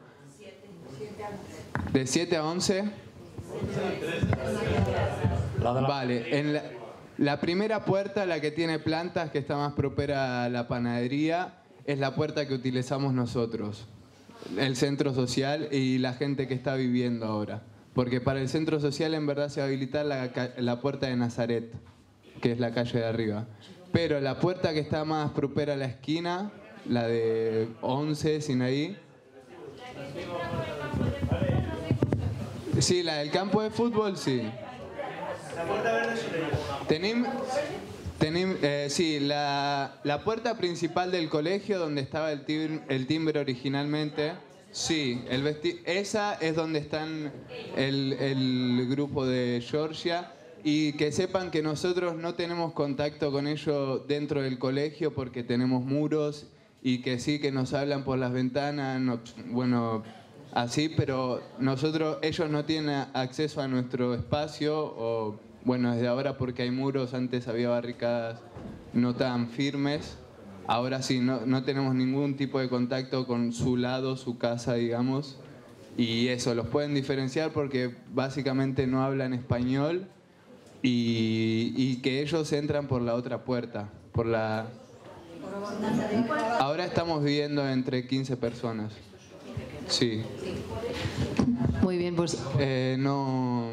¿De siete a once? Vale. En la, la primera puerta, la que tiene plantas, que está más propera a la panadería, es la puerta que utilizamos nosotros. El centro social y la gente que está viviendo ahora. Porque para el centro social en verdad se va a habilitar la, la puerta de Nazaret, que es la calle de arriba. Pero la puerta que está más propera a la esquina, la de once, Sinaí. Sí, la del campo de fútbol, sí. Tenim, tenim, eh, sí, la, la puerta principal del colegio donde estaba el timbre, el timbre originalmente. Sí, el vesti esa es donde están el, el grupo de Georgia y que sepan que nosotros no tenemos contacto con ellos dentro del colegio porque tenemos muros y que sí que nos hablan por las ventanas, no, bueno, así, pero nosotros, ellos no tienen acceso a nuestro espacio o, bueno, desde ahora porque hay muros, antes había barricadas no tan firmes. Ahora sí, no, no tenemos ningún tipo de contacto con su lado, su casa, digamos. Y eso, los pueden diferenciar porque básicamente no hablan español y, y que ellos entran por la otra puerta. Por la... Ahora estamos viviendo entre quince personas. Sí. Muy bien, pues... Eh, no...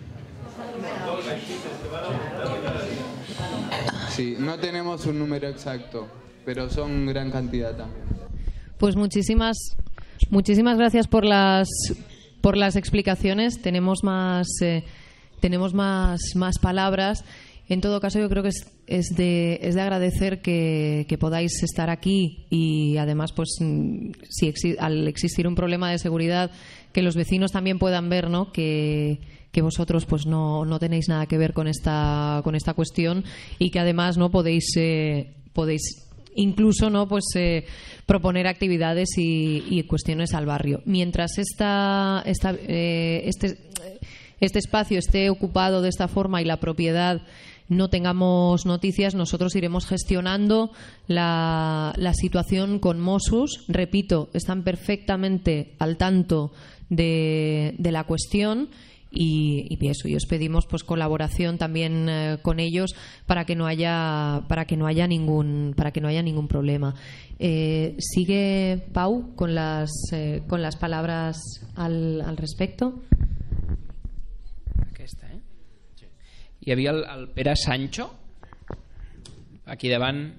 Sí, no tenemos un número exacto, pero son gran cantidad también. Pues muchísimas, muchísimas gracias por las, por las explicaciones. Tenemos más, eh, tenemos más, más palabras. En todo caso, yo creo que es, es, de, es de agradecer que, que podáis estar aquí y además, pues, si exi al existir un problema de seguridad, que los vecinos también puedan ver, ¿no?, que, que vosotros pues no, no tenéis nada que ver con esta, con esta cuestión y que además no podéis, eh, podéis incluso no pues eh, proponer actividades y, y cuestiones al barrio. Mientras esta, esta, eh, este, este espacio esté ocupado de esta forma y la propiedad no tengamos noticias, nosotros iremos gestionando la, la situación con Mossos. Repito, están perfectamente al tanto de, de la cuestión. Y, y eso, y os pedimos pues colaboración también eh, con ellos para que no haya para que no haya ningún para que no haya ningún problema. Eh, sigue Pau con las eh, con las palabras al, al respecto. Aquesta, eh? Hi havia el, el Pere Sancho aquí davant.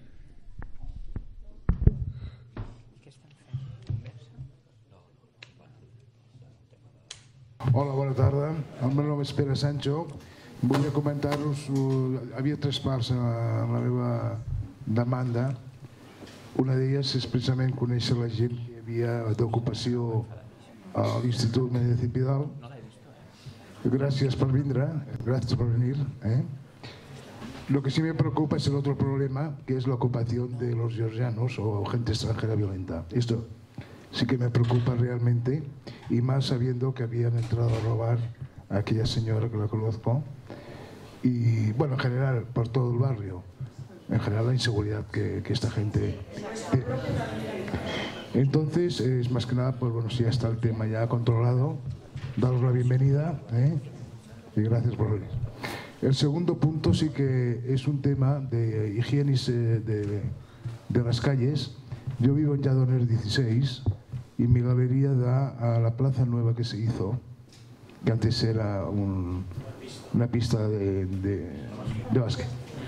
Hola, bona tarda. El meu nom és Pere Sancho. Volia comentar-vos, uh, havia tres parts a la meva demanda. Una d'elles és precisament conèixer la gent que hi havia d'ocupació a l'Institut Menéndez y Pidal. Gràcies per vindre, gràcies per venir. ¿eh? Lo que sí me preocupa es el otro problema, que es la ocupación de los georgianos o gente extranjera violenta. Esto sí que me preocupa realmente, y más sabiendo que habían entrado a robar a aquella señora que la conozco, y bueno, en general, por todo el barrio, en general la inseguridad que, que esta gente tiene. Entonces, es más que nada, pues bueno, si ya está el tema ya controlado, daros la bienvenida, ¿eh? y gracias por venir. El segundo punto sí que es un tema de higiene de, de las calles. Yo vivo en Lladoners dieciséis y mi galería da a la plaza nueva que se hizo, que antes era un, una pista de, de, de básquet.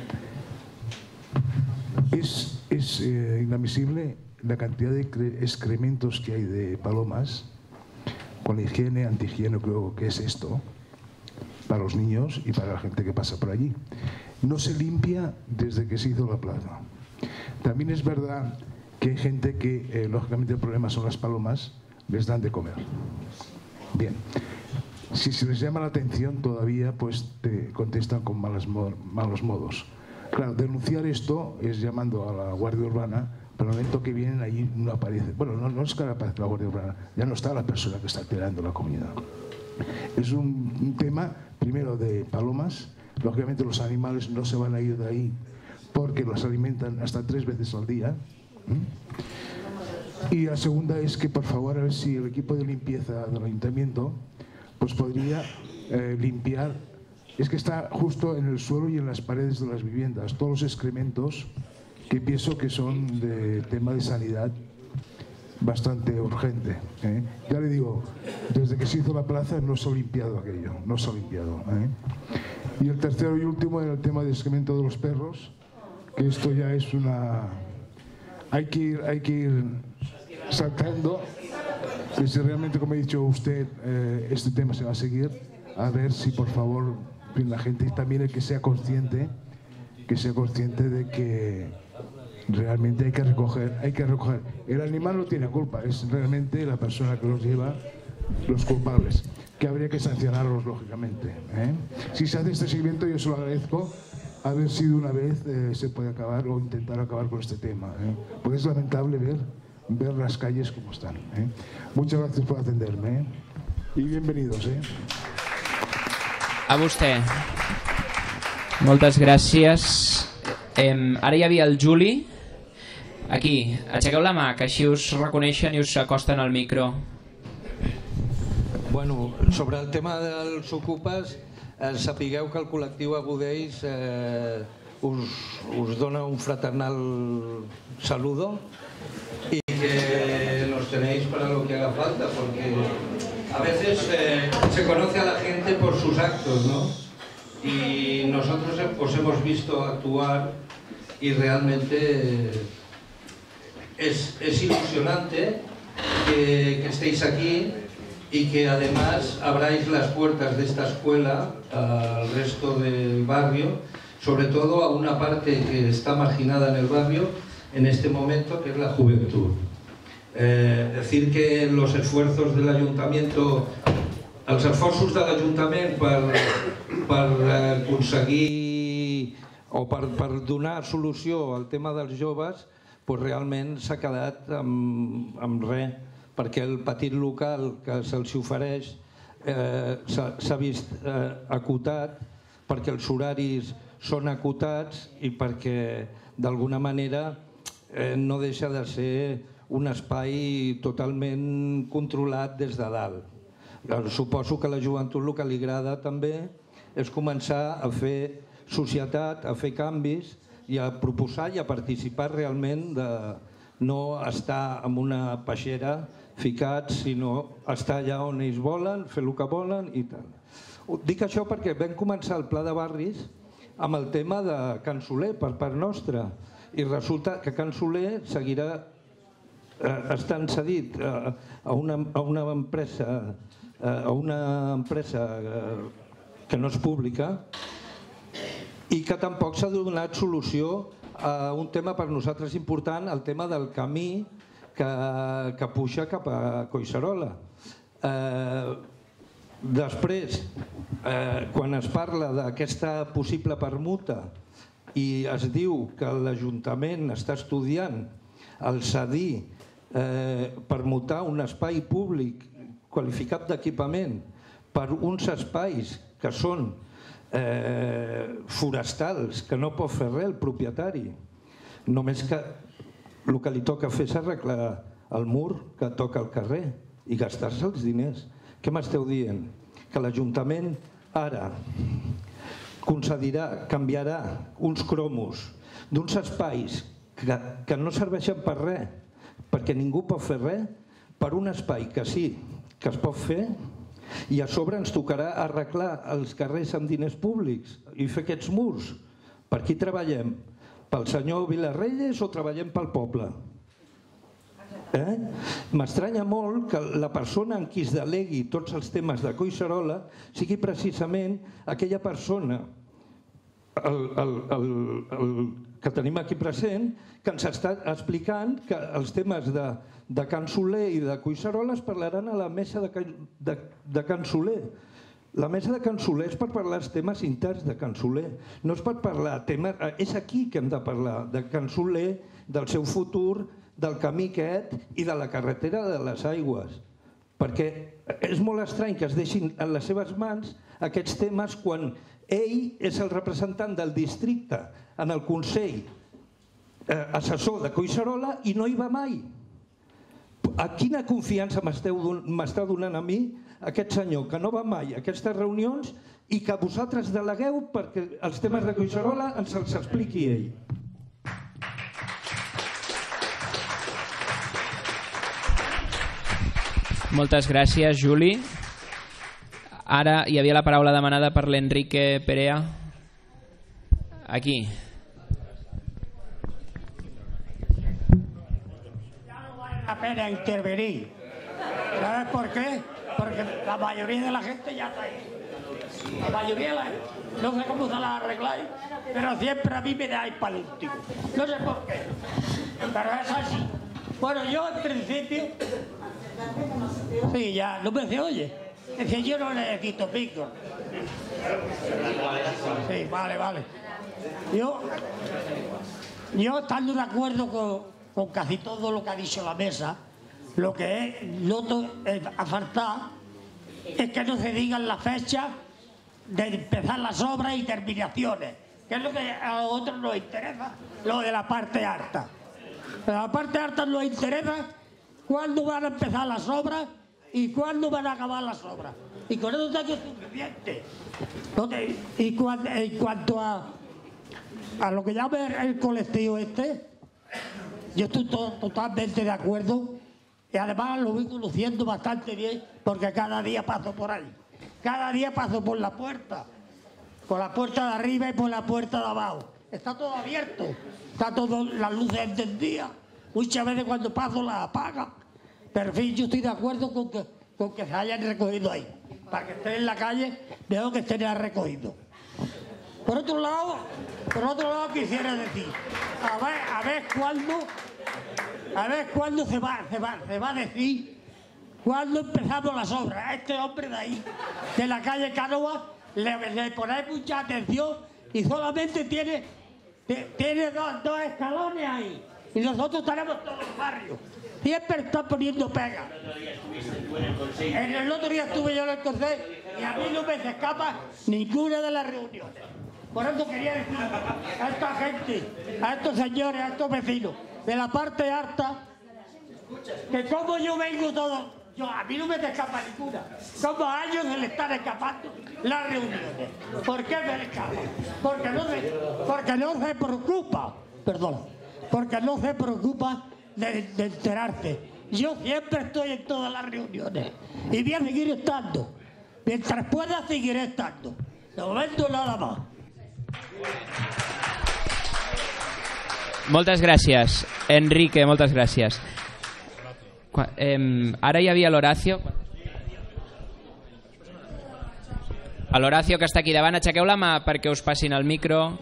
Es, es eh, inadmisible la cantidad de excrementos que hay de palomas, con la higiene, antihigiene, creo que es esto, para los niños y para la gente que pasa por allí. No se limpia desde que se hizo la plaza. También es verdad que hay gente que, eh, lógicamente, el problema son las palomas, les dan de comer. Bien, si se les llama la atención todavía, pues te contestan con malas mo malos modos. Claro, denunciar esto es llamando a la Guardia Urbana, pero el momento que vienen allí no aparece. Bueno, no, no es que aparezca la Guardia Urbana, ya no está la persona que está alterando la comunidad. Es un, un tema, primero, de palomas. Lógicamente los animales no se van a ir de ahí porque los alimentan hasta tres veces al día. Y la segunda es que, por favor, a ver si el equipo de limpieza del ayuntamiento pues podría eh, limpiar. Es que está justo en el suelo y en las paredes de las viviendas todos los excrementos que pienso que son de tema de sanidad bastante urgente. ¿eh? Ya le digo, desde que se hizo la plaza no se ha limpiado aquello, no se ha limpiado. ¿eh? Y el tercero y último era el tema del excremento de los perros, que esto ya es una... Hay que ir, hay que ir saltando, que si realmente, como ha dicho usted, eh, este tema se va a seguir, a ver si por favor la gente, y también el que sea consciente, que sea consciente de que realmente hay que recoger, hay que recoger. El animal no tiene culpa, es realmente la persona que los lleva los culpables, que habría que sancionarlos lógicamente. ¿eh? Si se hace este seguimiento, yo se lo agradezco, a ver si de una vez eh, se puede acabar o intentar acabar con este tema. ¿eh? Porque es lamentable ver, ver las calles como están. ¿eh? Muchas gracias por atenderme ¿eh? y bienvenidos. ¿eh? A vostè. Moltes gràcies. Eh, ara hi havia el Juli. Aquí, aixequeu la mà, que així us reconeixen i us acosten al micro. Bueno, sobre el tema dels ocupes, eh, sapigueu que el col·lectiu Agudells eh, us, us dona un fraternal saludo y que nos tenéis para lo que haga falta, porque a veces eh, se conoce a la gente por sus actos, ¿no? Y nosotros os hemos visto actuar y realmente es, es ilusionante que, que estéis aquí y que además abráis las puertas de esta escuela al resto del barrio, sobre todo a una parte que está marginada en el barrio en este momento, que es la juventud. Eh, decir que los esfuerzos del Ayuntamiento, els esforços de l'Ajuntament per, per aconseguir o per, per donar solució al tema dels joves, pues realment s'ha quedat amb, amb res, perquè el petit local que se'ls ofereix eh, s'ha vist eh, acotat, perquè els horaris són acotats i perquè d'alguna manera eh, no deixa de ser un espai totalment controlat des de dalt. Suposo que a la joventut el que li agrada també és començar a fer societat, a fer canvis i a proposar i a participar realment de no estar en una peixera ficats, sinó estar allà on ells volen, fer el que volen i tal. Dic això perquè vam començar el Pla de Barris amb el tema de Can Soler per part nostra i resulta que Can Soler seguirà eh, estant cedit eh, a, una, a una empresa, eh, a una empresa eh, que no és pública i que tampoc s'ha donat solució a un tema per nosaltres important, el tema del camí que, que puja cap a Collserola. Eh, després, eh, quan es parla d'aquesta possible permuta i es diu que l'Ajuntament està estudiant el cedir, eh, permutar un espai públic qualificat d'equipament per uns espais que són Eh, forestals, que no pot fer res el propietari, només que el que li toca fer és arreglar el mur que toca al carrer i gastar-se els diners. Què m'esteu dient? Que l'Ajuntament ara concedirà, canviarà uns cromos d'uns espais que, que no serveixen per res, perquè ningú pot fer res, per un espai que sí, que es pot fer, i a sobre ens tocarà arreglar els carrers amb diners públics i fer aquests murs. Per qui treballem? Pel senyor Vilarreyes o treballem pel poble? Eh? M'estranya molt que la persona en qui es delegui tots els temes de Collserola sigui precisament aquella persona, el, el, el, el que tenim aquí present, que ens està explicant que els temes de, de Can Soler i de Collserola es parlaran a la mesa de, de, de Can Soler. La mesa de Can Soler és per parlar els temes interns de Can Soler. No és per parlar temes... És aquí que hem de parlar, de Can Soler, del seu futur, del camí aquest i de la carretera de les aigües. Perquè és molt estrany que es deixin en les seves mans aquests temes quan ell és el representant del districte en el Consell eh, assessor de Collserola i no hi va mai. A quina confiança m'està donant a mi aquest senyor que no va mai a aquestes reunions i que vosaltres delegueu perquè els temes de Collserola ens els expliqui ell? Moltes gràcies, Juli. Ara hi havia la paraula demanada per l'Enrique Perea. Aquí. La pena intervenir. ¿Sabes por qué? Porque la mayoría de la gente ya está ahí. La mayoría de la gente. No sé cómo se la arregláis, pero siempre a mí me dais para el último. No sé por qué, pero es así. Bueno, yo en principio... Sí, ya, no me se oye. Es que yo no necesito pico. Sí, vale, vale. Yo, yo estando de acuerdo con, con casi todo lo que ha dicho la mesa, lo que es, noto eh, a faltar es que no se digan las fechas de empezar las obras y terminaciones, que es lo que a otros nos interesa, lo de la parte alta. A la parte alta nos interesa cuándo van a empezar las obras y cuándo van a acabar las obras. Y con eso tengo suficiente. Y cuando, en cuanto a, a lo que llama el colectivo este, yo estoy to, totalmente de acuerdo y además lo voy conociendo bastante bien porque cada día paso por ahí. Cada día paso por la puerta, por la puerta de arriba y por la puerta de abajo. Está todo abierto, está todo, las luces encendidas. Muchas veces cuando paso las apagan. Pero en fin, yo estoy de acuerdo con que, con que se hayan recogido ahí. Para que estén en la calle, veo que estén recogidos. Por otro lado, por otro lado quisiera decir, a ver, a ver cuándo, a ver cuándo se va, se va, se va a decir cuándo empezamos las obras. A este hombre de ahí, de la calle Cánova, le, le ponéis mucha atención y solamente tiene, tiene dos, dos escalones ahí. Y nosotros tenemos todos los barrios. Siempre está poniendo pega. En el otro día estuve yo en el consejo y a mí no me se escapa ninguna de las reuniones. Por eso quería decir a esta gente, a estos señores, a estos vecinos de la parte alta, que como yo vengo todo, yo, a mí no me escapa ninguna. Como a ellos se le están escapando las reuniones. ¿Por qué se le escapa? Porque no se, porque no se preocupa, perdón, porque no se preocupa de, de enterarse. Yo siempre estoy en todas las reuniones y voy a seguir estando. Mientras pueda, seguiré estando. De momento, nada más. Moltes gràcies, Enrique, moltes gràcies. Qua- em, ara hi havia l'Horacio. A l'Horacio, que està aquí davant, aixequeu la mà perquè us passin el micro.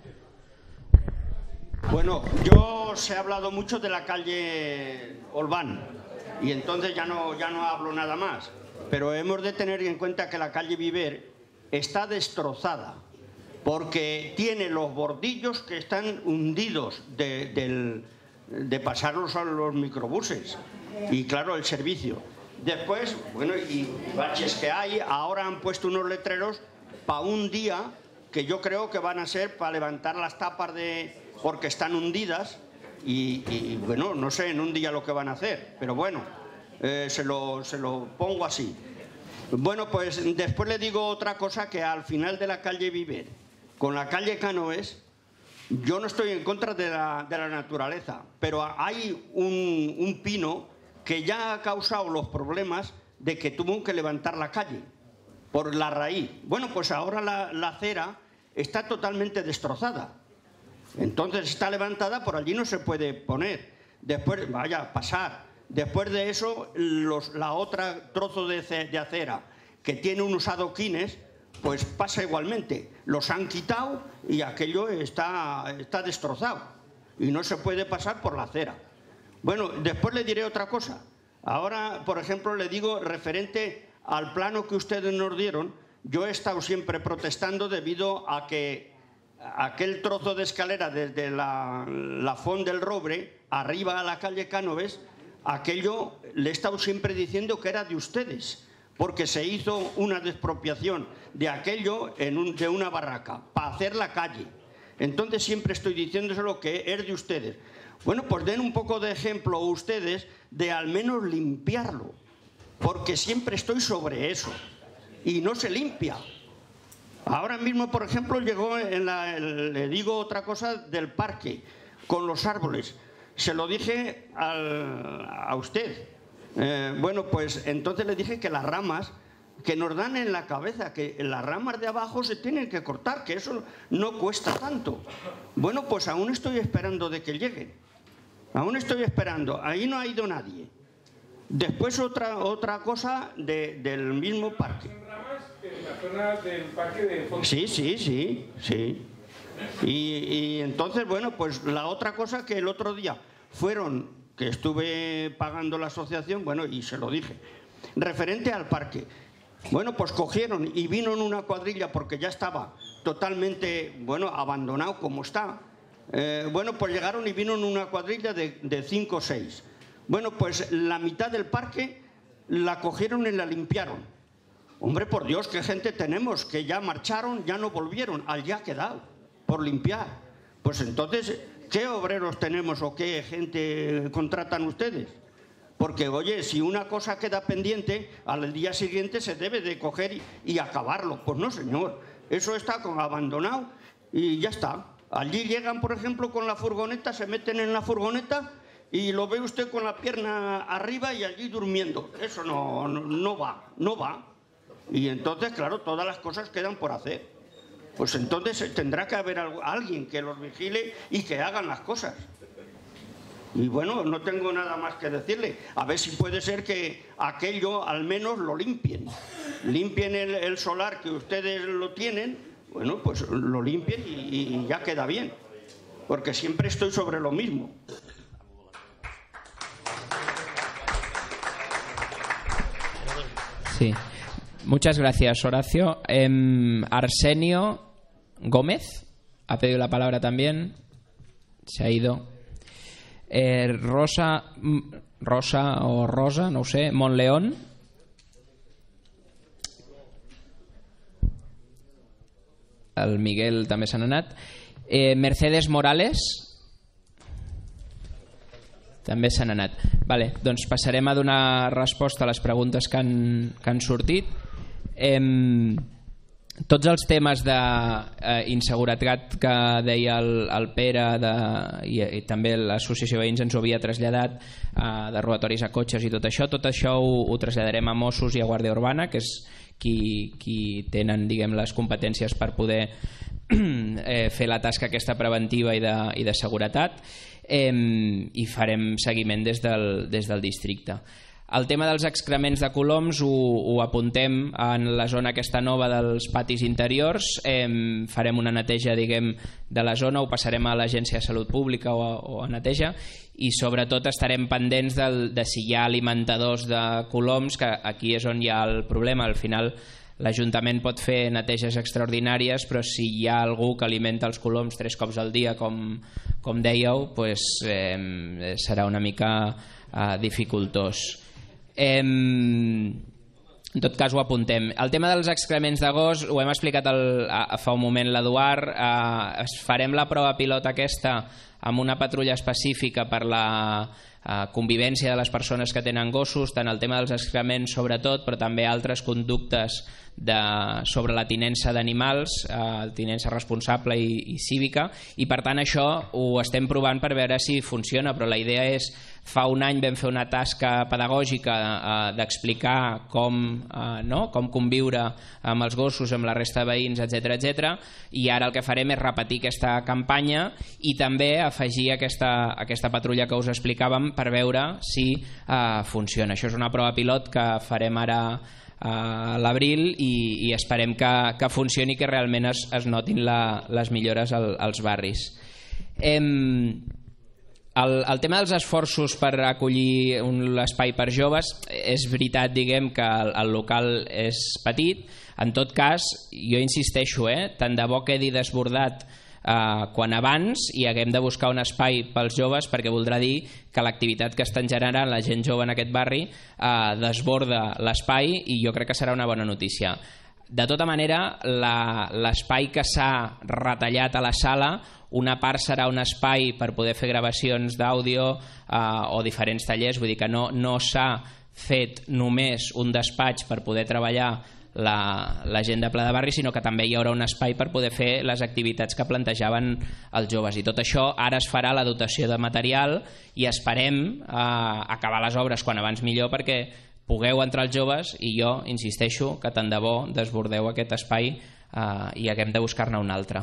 Bueno, yo os he hablado mucho de la calle Olván y entonces ya no, ya no hablo nada más. Pero hemos de tener en cuenta que la calle Viver está destrozada porque tiene los bordillos que están hundidos de, del, de pasarlos a los microbuses y claro, el servicio. Después, bueno, y baches que hay, ahora han puesto unos letreros para un día que yo creo que van a ser para levantar las tapas de porque están hundidas y, y bueno, no sé en un día lo que van a hacer, pero bueno, eh, se, lo, se lo pongo así. Bueno, pues después le digo otra cosa, que al final de la calle Viver, con la calle Canoes, yo no estoy en contra de la, de la naturaleza, pero hay un, un pino que ya ha causado los problemas de que tuvo que levantar la calle por la raíz. Bueno, pues ahora la, la acera está totalmente destrozada. Entonces está levantada, por allí no se puede poner. Después, vaya, pasar. Después de eso, los, la otra trozo de, de acera que tiene unos adoquines, pues pasa igualmente. Los han quitado y aquello está, está destrozado. Y no se puede pasar por la acera. Bueno, después le diré otra cosa. Ahora, por ejemplo, le digo referente al plano que ustedes nos dieron. Yo he estado siempre protestando debido a que aquel trozo de escalera desde la, la Font del Robre arriba a la calle Cánoves, aquello le he estado siempre diciendo que era de ustedes, porque se hizo una despropiación de aquello en un, de una barraca para hacer la calle. Entonces siempre estoy diciéndoselo que es de ustedes. Bueno, pues den un poco de ejemplo ustedes de al menos limpiarlo, porque siempre estoy sobre eso y no se limpia. Ahora mismo, por ejemplo, llegó en la, le digo otra cosa del parque, con los árboles. Se lo dije al, a usted. Eh, bueno, pues entonces le dije que las ramas que nos dan en la cabeza, que las ramas de abajo se tienen que cortar, que eso no cuesta tanto. Bueno, pues aún estoy esperando de que lleguen. Aún estoy esperando. Ahí no ha ido nadie. Después otra, otra cosa de, del mismo parque. En la zona del parque de Fondo. Sí, sí, sí, sí. Y, y entonces, bueno, pues la otra cosa que el otro día fueron, que estuve pagando la asociación, bueno, y se lo dije, referente al parque. Bueno, pues cogieron y vino en una cuadrilla porque ya estaba totalmente, bueno, abandonado como está. Eh, bueno, pues llegaron y vino en una cuadrilla de, de cinco o seis. Bueno, pues la mitad del parque la cogieron y la limpiaron. Hombre, por Dios, qué gente tenemos, que ya marcharon, ya no volvieron, al ya quedado, por limpiar. Pues entonces, ¿qué obreros tenemos o qué gente contratan ustedes? Porque, oye, si una cosa queda pendiente, al día siguiente se debe de coger y, y acabarlo. Pues no, señor, eso está como abandonado y ya está. Allí llegan, por ejemplo, con la furgoneta, se meten en la furgoneta y lo ve usted con la pierna arriba y allí durmiendo. Eso no, no, no va, no va. Y entonces, claro, todas las cosas quedan por hacer. Pues entonces tendrá que haber alguien que los vigile y que hagan las cosas. Y bueno, no tengo nada más que decirle. A ver si puede ser que aquello al menos lo limpien. Limpien el, el solar que ustedes lo tienen, bueno, pues lo limpien y, y ya queda bien. Porque siempre estoy sobre lo mismo. Sí. Muchas gracias, Horacio. Eh, Arsenio Gómez ha pedido la palabra también. Se ha ido. Eh, Rosa, Rosa o Rosa, no ho sé, Montleón. el Miguel també se n'ha anat. Eh, Mercedes Morales també se n'ha anat. Vale, doncs passarem a donar resposta a les preguntes que han, que han sortit. Eh, tots els temes d'inseguretat que deia el, el Pere de, i, i també l'associació de veïns ens ho havia traslladat, eh, de robatoris a cotxes i tot això, tot això ho, ho traslladarem a Mossos i a Guàrdia Urbana, que és qui, qui tenen, diguem, les competències per poder eh, fer la tasca aquesta preventiva i de, i de seguretat, eh, i farem seguiment des del, des del districte. El tema dels excrements de coloms ho, ho apuntem en la zona aquesta nova dels patis interiors. Eh, farem una neteja, diguem, de la zona, ho passarem a l'Agència de Salut Pública o a, o a neteja, i sobretot estarem pendents del, de si hi ha alimentadors de coloms, que aquí és on hi ha el problema. Al final l'Ajuntament pot fer neteges extraordinàries, però si hi ha algú que alimenta els coloms tres cops al dia, com, com dèieu, pues, eh, serà una mica eh, dificultós. Eh, en tot cas ho apuntem. El tema dels excrements de gos ho hem explicat el, a, a fa un moment l'Eduard. Eh, farem la prova pilot aquesta amb una patrulla específica per la eh, convivència de les persones que tenen gossos, tant el tema dels excrements sobretot, però també altres conductes de, sobre la tinença d'animals, eh, tinença responsable i, i cívica, i per tant això ho estem provant per veure si funciona, però la idea és, fa un any vam fer una tasca pedagògica eh, d'explicar com, eh, no? com conviure amb els gossos, amb la resta de veïns, etcètera, etcètera, i ara el que farem és repetir aquesta campanya i també afegir aquesta, aquesta patrulla que us explicàvem per veure si eh, funciona. Això és una prova pilot que farem ara a l'abril i, i esperem que, que funcioni i que realment es, es notin la, les millores al, als barris. Em, el, el tema dels esforços per acollir un espai per joves, és veritat, diguem, que el, el local és petit. En tot cas, jo insisteixo, eh, tant de bo quedi desbordat Uh, quan abans i haguem de buscar un espai pels joves, perquè voldrà dir que l'activitat que estan generant la gent jove en aquest barri uh, desborda l'espai, i jo crec que serà una bona notícia. De tota manera, l'espai que s'ha retallat a la sala, una part serà un espai per poder fer gravacions d'àudio uh, o diferents tallers, vull dir que no, no s'ha fet només un despatx per poder treballar La, la gent de Pla de Barri, sinó que també hi haurà un espai per poder fer les activitats que plantejaven els joves, i tot això ara es farà la dotació de material i esperem eh, acabar les obres quan abans millor, perquè pugueu entrar els joves, i jo insisteixo que tant de bo desbordeu aquest espai eh, i haguem de buscar-ne un altre.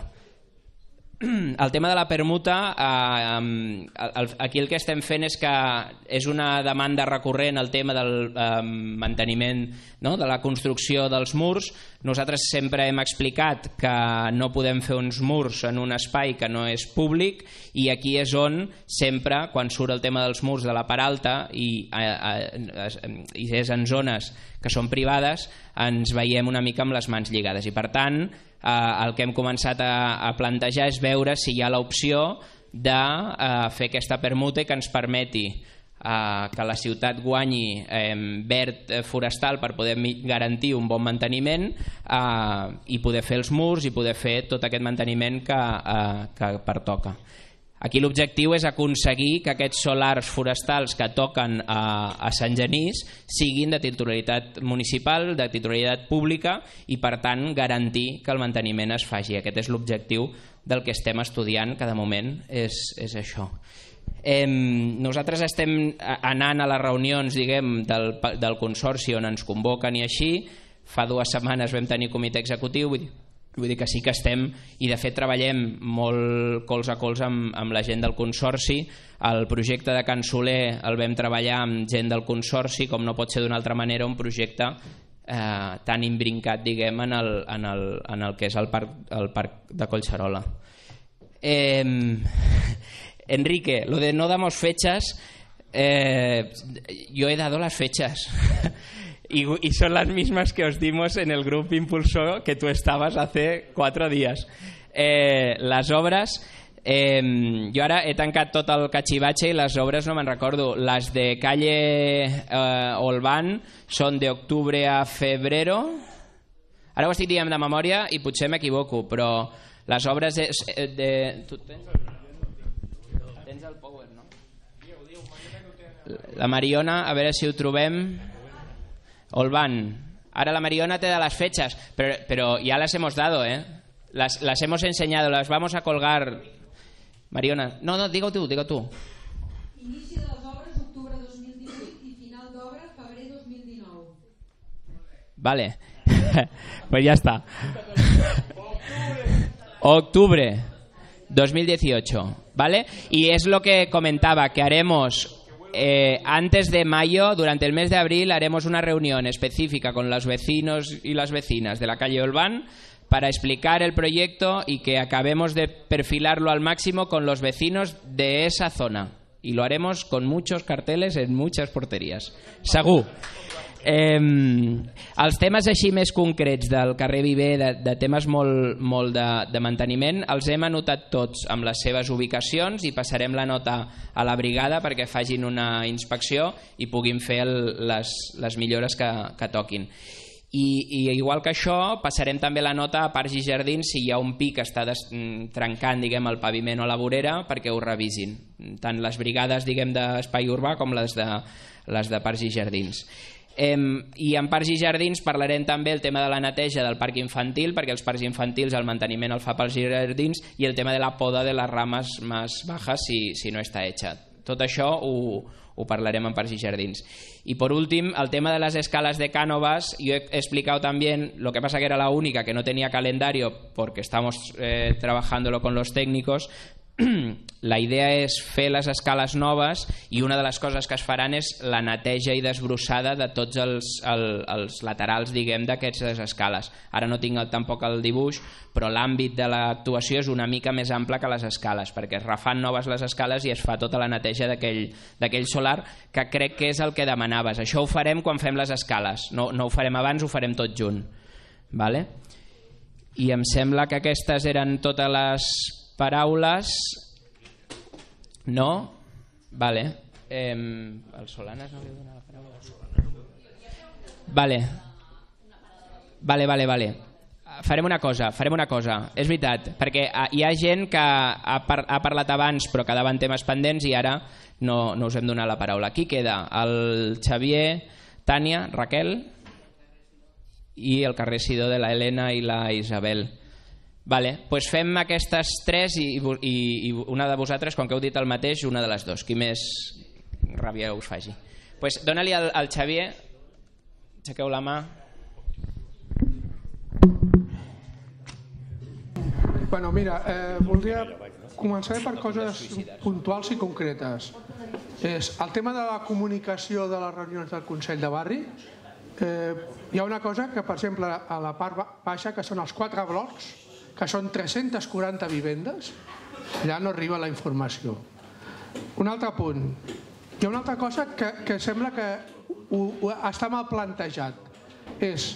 El tema de la permuta, eh, aquí el que estem fent és que és una demanda recurrent el tema del eh, manteniment, no?, de la construcció dels murs. Nosaltres sempre hem explicat que no podem fer uns murs en un espai que no és públic, i aquí és on sempre, quan surt el tema dels murs de la part alta i, eh, i és en zones que són privades, ens veiem una mica amb les mans lligades, i per tant Eh, el que hem començat a, a plantejar és veure si hi ha l'opció de eh, fer aquesta permuta i que ens permeti eh, que la ciutat guanyi eh, verd forestal per poder garantir un bon manteniment eh, i poder fer els murs i poder fer tot aquest manteniment que, eh, que pertoca. Aquí l'objectiu és aconseguir que aquests solars forestals que toquen a, a Sant Genís siguin de titularitat municipal, de titularitat pública, i per tant garantir que el manteniment es faci. Aquest és l'objectiu del que estem estudiant, que de moment és, és això. Eh, nosaltres estem anant a les reunions, diguem, del, del Consorci on ens convoquen i així. Fa dues setmanes vam tenir comitè executiu, vull dir, Vull dir que sí que estem, i de fet treballem molt colze a colze amb, amb la gent del Consorci. El projecte de Can Soler el vam treballar amb gent del Consorci, com no pot ser d'una altra manera, un projecte eh, tan imbrincat, diguem, en el, en el, en el que és el parc, el parc de Collserola. Eh, Enrique, lo de no damos fechas, eh, yo he dado las fechas. Y, y son las mismas que os dimos en el grupo impulsor que tú estabas hace cuatro días. Eh, les obres, eh, jo ara he tancat tot el cachivache i les obres no me'n recordo. Les de calle eh, Olván són de octubre a febrero. Ara ho estic dient de memòria i potser m'equivoco, però les obres de... de... Tu tens? Tens el power, no? La Mariona, a veure si ho trobem. Olvan. Ahora la Mariona te da las fechas, pero, pero ya las hemos dado, ¿eh? Las, las hemos enseñado, las vamos a colgar. Mariona, no, no, digo tú, digo tú. Inici de les obres, octubre dos mil divuit i final d'obres, febrer dos mil dinou. Vale, pues ya está. Octubre dos mil dieciocho, ¿vale? Y es lo que comentaba, que haremos... Eh, antes de mayo, durante el mes de abril, haremos una reunión específica con los vecinos y las vecinas de la calle Olvan para explicar el proyecto y que acabemos de perfilarlo al máximo con los vecinos de esa zona. Y lo haremos con muchos carteles en muchas porterías. Segur. Eh, els temes així més concrets del carrer Viver, de, de temes molt, molt de, de manteniment, els hem anotat tots amb les seves ubicacions i passarem la nota a la brigada perquè facin una inspecció i puguin fer el, les, les millores que, que toquin. I, I igual que això, passarem també la nota a Parcs i Jardins si hi ha un pi que està des, trencant, diguem, el paviment o la vorera perquè ho revisin. Tant les brigades, diguem, d'espai urbà com les de, les de Parcs i Jardins. Eh, I en Parcs i Jardins parlarem també el tema de la neteja del parc infantil, perquè els parcs infantils el manteniment el fa Parcs i Jardins, i el tema de la poda de les rames més bajas si, si no està hecha. Tot això ho, ho parlarem en Parcs i Jardins. Y por último, el tema de las escalas de Cánovas, yo he explicado también, lo que pasa que era la única que no tenía calendario porque estamos eh, trabajándolo con los técnicos. La idea és fer les escales noves i una de les coses que es faran és la neteja i desbrossada de tots els, el, els laterals, diguem, d'aquestes escales. Ara no tinc el, tampoc el dibuix, però l'àmbit de l'actuació és una mica més ample que les escales, perquè es refan noves les escales i es fa tota la neteja d'aquell solar, que crec que és el que demanaves. Això ho farem quan fem les escales, no, no ho farem abans, ho farem tot junt. Vale? I em sembla que aquestes eren totes les paraules. No? Vale. Eh, el Solanas no li dona la paraula. Vale. Vale, vale, vale. Farem una cosa, farem una cosa. És veritat, perquè hi ha gent que ha, par ha parlat abans però quedaven temes pendents i ara no, no us hem donat la paraula. Qui queda? El Xavier, Tània, Raquel i el carrer Sidó de la Helena i la Isabel. Vale, doncs fem aquestes tres i, i, i una de vosaltres, quan que heu dit el mateix, una de les dues, qui més ràbia us faci. Doncs dona-li al, al Xavier, aixequeu la mà. Bueno, mira, eh, voldria començar per coses puntuals i concretes. És el tema de la comunicació de les reunions del Consell de Barri. Eh, hi ha una cosa que, per exemple, a la part baixa, que són els quatre blocs, que són tres-centes quaranta vivendes, allà no arriba la informació. Un altre punt. Hi ha una altra cosa que, que sembla que ho, ho està mal plantejat. És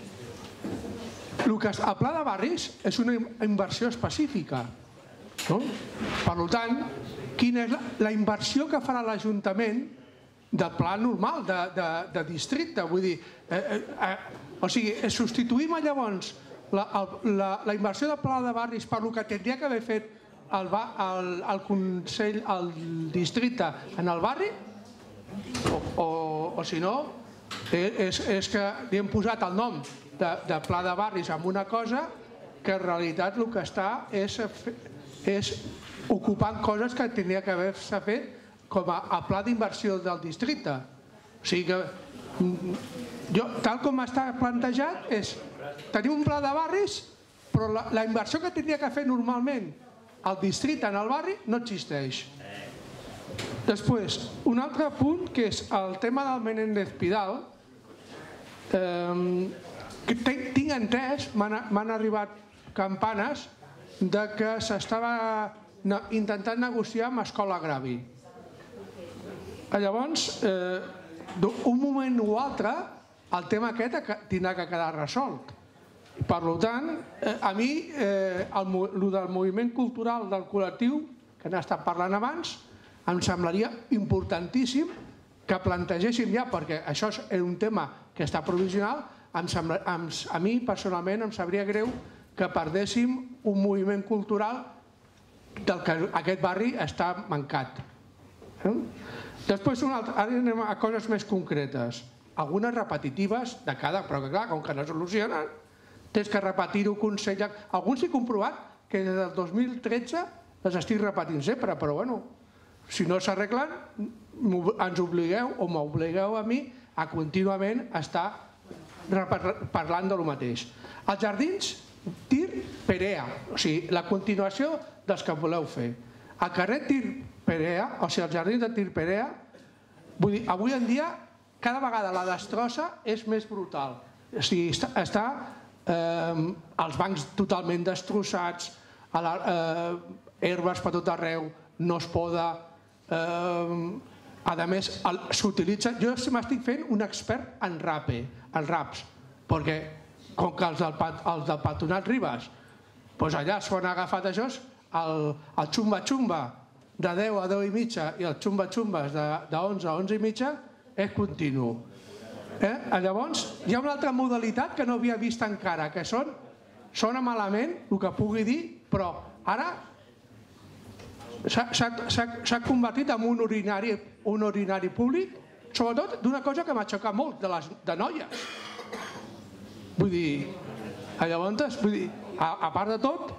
el que el pla de barris és una inversió específica. No? Per tant, quina és la, la inversió que farà l'Ajuntament del pla normal de, de, de districte? Vull dir, eh, eh, o sigui, substituïm llavors La, la, la inversió de pla de barris per el que tindria que haver fet el, el, el Consell, el districte en el barri, o, o, o si no, és, és que li hem posat el nom de, de pla de barris amb una cosa que en realitat el que està és, és ocupant coses que tindria que haver-se fet com a, a pla d'inversió del districte. O sigui que, jo, tal com està plantejat, és tenim un pla de barris, però la, la inversió que tindria que fer normalment el districte en el barri no existeix. Després, un altre punt, que és el tema del Menéndez Pidal, eh, que tinc entès, m'han arribat campanes de que s'estava intentant negociar amb Escola Agravi. Llavors, eh, d'un moment o altre, el tema aquest tindrà que quedar resolt. Per tant, a mi, el del moviment cultural del col·lectiu, que n'ha estat parlant abans, em semblaria importantíssim que plantegéssim ja, perquè això és un tema que està provisional, a mi personalment em sabria greu que perdéssim un moviment cultural del que aquest barri està mancat. Després, ara anem a coses més concretes, algunes repetitives de cada, però que clar, com que no solucionen, tens que repetir-ho consell. Alguns he comprovat que des del dos mil tretze les estic repetint sempre, però bueno, si no s'arreglen, ens obligueu o m'obligueu a mi a contínuament estar parlant de lo mateix. Els jardins Tir Perea, o sigui, la continuació dels que voleu fer. Al carrer Tir Perea, o sigui, els jardins de Tir Perea, vull dir, avui en dia, cada vegada la destrossa és més brutal. O sigui, està els bancs totalment destrossats, herbes per tot arreu, no es poda. A més, s'utilitza... Jo m'estic fent un expert en rape, en raps, perquè com que els del Patronat Ribes, doncs allà s'ho han agafat això, el xumba-xumba de deu a deu i mitja i els xumba-xumbes d'onze a onze i mitja és continu. Llavors, hi ha una altra modalitat que no havia vist encara, que sona malament el que pugui dir, però ara s'ha convertit en un urinari públic, sobretot d'una cosa que m'ha xocat molt, de noies. Vull dir, llavors, a part de tot,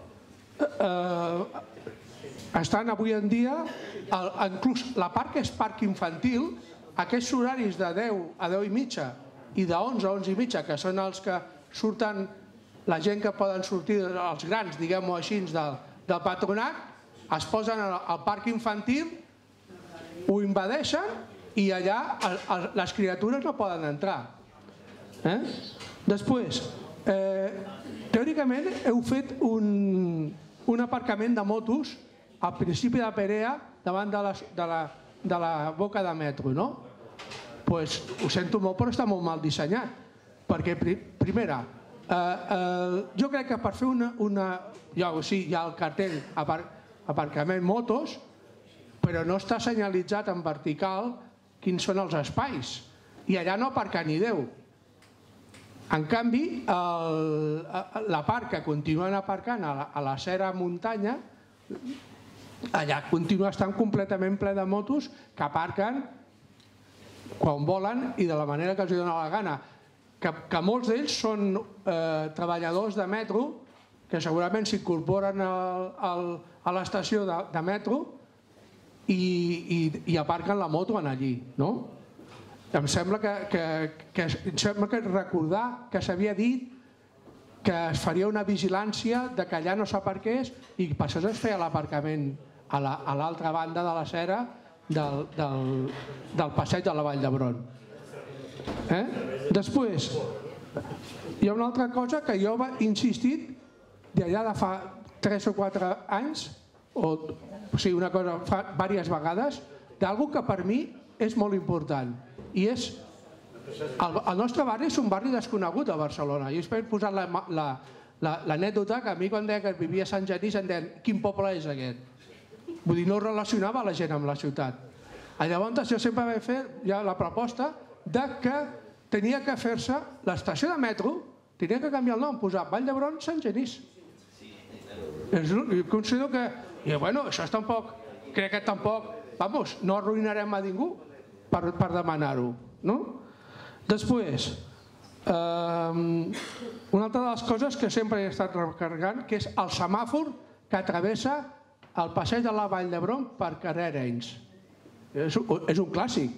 estan avui en dia, inclús la part que és parc infantil, aquests horaris de deu a deu i mitja i d'onze a onze i mitja, que són els que surten la gent que poden sortir, els grans, diguem-ho així, del patronat, es posen al parc infantil, ho invadeixen i allà les criatures no poden entrar. Després, teòricament heu fet un aparcament de motos al principi de Perea davant de la boca de metro, no? Doncs ho sento molt, però està molt mal dissenyat. Perquè, primera, jo crec que per fer una... Sí, hi ha el cartell aparcament motos, però no està senyalitzat en vertical quins són els espais. I allà no aparca ni Déu. En canvi, la part que continuen aparcant a la Sera Muntanya, allà continua estant completament ple de motos que aparquen quan volen i de la manera que els dona la gana. Que molts d'ells són treballadors de metro que segurament s'incorporen a l'estació de metro i aparquen la moto allí, no? Em sembla que recordar que s'havia dit que es faria una vigilància que allà no s'aparqués i per això es feia l'aparcament a l'altra banda de la Sera del passeig de la Vall d'Hebron. Després, hi ha una altra cosa que jo he insistit d'allà de fa tres o quatre anys, o sigui, una cosa fa diverses vegades, d'alguna que per mi és molt important. I és... El nostre barri és un barri desconegut a Barcelona. Jo he posat l'anècdota que a mi quan deia que vivia a Sant Genís em deien quin poble és aquest? Vull dir, no relacionava la gent amb la ciutat. Llavors jo sempre vaig fer la proposta que tenia que fer-se l'estació de metro, tenia que canviar el nom, posar Vall d'Hebron, Sant Genís. Jo considero que... I bueno, això tampoc... Crec que tampoc... Vamos, no arruïnarem a ningú per demanar-ho, no? Després, una altra de les coses que sempre he estat recarregant, que és el semàfor que travessa el passeig de la Vall d'Hebron per carrer Arenys. És un clàssic.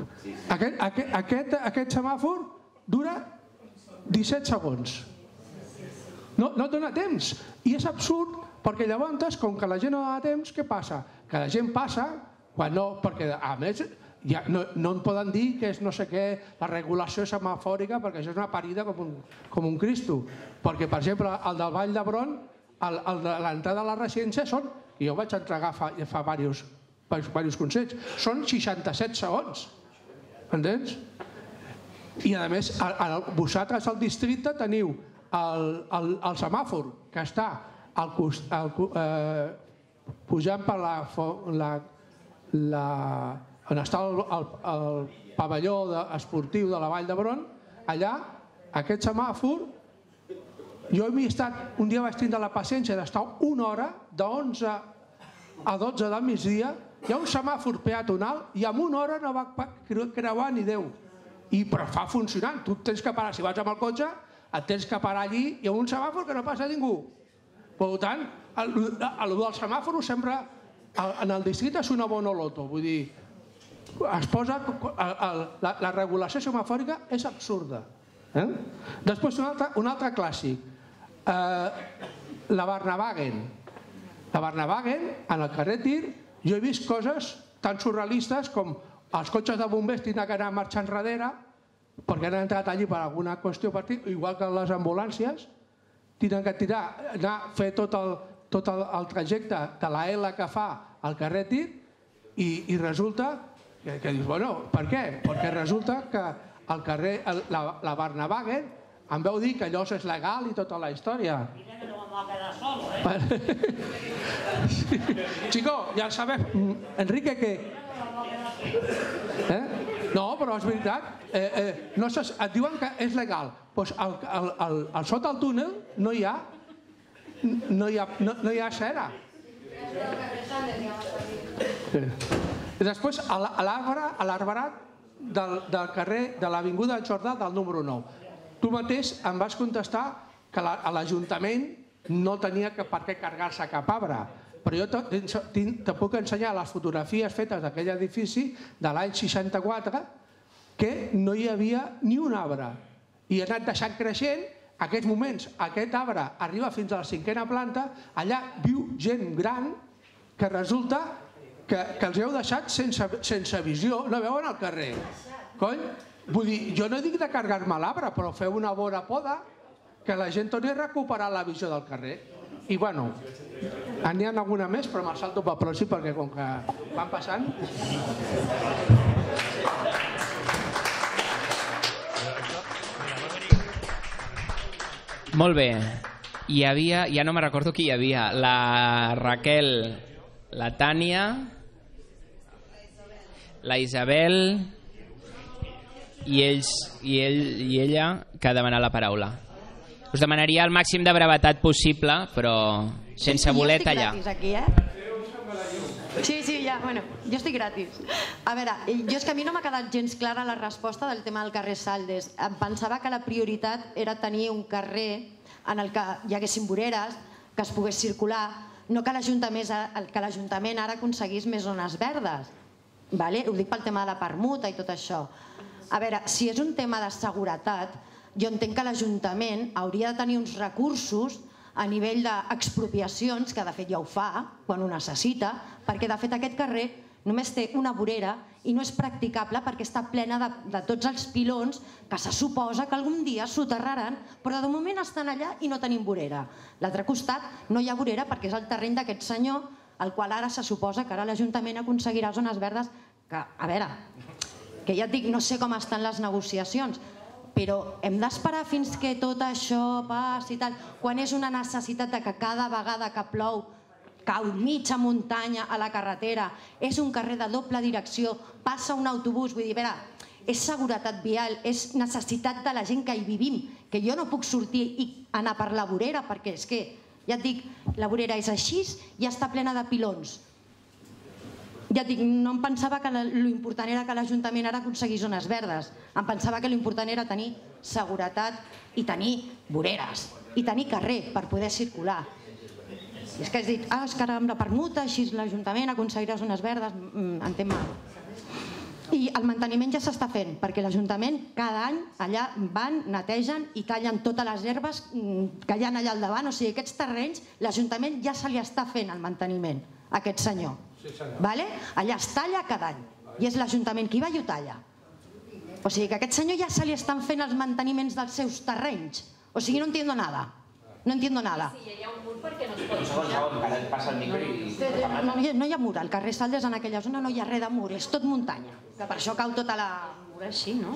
Aquest semàfor dura disset segons. No dona temps. I és absurd perquè llavors, com que la gent no dona temps, què passa? Que la gent passa, quan no, perquè a més no en poden dir que és no sé què, la regulació semafòrica, perquè això és una parida com un cristo. Perquè, per exemple, el del Vall d'Hebron, l'entrada a la residència són, i jo vaig entregar fa diversos consells, són seixanta-set segons. Entens? I a més, vosaltres al districte teniu el semàfor que està pujant per la... on està el pavelló esportiu de la Vall d'Hebron, allà aquest semàfor, jo he estat, un dia vaig tindre la paciència d'estar una hora, de onze a dotze del migdia, hi ha un semàfor peatonal i en una hora no va creuar ni Déu. I però fa funcionant, tu tens que parar, si vas amb el cotxe, et tens que parar allí, hi ha un semàfor que no passa ningú. Per tant, el, el del semàfor sempre en el districte és una bona loto, vull dir, es posa, el, el, la, la regulació semafòrica és absurda. Eh? Després un altre, un altre clàssic, eh, la Barnavagen. La Barnavagen, en el carrer Tir, jo he vist coses tan surrealistes com els cotxes de bombers tenen que anar marxant darrere perquè han entrat allí per alguna qüestió partida, igual que les ambulàncies, tenen que tirar, anar a fer tot el, tot el, el trajecte de la L que fa al carrer Tir i, i resulta que, que dius, bueno, per què? Perquè resulta que el carrer, el, la, la Barnavagen em veu dir que allò és legal i tota la història. Chico, ja sabes, Enrique, que... Eh? No, però és veritat. Eh, eh, no se, et diuen que és legal. Pues al, al, al, al sota del túnel no hi ha, no hi ha, no, no hi ha cera. Sí. I després a l'arbarat del, del carrer de l'Avinguda Jordà del número nou. Tu mateix em vas contestar que la, a l'Ajuntament no tenia que, per què carregar-se cap arbre. Però jo te, te, te puc ensenyar les fotografies fetes d'aquell edifici de l'any seixanta-quatre que no hi havia ni un arbre. I ha anat deixant creixent, en aquests moments aquest arbre arriba fins a la cinquena planta, allà viu gent gran que resulta que, que els heu deixat sense, sense visió, no veuen al carrer. Cony? Vull dir, jo no dic de carregar-me l'arbre, però feu una bona poda que la gent torni a recuperar la visió del carrer. I bueno, n'hi ha alguna més, però me'l salto pel pròxim perquè com que van passant... Molt bé. Hi havia, ja no me recordo qui hi havia, la Raquel, la Tània, la Isabel i ells i ell i ella que ha demanat la paraula. Us demanaria el màxim de brevetat possible, però sense voler tallar. Jo estic gratis aquí, eh? Sí, sí, ja, bueno, jo estic gratis. A veure, jo és que a mi no m'ha quedat gens clara la resposta del tema del carrer Saldes. Em pensava que la prioritat era tenir un carrer en el que hi haguessin voreres, que es pogués circular, no que l'Ajuntament ara aconseguís més zones verdes. Vale? Ho dic pel tema de la permuta i tot això. A veure, si és un tema de seguretat, jo entenc que l'Ajuntament hauria de tenir uns recursos a nivell d'expropiacions, que de fet ja ho fa quan ho necessita, perquè de fet aquest carrer només té una vorera i no és practicable perquè està plena de, de tots els pilons que se suposa que algun dia soterraran, però de moment estan allà i no tenim vorera. L'altre costat no hi ha vorera perquè és el terreny d'aquest senyor, el qual ara se suposa que ara l'Ajuntament aconseguirà zones verdes que, a veure, que ja et dic, no sé com estan les negociacions, però hem d'esperar fins que tot això passi i tal, quan és una necessitat que cada vegada que plou cau mitja muntanya a la carretera, és un carrer de doble direcció, passa un autobús, vull dir, a veure, és seguretat vial, és necessitat de la gent que hi vivim, que jo no puc sortir i anar per la vorera, perquè és que, ja et dic, la vorera és així i està plena de pilons. Ja et dic, no em pensava que l'important era que l'Ajuntament ara aconseguís zones verdes. Em pensava que l'important era tenir seguretat i tenir voreres i tenir carrer per poder circular. I és que has dit, ah, és que ara amb la permuta així l'Ajuntament aconseguirà zones verdes, entenc mal. I el manteniment ja s'està fent, perquè l'Ajuntament cada any allà van, netegen i tallen totes les herbes que hi ha allà al davant. O sigui, aquests terrenys, l'Ajuntament ja se li està fent el manteniment a aquest senyor. Allà es talla cada any i és l'Ajuntament qui va i ho talla. O sigui que a aquest senyor ja se li estan fent els manteniments dels seus terrenys. O sigui, no entiendo nada. No entiendo nada. Un segon, segon, que ara et passa el micro i... No hi ha mur, al carrer Saldes en aquella zona no hi ha res de mur, és tot muntanya. Que per això cau tota la... Així, no?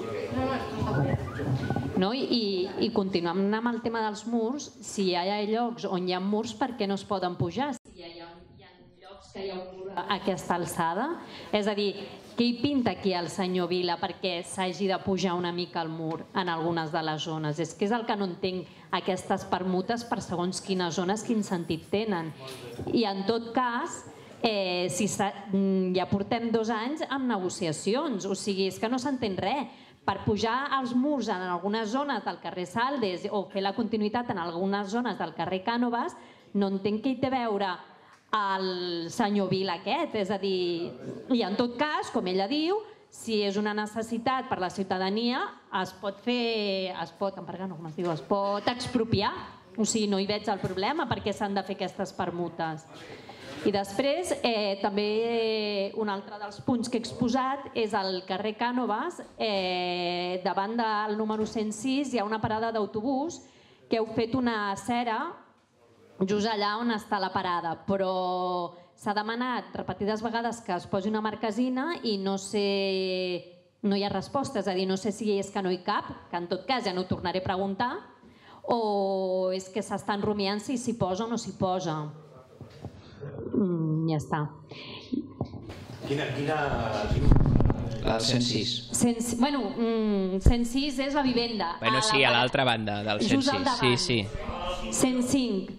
No, i, i continuant amb el tema dels murs, si hi ha llocs on hi ha murs, per què no es poden pujar? Si hi ha, hi ha llocs que hi ha un mur a aquesta alçada? És a dir, què hi pinta aquí el senyor Vila perquè s'hagi de pujar una mica al mur en algunes de les zones? És que és el que no entenc, aquestes permutes per segons quines zones, quin sentit tenen. I en tot cas, eh, si ja portem dos anys amb negociacions, o sigui, és que no s'entén res. Per pujar als murs en algunes zones del carrer Saldes o fer la continuïtat en algunes zones del carrer Cànovas, no entenc què hi té a veure el senyor Vila aquest. És a dir, i en tot cas, com ella diu, si és una necessitat per la ciutadania, es pot fer, es pot, no, com es diu, es pot expropiar. O sigui, no hi veig el problema perquè s'han de fer aquestes permutes. I després, eh, també un altre dels punts que he exposat és el carrer Cànovas. Eh, davant del número cent sis hi ha una parada d'autobús que heu fet una cera just allà on està la parada, però s'ha demanat repetides vegades que es posi una marquesina i no sé, no hi ha resposta, és a dir, no sé si és que no hi cap, que en tot cas ja no ho tornaré a preguntar, o és que s'estan rumiant si s'hi posa o no s'hi posa. Mm, ja està. Quina... quina... El cent sis. Bueno, cent sis és la vivenda. Bueno, sí, a l'altra banda del cent sis. Sí, sí. cent cinc.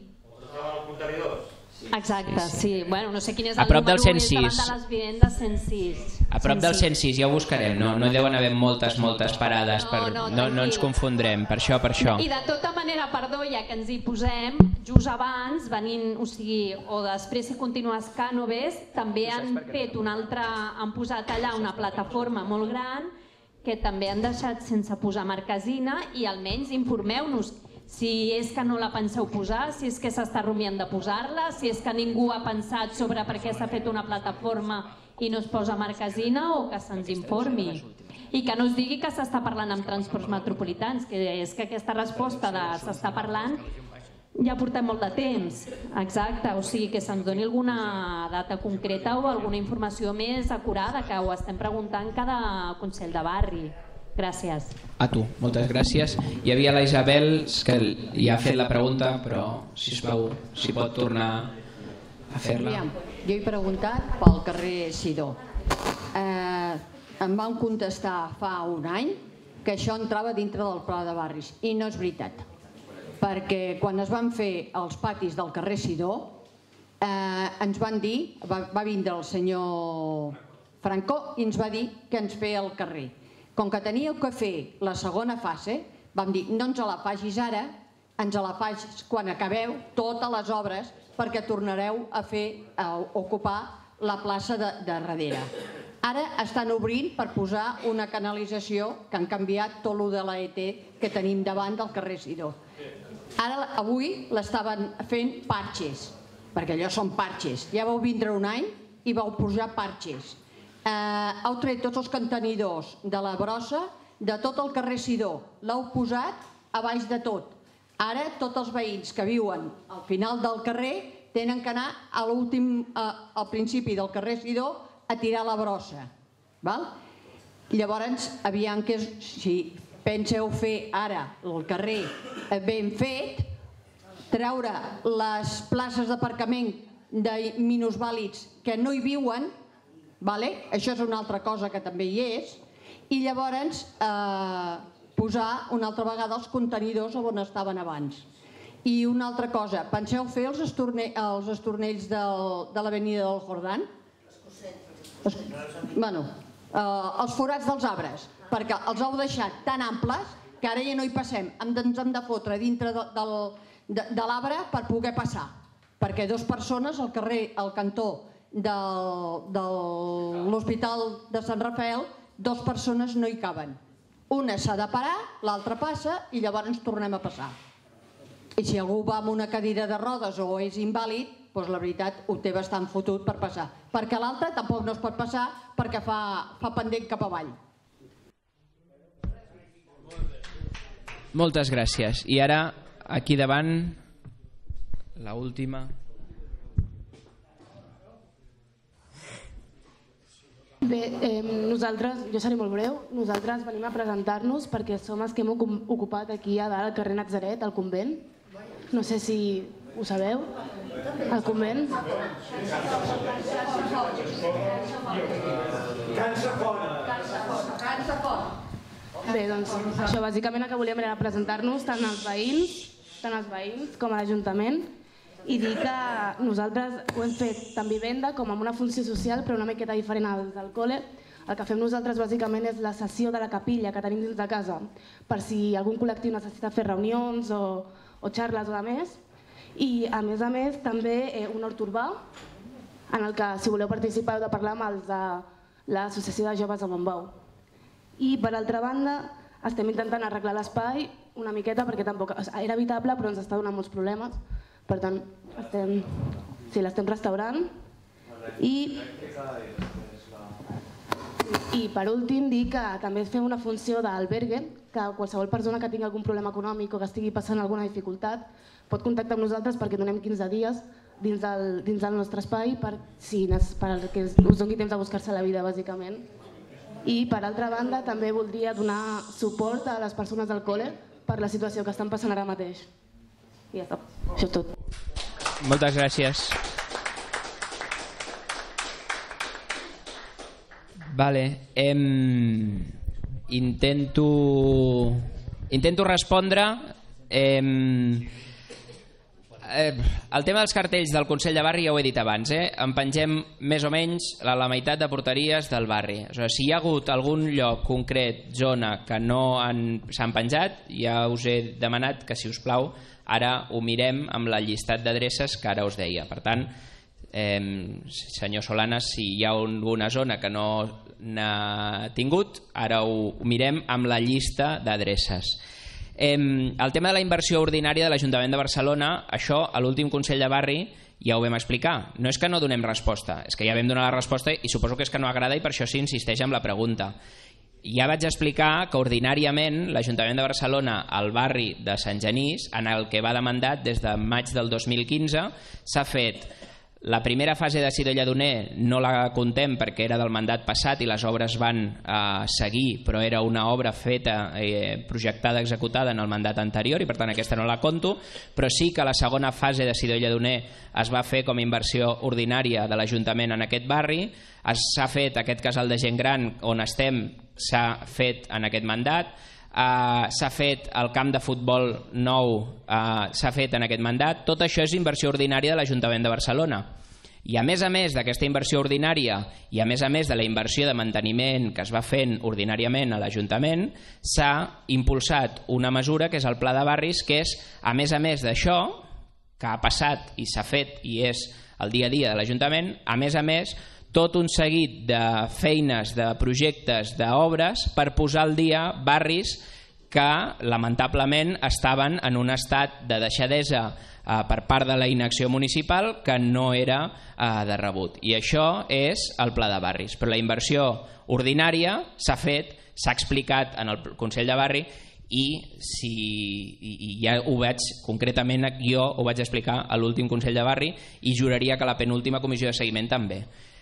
Exacte, sí. Bueno, no sé quin és el a prop del número, cent sis. és davant de les vivendes cent sis. A prop del cent sis, ja ho buscarem. No, no hi deuen haver moltes, moltes parades. Per... No, no, no ens confondrem, per això, per això. I de tota manera, perdó, ja que ens hi posem, just abans, venint, o sigui, o després si continues Cànoves, també han fet una altra, han posat allà una plataforma molt gran que també han deixat sense posar marquesina i almenys informeu-nos si és que no la penseu posar, si és que s'està rumiant de posar-la, si és que ningú ha pensat sobre per què s'ha fet una plataforma i no es posa marquesina, o que se'ns informi. I que no es digui que s'està parlant amb transports metropolitans, que és que aquesta resposta de s'està parlant ja portem molt de temps. Exacte, o sigui que se'ns doni alguna data concreta o alguna informació més acurada, que ho estem preguntant cada Consell de Barri. Gràcies. A tu, moltes gràcies. Hi havia la Isabel, que ja ha fet la pregunta, però, sisplau, si pot tornar a fer-la. Jo he preguntat pel carrer Sidó. Eh, em van contestar fa un any que això entrava dintre del pla de barris, i no és veritat. Perquè quan es van fer els patis del carrer Sidó, eh, ens van dir, va, va vindre el senyor Franco i ens va dir que ens feia el carrer. Com que teníeu que fer la segona fase, vam dir, no ens la facis ara, ens la facis quan acabeu totes les obres, perquè tornareu a fer, a ocupar la plaça de, de darrere. Ara estan obrint per posar una canalització que han canviat tot lo de l'A E T que tenim davant del carrer Sidó. Ara, avui, l'estaven fent parxes, perquè allò són parxes. Ja vau vindre un any i vau posar parxes. Eh, heu tret tots els contenidors de la brossa de tot el carrer Sidó, l'heu posat a baix de tot. Ara tots els veïns que viuen al final del carrer tenen que anar a l'últim, eh, al principi del carrer Sidó a tirar la brossa. Val? Llavors, aviam que si penseu fer ara el carrer ben fet, treure les places d'aparcament de minusvàlids que no hi viuen, vale? Això és una altra cosa que també hi és, i llavors eh, posar una altra vegada els contenidors on estaven abans. I una altra cosa, penseu fer els, estorne els estornells del, de l'avenida del Jordán? Es, bueno, eh, els forats dels arbres, perquè els heu deixat tan amples que ara ja no hi passem, ens hem de fotre dintre de, de, de, de l'arbre per poder passar, perquè dues persones al carrer, al cantó de, de l'Hospital de Sant Rafael, dues persones no hi caben. Una s'ha de parar, l'altra passa i llavors ens tornem a passar. I si algú va amb una cadira de rodes o és invàlid, doncs la veritat ho té bastant fotut per passar. Perquè l'altre tampoc no es pot passar perquè fa, fa pendent cap avall. Moltes gràcies. I ara, aquí davant, la última. Bé, eh, nosaltres, jo seré molt breu, nosaltres venim a presentar-nos perquè som els que hem ocupat aquí a dalt al carrer Natzaret, al convent. No sé si ho sabeu? Al convent? Cansa fora. Cansa fora. Bé, doncs això, bàsicament el que volíem era presentar-nos tant als veïns, tant als veïns com a l'Ajuntament, i dir que nosaltres ho hem fet tant vivenda com amb una funció social, però una miqueta diferent al del col·le. El que fem nosaltres bàsicament és la sessió de la capilla que tenim dins de casa, per si algun col·lectiu necessita fer reunions o, o xarles o de més. I a més a més també eh, un hort urbà, en el que si voleu participar heu de parlar amb els de l'Associació de Joves de Montbau. I per altra banda estem intentant arreglar l'espai una miqueta perquè tampoc era habitable però ens està donant molts problemes. Per tant, estem, sí, l'estem restaurant. I, I per últim dir que també fem una funció d'albergue, que qualsevol persona que tingui algun problema econòmic o que estigui passant alguna dificultat pot contactar amb nosaltres perquè donem quinze dies dins del, dins del nostre espai per, si, per que us doni temps a buscar-se la vida, bàsicament. I per altra banda també voldria donar suport a les persones del col·le per la situació que estan passant ara mateix. I ja està, això és tot. Moltes gràcies. Vale, em... intento intento respondre. Em... El tema dels cartells del Consell de Barri ja ho he dit abans, eh? En pengem més o menys la, la meitat de porteries del barri. O sigui, si hi ha hagut algun lloc concret, zona, que no s'han penjat, ja us he demanat que, si us plau, ara ho mirem amb la llistat d'adreces que ara us deia. Per tant, eh, senyor Solanes, si hi ha alguna zona que no n'ha tingut, ara ho, ho mirem amb la llista d'adreces. Eh, el tema de la inversió ordinària de l'Ajuntament de Barcelona, això a l'últim Consell de Barri ja ho vam explicar. No és que no donem resposta, és que ja vam donar la resposta i suposo que és que no agrada i per això s'insisteix en la pregunta. Ja vaig explicar que ordinàriament l'Ajuntament de Barcelona al barri de Sant Genís, en el que va demandat des de maig del dos mil quinze, s'ha fet la primera fase de Sidó Lledoner, no la contem perquè era del mandat passat i les obres van eh, seguir, però era una obra feta, eh, projectada, executada en el mandat anterior i per tant aquesta no la conto, però sí que la segona fase de Sidó Lledoner es va fer com a inversió ordinària de l'Ajuntament en aquest barri, s'ha fet aquest casal de gent gran on estem, s'ha fet en aquest mandat, uh, s'ha fet el camp de futbol nou, uh, s'ha fet en aquest mandat. Tot això és inversió ordinària de l'Ajuntament de Barcelona. I a més a més d'aquesta inversió ordinària i a més a més de la inversió de manteniment que es va fent ordinàriament a l'Ajuntament, s'ha impulsat una mesura que és el Pla de Barris, que és, a més a més d'això, que ha passat i s'ha fet i és el dia a dia de l'Ajuntament, a més a més, tot un seguit de feines, de projectes, d'obres per posar al dia barris que lamentablement estaven en un estat de deixadesa eh, per part de la inacció municipal que no era eh, de rebut. I això és el Pla de Barris. Però la inversió ordinària s'ha fet, s'ha explicat en el Consell de Barri i, si, i, i ja ho vaig, concretament jo ho vaig explicar a l'últim Consell de Barri i juraria que la penúltima comissió de seguiment també.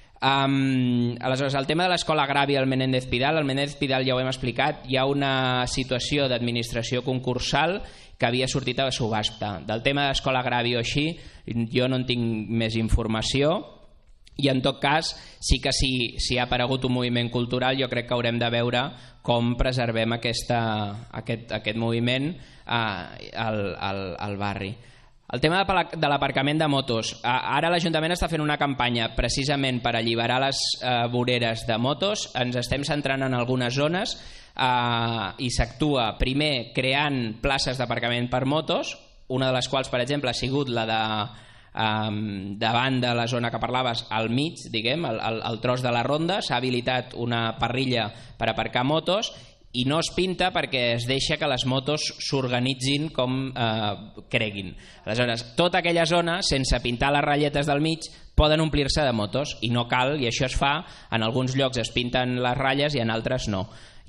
Um, aleshores, el tema de l'escola agrària al Menéndez Pidal, el Menéndez Pidal ja ho hem explicat, hi ha una situació d'administració concursal que havia sortit a la subhasta. Del tema de l'escola agrària o així, jo no en tinc més informació i en tot cas sí que si, si ha aparegut un moviment cultural jo crec que haurem de veure com preservem aquesta, aquest, aquest moviment eh, al, al, al barri. El tema de l'aparcament de motos. Ara l'Ajuntament està fent una campanya precisament per alliberar les eh, voreres de motos. Ens estem centrant en algunes zones eh, i s'actua primer creant places d'aparcament per motos, una de les quals, per exemple, ha sigut la de eh, davant de la zona que parlaves, al mig, diguem, el, el, el tros de la ronda. S'ha habilitat una parrilla per aparcar motos i no es pinta perquè es deixa que les motos s'organitzin com eh, creguin. Aleshores, tota aquella zona, sense pintar les ratlletes del mig, poden omplir-se de motos i no cal, i això es fa, en alguns llocs es pinten les ratlles i en altres no.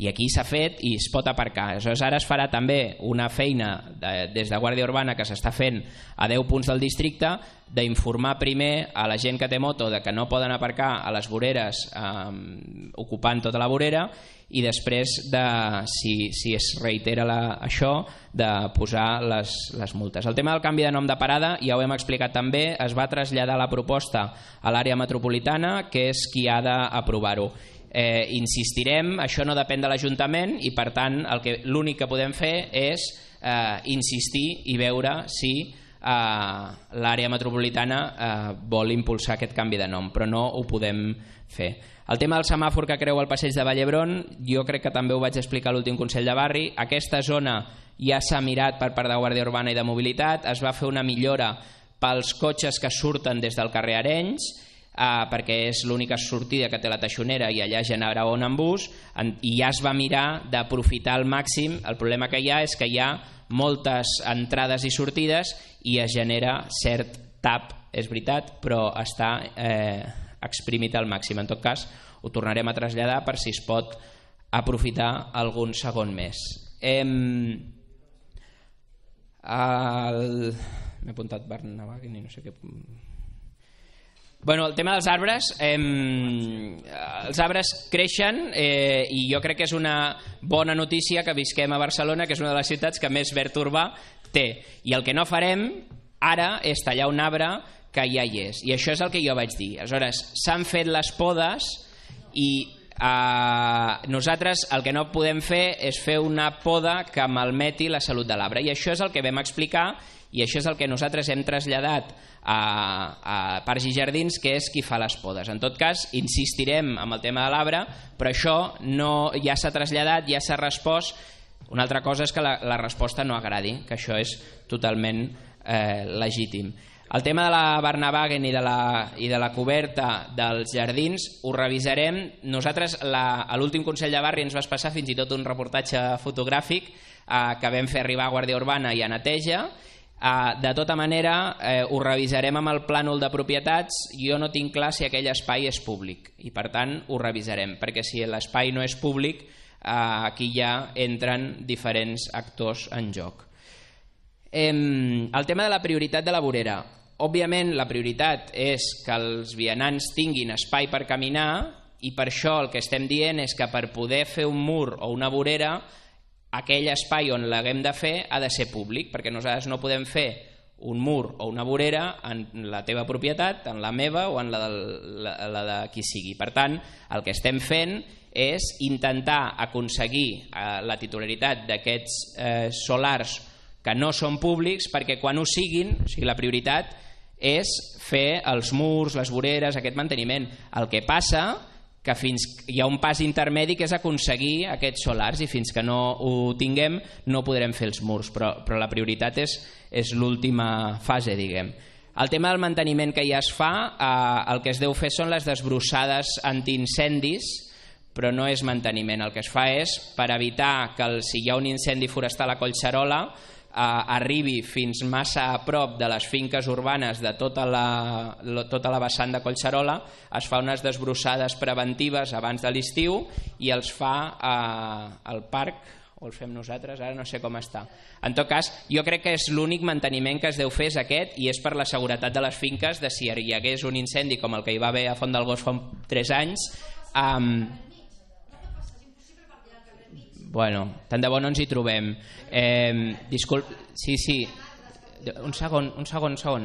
i aquí s'ha fet i es pot aparcar. Aleshores, ara es farà també una feina de, des de Guàrdia Urbana que s'està fent a deu punts del districte d'informar primer a la gent que té moto de que no poden aparcar a les voreres eh, ocupant tota la vorera, i després, de, si, si es reitera la, això, de posar les, les multes. El tema del canvi de nom de parada, ja ho hem explicat també, es va traslladar la proposta a l'àrea metropolitana, que és qui ha d'aprovar-ho. Eh, insistirem, això no depèn de l'Ajuntament i per tant l'únic que podem fer és eh, insistir i veure si eh, l'àrea metropolitana eh, vol impulsar aquest canvi de nom, però no ho podem fer. El tema del semàfor que creua el passeig de Vall d'Hebron, jo crec que també ho vaig explicar a l'últim Consell de Barri. Aquesta zona ja s'ha mirat per part de Guàrdia Urbana i de Mobilitat, es va fer una millora pels cotxes que surten des del carrer Arenys, eh, perquè és l'única sortida que té la Teixonera i allà genera on en bus, en, i ja es va mirar d'aprofitar al màxim. El problema que hi ha és que hi ha moltes entrades i sortides i es genera cert tap, és veritat, però està eh, exprimit al màxim. En tot cas, ho tornarem a traslladar per si es pot aprofitar algun segon més. Hem... El... M'he apuntat Barnavagen i no sé què... Bueno, el tema dels arbres, eh, els arbres creixen eh, i jo crec que és una bona notícia que visquem a Barcelona, que és una de les ciutats que més verd urbà té. I el que no farem ara és tallar un arbre que ja hi és. I això és el que jo vaig dir. Aleshores, s'han fet les podes i eh, nosaltres el que no podem fer és fer una poda que malmeti la salut de l'arbre. I això és el que vam explicar i això és el que nosaltres hem traslladat a, a Parcs i Jardins, que és qui fa les podes. En tot cas, insistirem amb el tema de l'arbre, però això no, ja s'ha traslladat, ja s'ha respost. Una altra cosa és que la, la resposta no agradi, que això és totalment eh, legítim. El tema de la Barnavagen i de la, i de la coberta dels jardins ho revisarem. Nosaltres la, a l'últim Consell de Barri ens vas passar fins i tot un reportatge fotogràfic eh, que vam fer arribar a Guàrdia Urbana i a Neteja. Uh, de tota manera, eh, ho revisarem amb el plànol de propietats. Jo no tinc clar si aquell espai és públic i per tant ho revisarem, perquè si l'espai no és públic, eh, aquí ja entren diferents actors en joc. Eh, el tema de la prioritat de la vorera. Òbviament la prioritat és que els vianants tinguin espai per caminar i per això el que estem dient és que per poder fer un mur o una vorera aquell espai on l'haguem de fer ha de ser públic, perquè nosaltres no podem fer un mur o una vorera en la teva propietat, en la meva o en la de, la, la de qui sigui. Per tant, el que estem fent és intentar aconseguir eh, la titularitat d'aquests eh, solars que no són públics, perquè quan ho siguin, o sigui, la prioritat és fer els murs, les voreres, aquest manteniment. El que passa que fins hi ha un pas intermedi que és aconseguir aquests solars i fins que no ho tinguem no podrem fer els murs, però, però la prioritat és, és l'última fase, diguem. El tema del manteniment que ja es fa, eh, el que es deu fer són les desbrossades antiincendis, però no és manteniment. El que es fa és, per evitar que el, si hi ha un incendi forestal a Collserola, eh, arribi fins massa a prop de les finques urbanes de tota la, la, tota la vessant de Collserola, es fa unes desbrossades preventives abans de l'estiu i els fa eh, al parc, o el fem nosaltres, ara no sé com està. En tot cas, jo crec que és l'únic manteniment que es deu fer és aquest i és per la seguretat de les finques, de si hi hagués un incendi com el que hi va haver a Font del Gos fa tres anys. Um, bueno, tant de bo no ens hi trobem. Eh, disculp, sí, sí, un segon, un segon, un segon.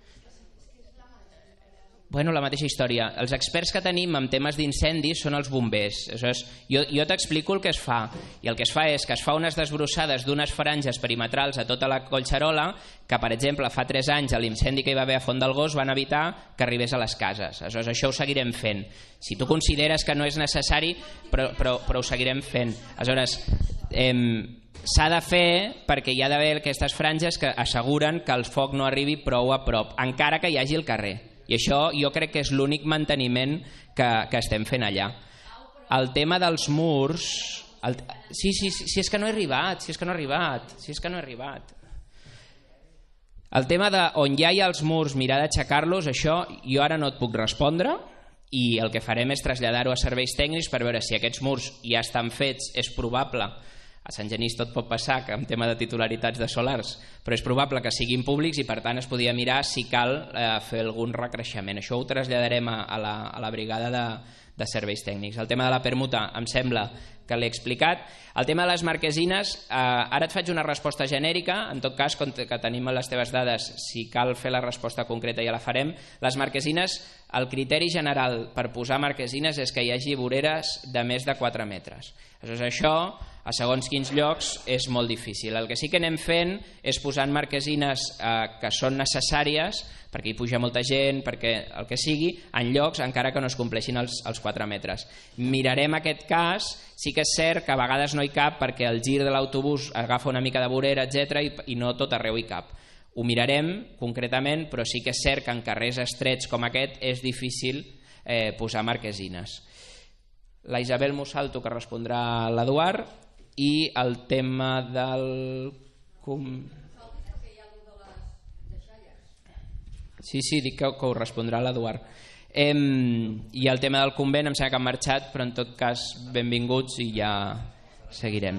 Bueno, la mateixa història. Els experts que tenim en temes d'incendis són els bombers. Aleshores, jo jo t'explico el que es fa. I el que es fa és que es fa unes desbrossades d'unes franges perimetrals a tota la Collserola que, per exemple, fa tres anys a l'incendi que hi va haver a Font del Gos van evitar que arribés a les cases. Aleshores, això ho seguirem fent. Si tu consideres que no és necessari, però, però, però ho seguirem fent. Aleshores, eh, s'ha de fer perquè hi ha d'haver aquestes franges que asseguren que el foc no arribi prou a prop, encara que hi hagi el carrer. I això jo crec que és l'únic manteniment que, que estem fent allà. El tema dels murs... El, sí, sí, sí, sí, és que no he arribat, sí, és que no he arribat, sí, és que no he arribat. El tema de on ja hi ha els murs, mirar d'aixecar-los, això jo ara no et puc respondre. i el que farem és traslladar-ho a serveis tècnics per veure si aquests murs ja estan fets. És probable, a Sant Genís tot pot passar, que en tema de titularitats de solars, però és probable que siguin públics i per tant es podia mirar si cal eh, fer algun recreixement. Això ho traslladarem a, a, la, a la brigada de, de serveis tècnics. El tema de la permuta em sembla que l'he explicat. El tema de les marquesines, eh, ara et faig una resposta genèrica, en tot cas, com que tenim les teves dades, si cal fer la resposta concreta ja la farem. Les marquesines, el criteri general per posar marquesines és que hi hagi voreres de més de quatre metres. Aleshores, això, a segons quins llocs, és molt difícil. El que sí que anem fent és posant marquesines eh, que són necessàries, perquè hi puja molta gent, perquè el que sigui, en llocs encara que no es compleixin els, els quatre metres. Mirarem aquest cas. Sí que és cert que a vegades no hi cap perquè el gir de l'autobús agafa una mica de vorera, etcètera, i, i no tot arreu hi cap. Ho mirarem concretament, però sí que és cert que en carrers estrets com aquest és difícil eh, posar marquesines. La Isabel Mussalto, que respondrà l'Eduard, i el tema del... Sí, sí, dic que, que ho respondrà l'Eduard. Eh, I el tema del convent em sembla que han marxat, però en tot cas benvinguts i ja seguirem.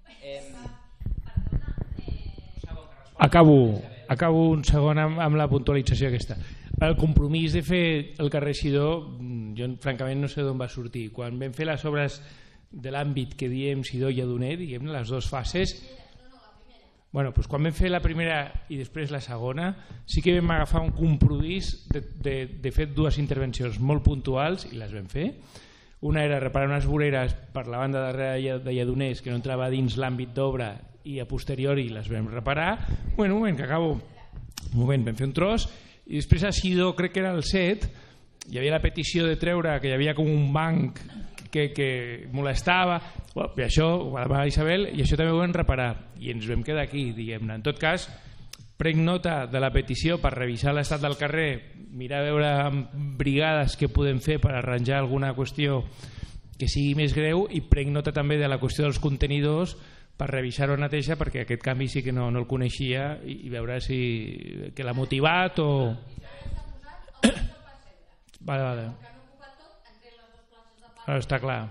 Acabo, acabo un segon amb, amb la puntualització aquesta. El compromís de fer el carrer Sidó, jo francament no sé d'on va sortir. Quan vam fer les obres de l'àmbit que diem Sidó i Adoner, diguem les dues fases, bueno, doncs quan vam fer la primera i després la segona, sí que vam agafar un compromís de, de, de fer dues intervencions molt puntuals i les vam fer. Una era reparar unes voreres per la banda darrere de Lledoners que no entrava dins l'àmbit d'obra i a posteriori les vam reparar. Bueno, un moment, que acabo. Un moment, vam fer un tros i després a Sidó, crec que era el set, hi havia la petició de treure que hi havia com un banc que, que molestava, bueno, i això ho va demanar Isabel i això també ho vam reparar i ens vam quedar aquí, diguem-ne. En tot cas, prenc nota de la petició per revisar l'estat del carrer, mirar a veure amb brigades què podem fer per arranjar alguna qüestió que sigui més greu i prenc nota també de la qüestió dels contenidors per revisar-ho neteja perquè aquest canvi sí que no, no el coneixia i, i veure si que l'ha motivat o... Vale, vale. Però està clar.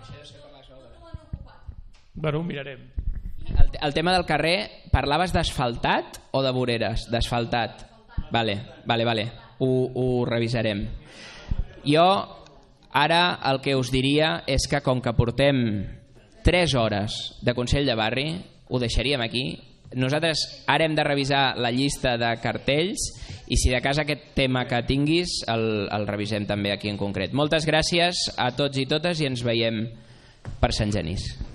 Bueno, mirarem. El, el tema del carrer, parlaves d'asfaltat o de voreres? D'asfaltat. Vale, vale, vale. Ho, ho revisarem. Jo ara el que us diria és que com que portem tres hores de Consell de Barri, ho deixaríem aquí. Nosaltres ara hem de revisar la llista de cartells i si de cas aquest tema que tinguis el, el revisem també aquí en concret. Moltes gràcies a tots i totes i ens veiem per Sant Genís.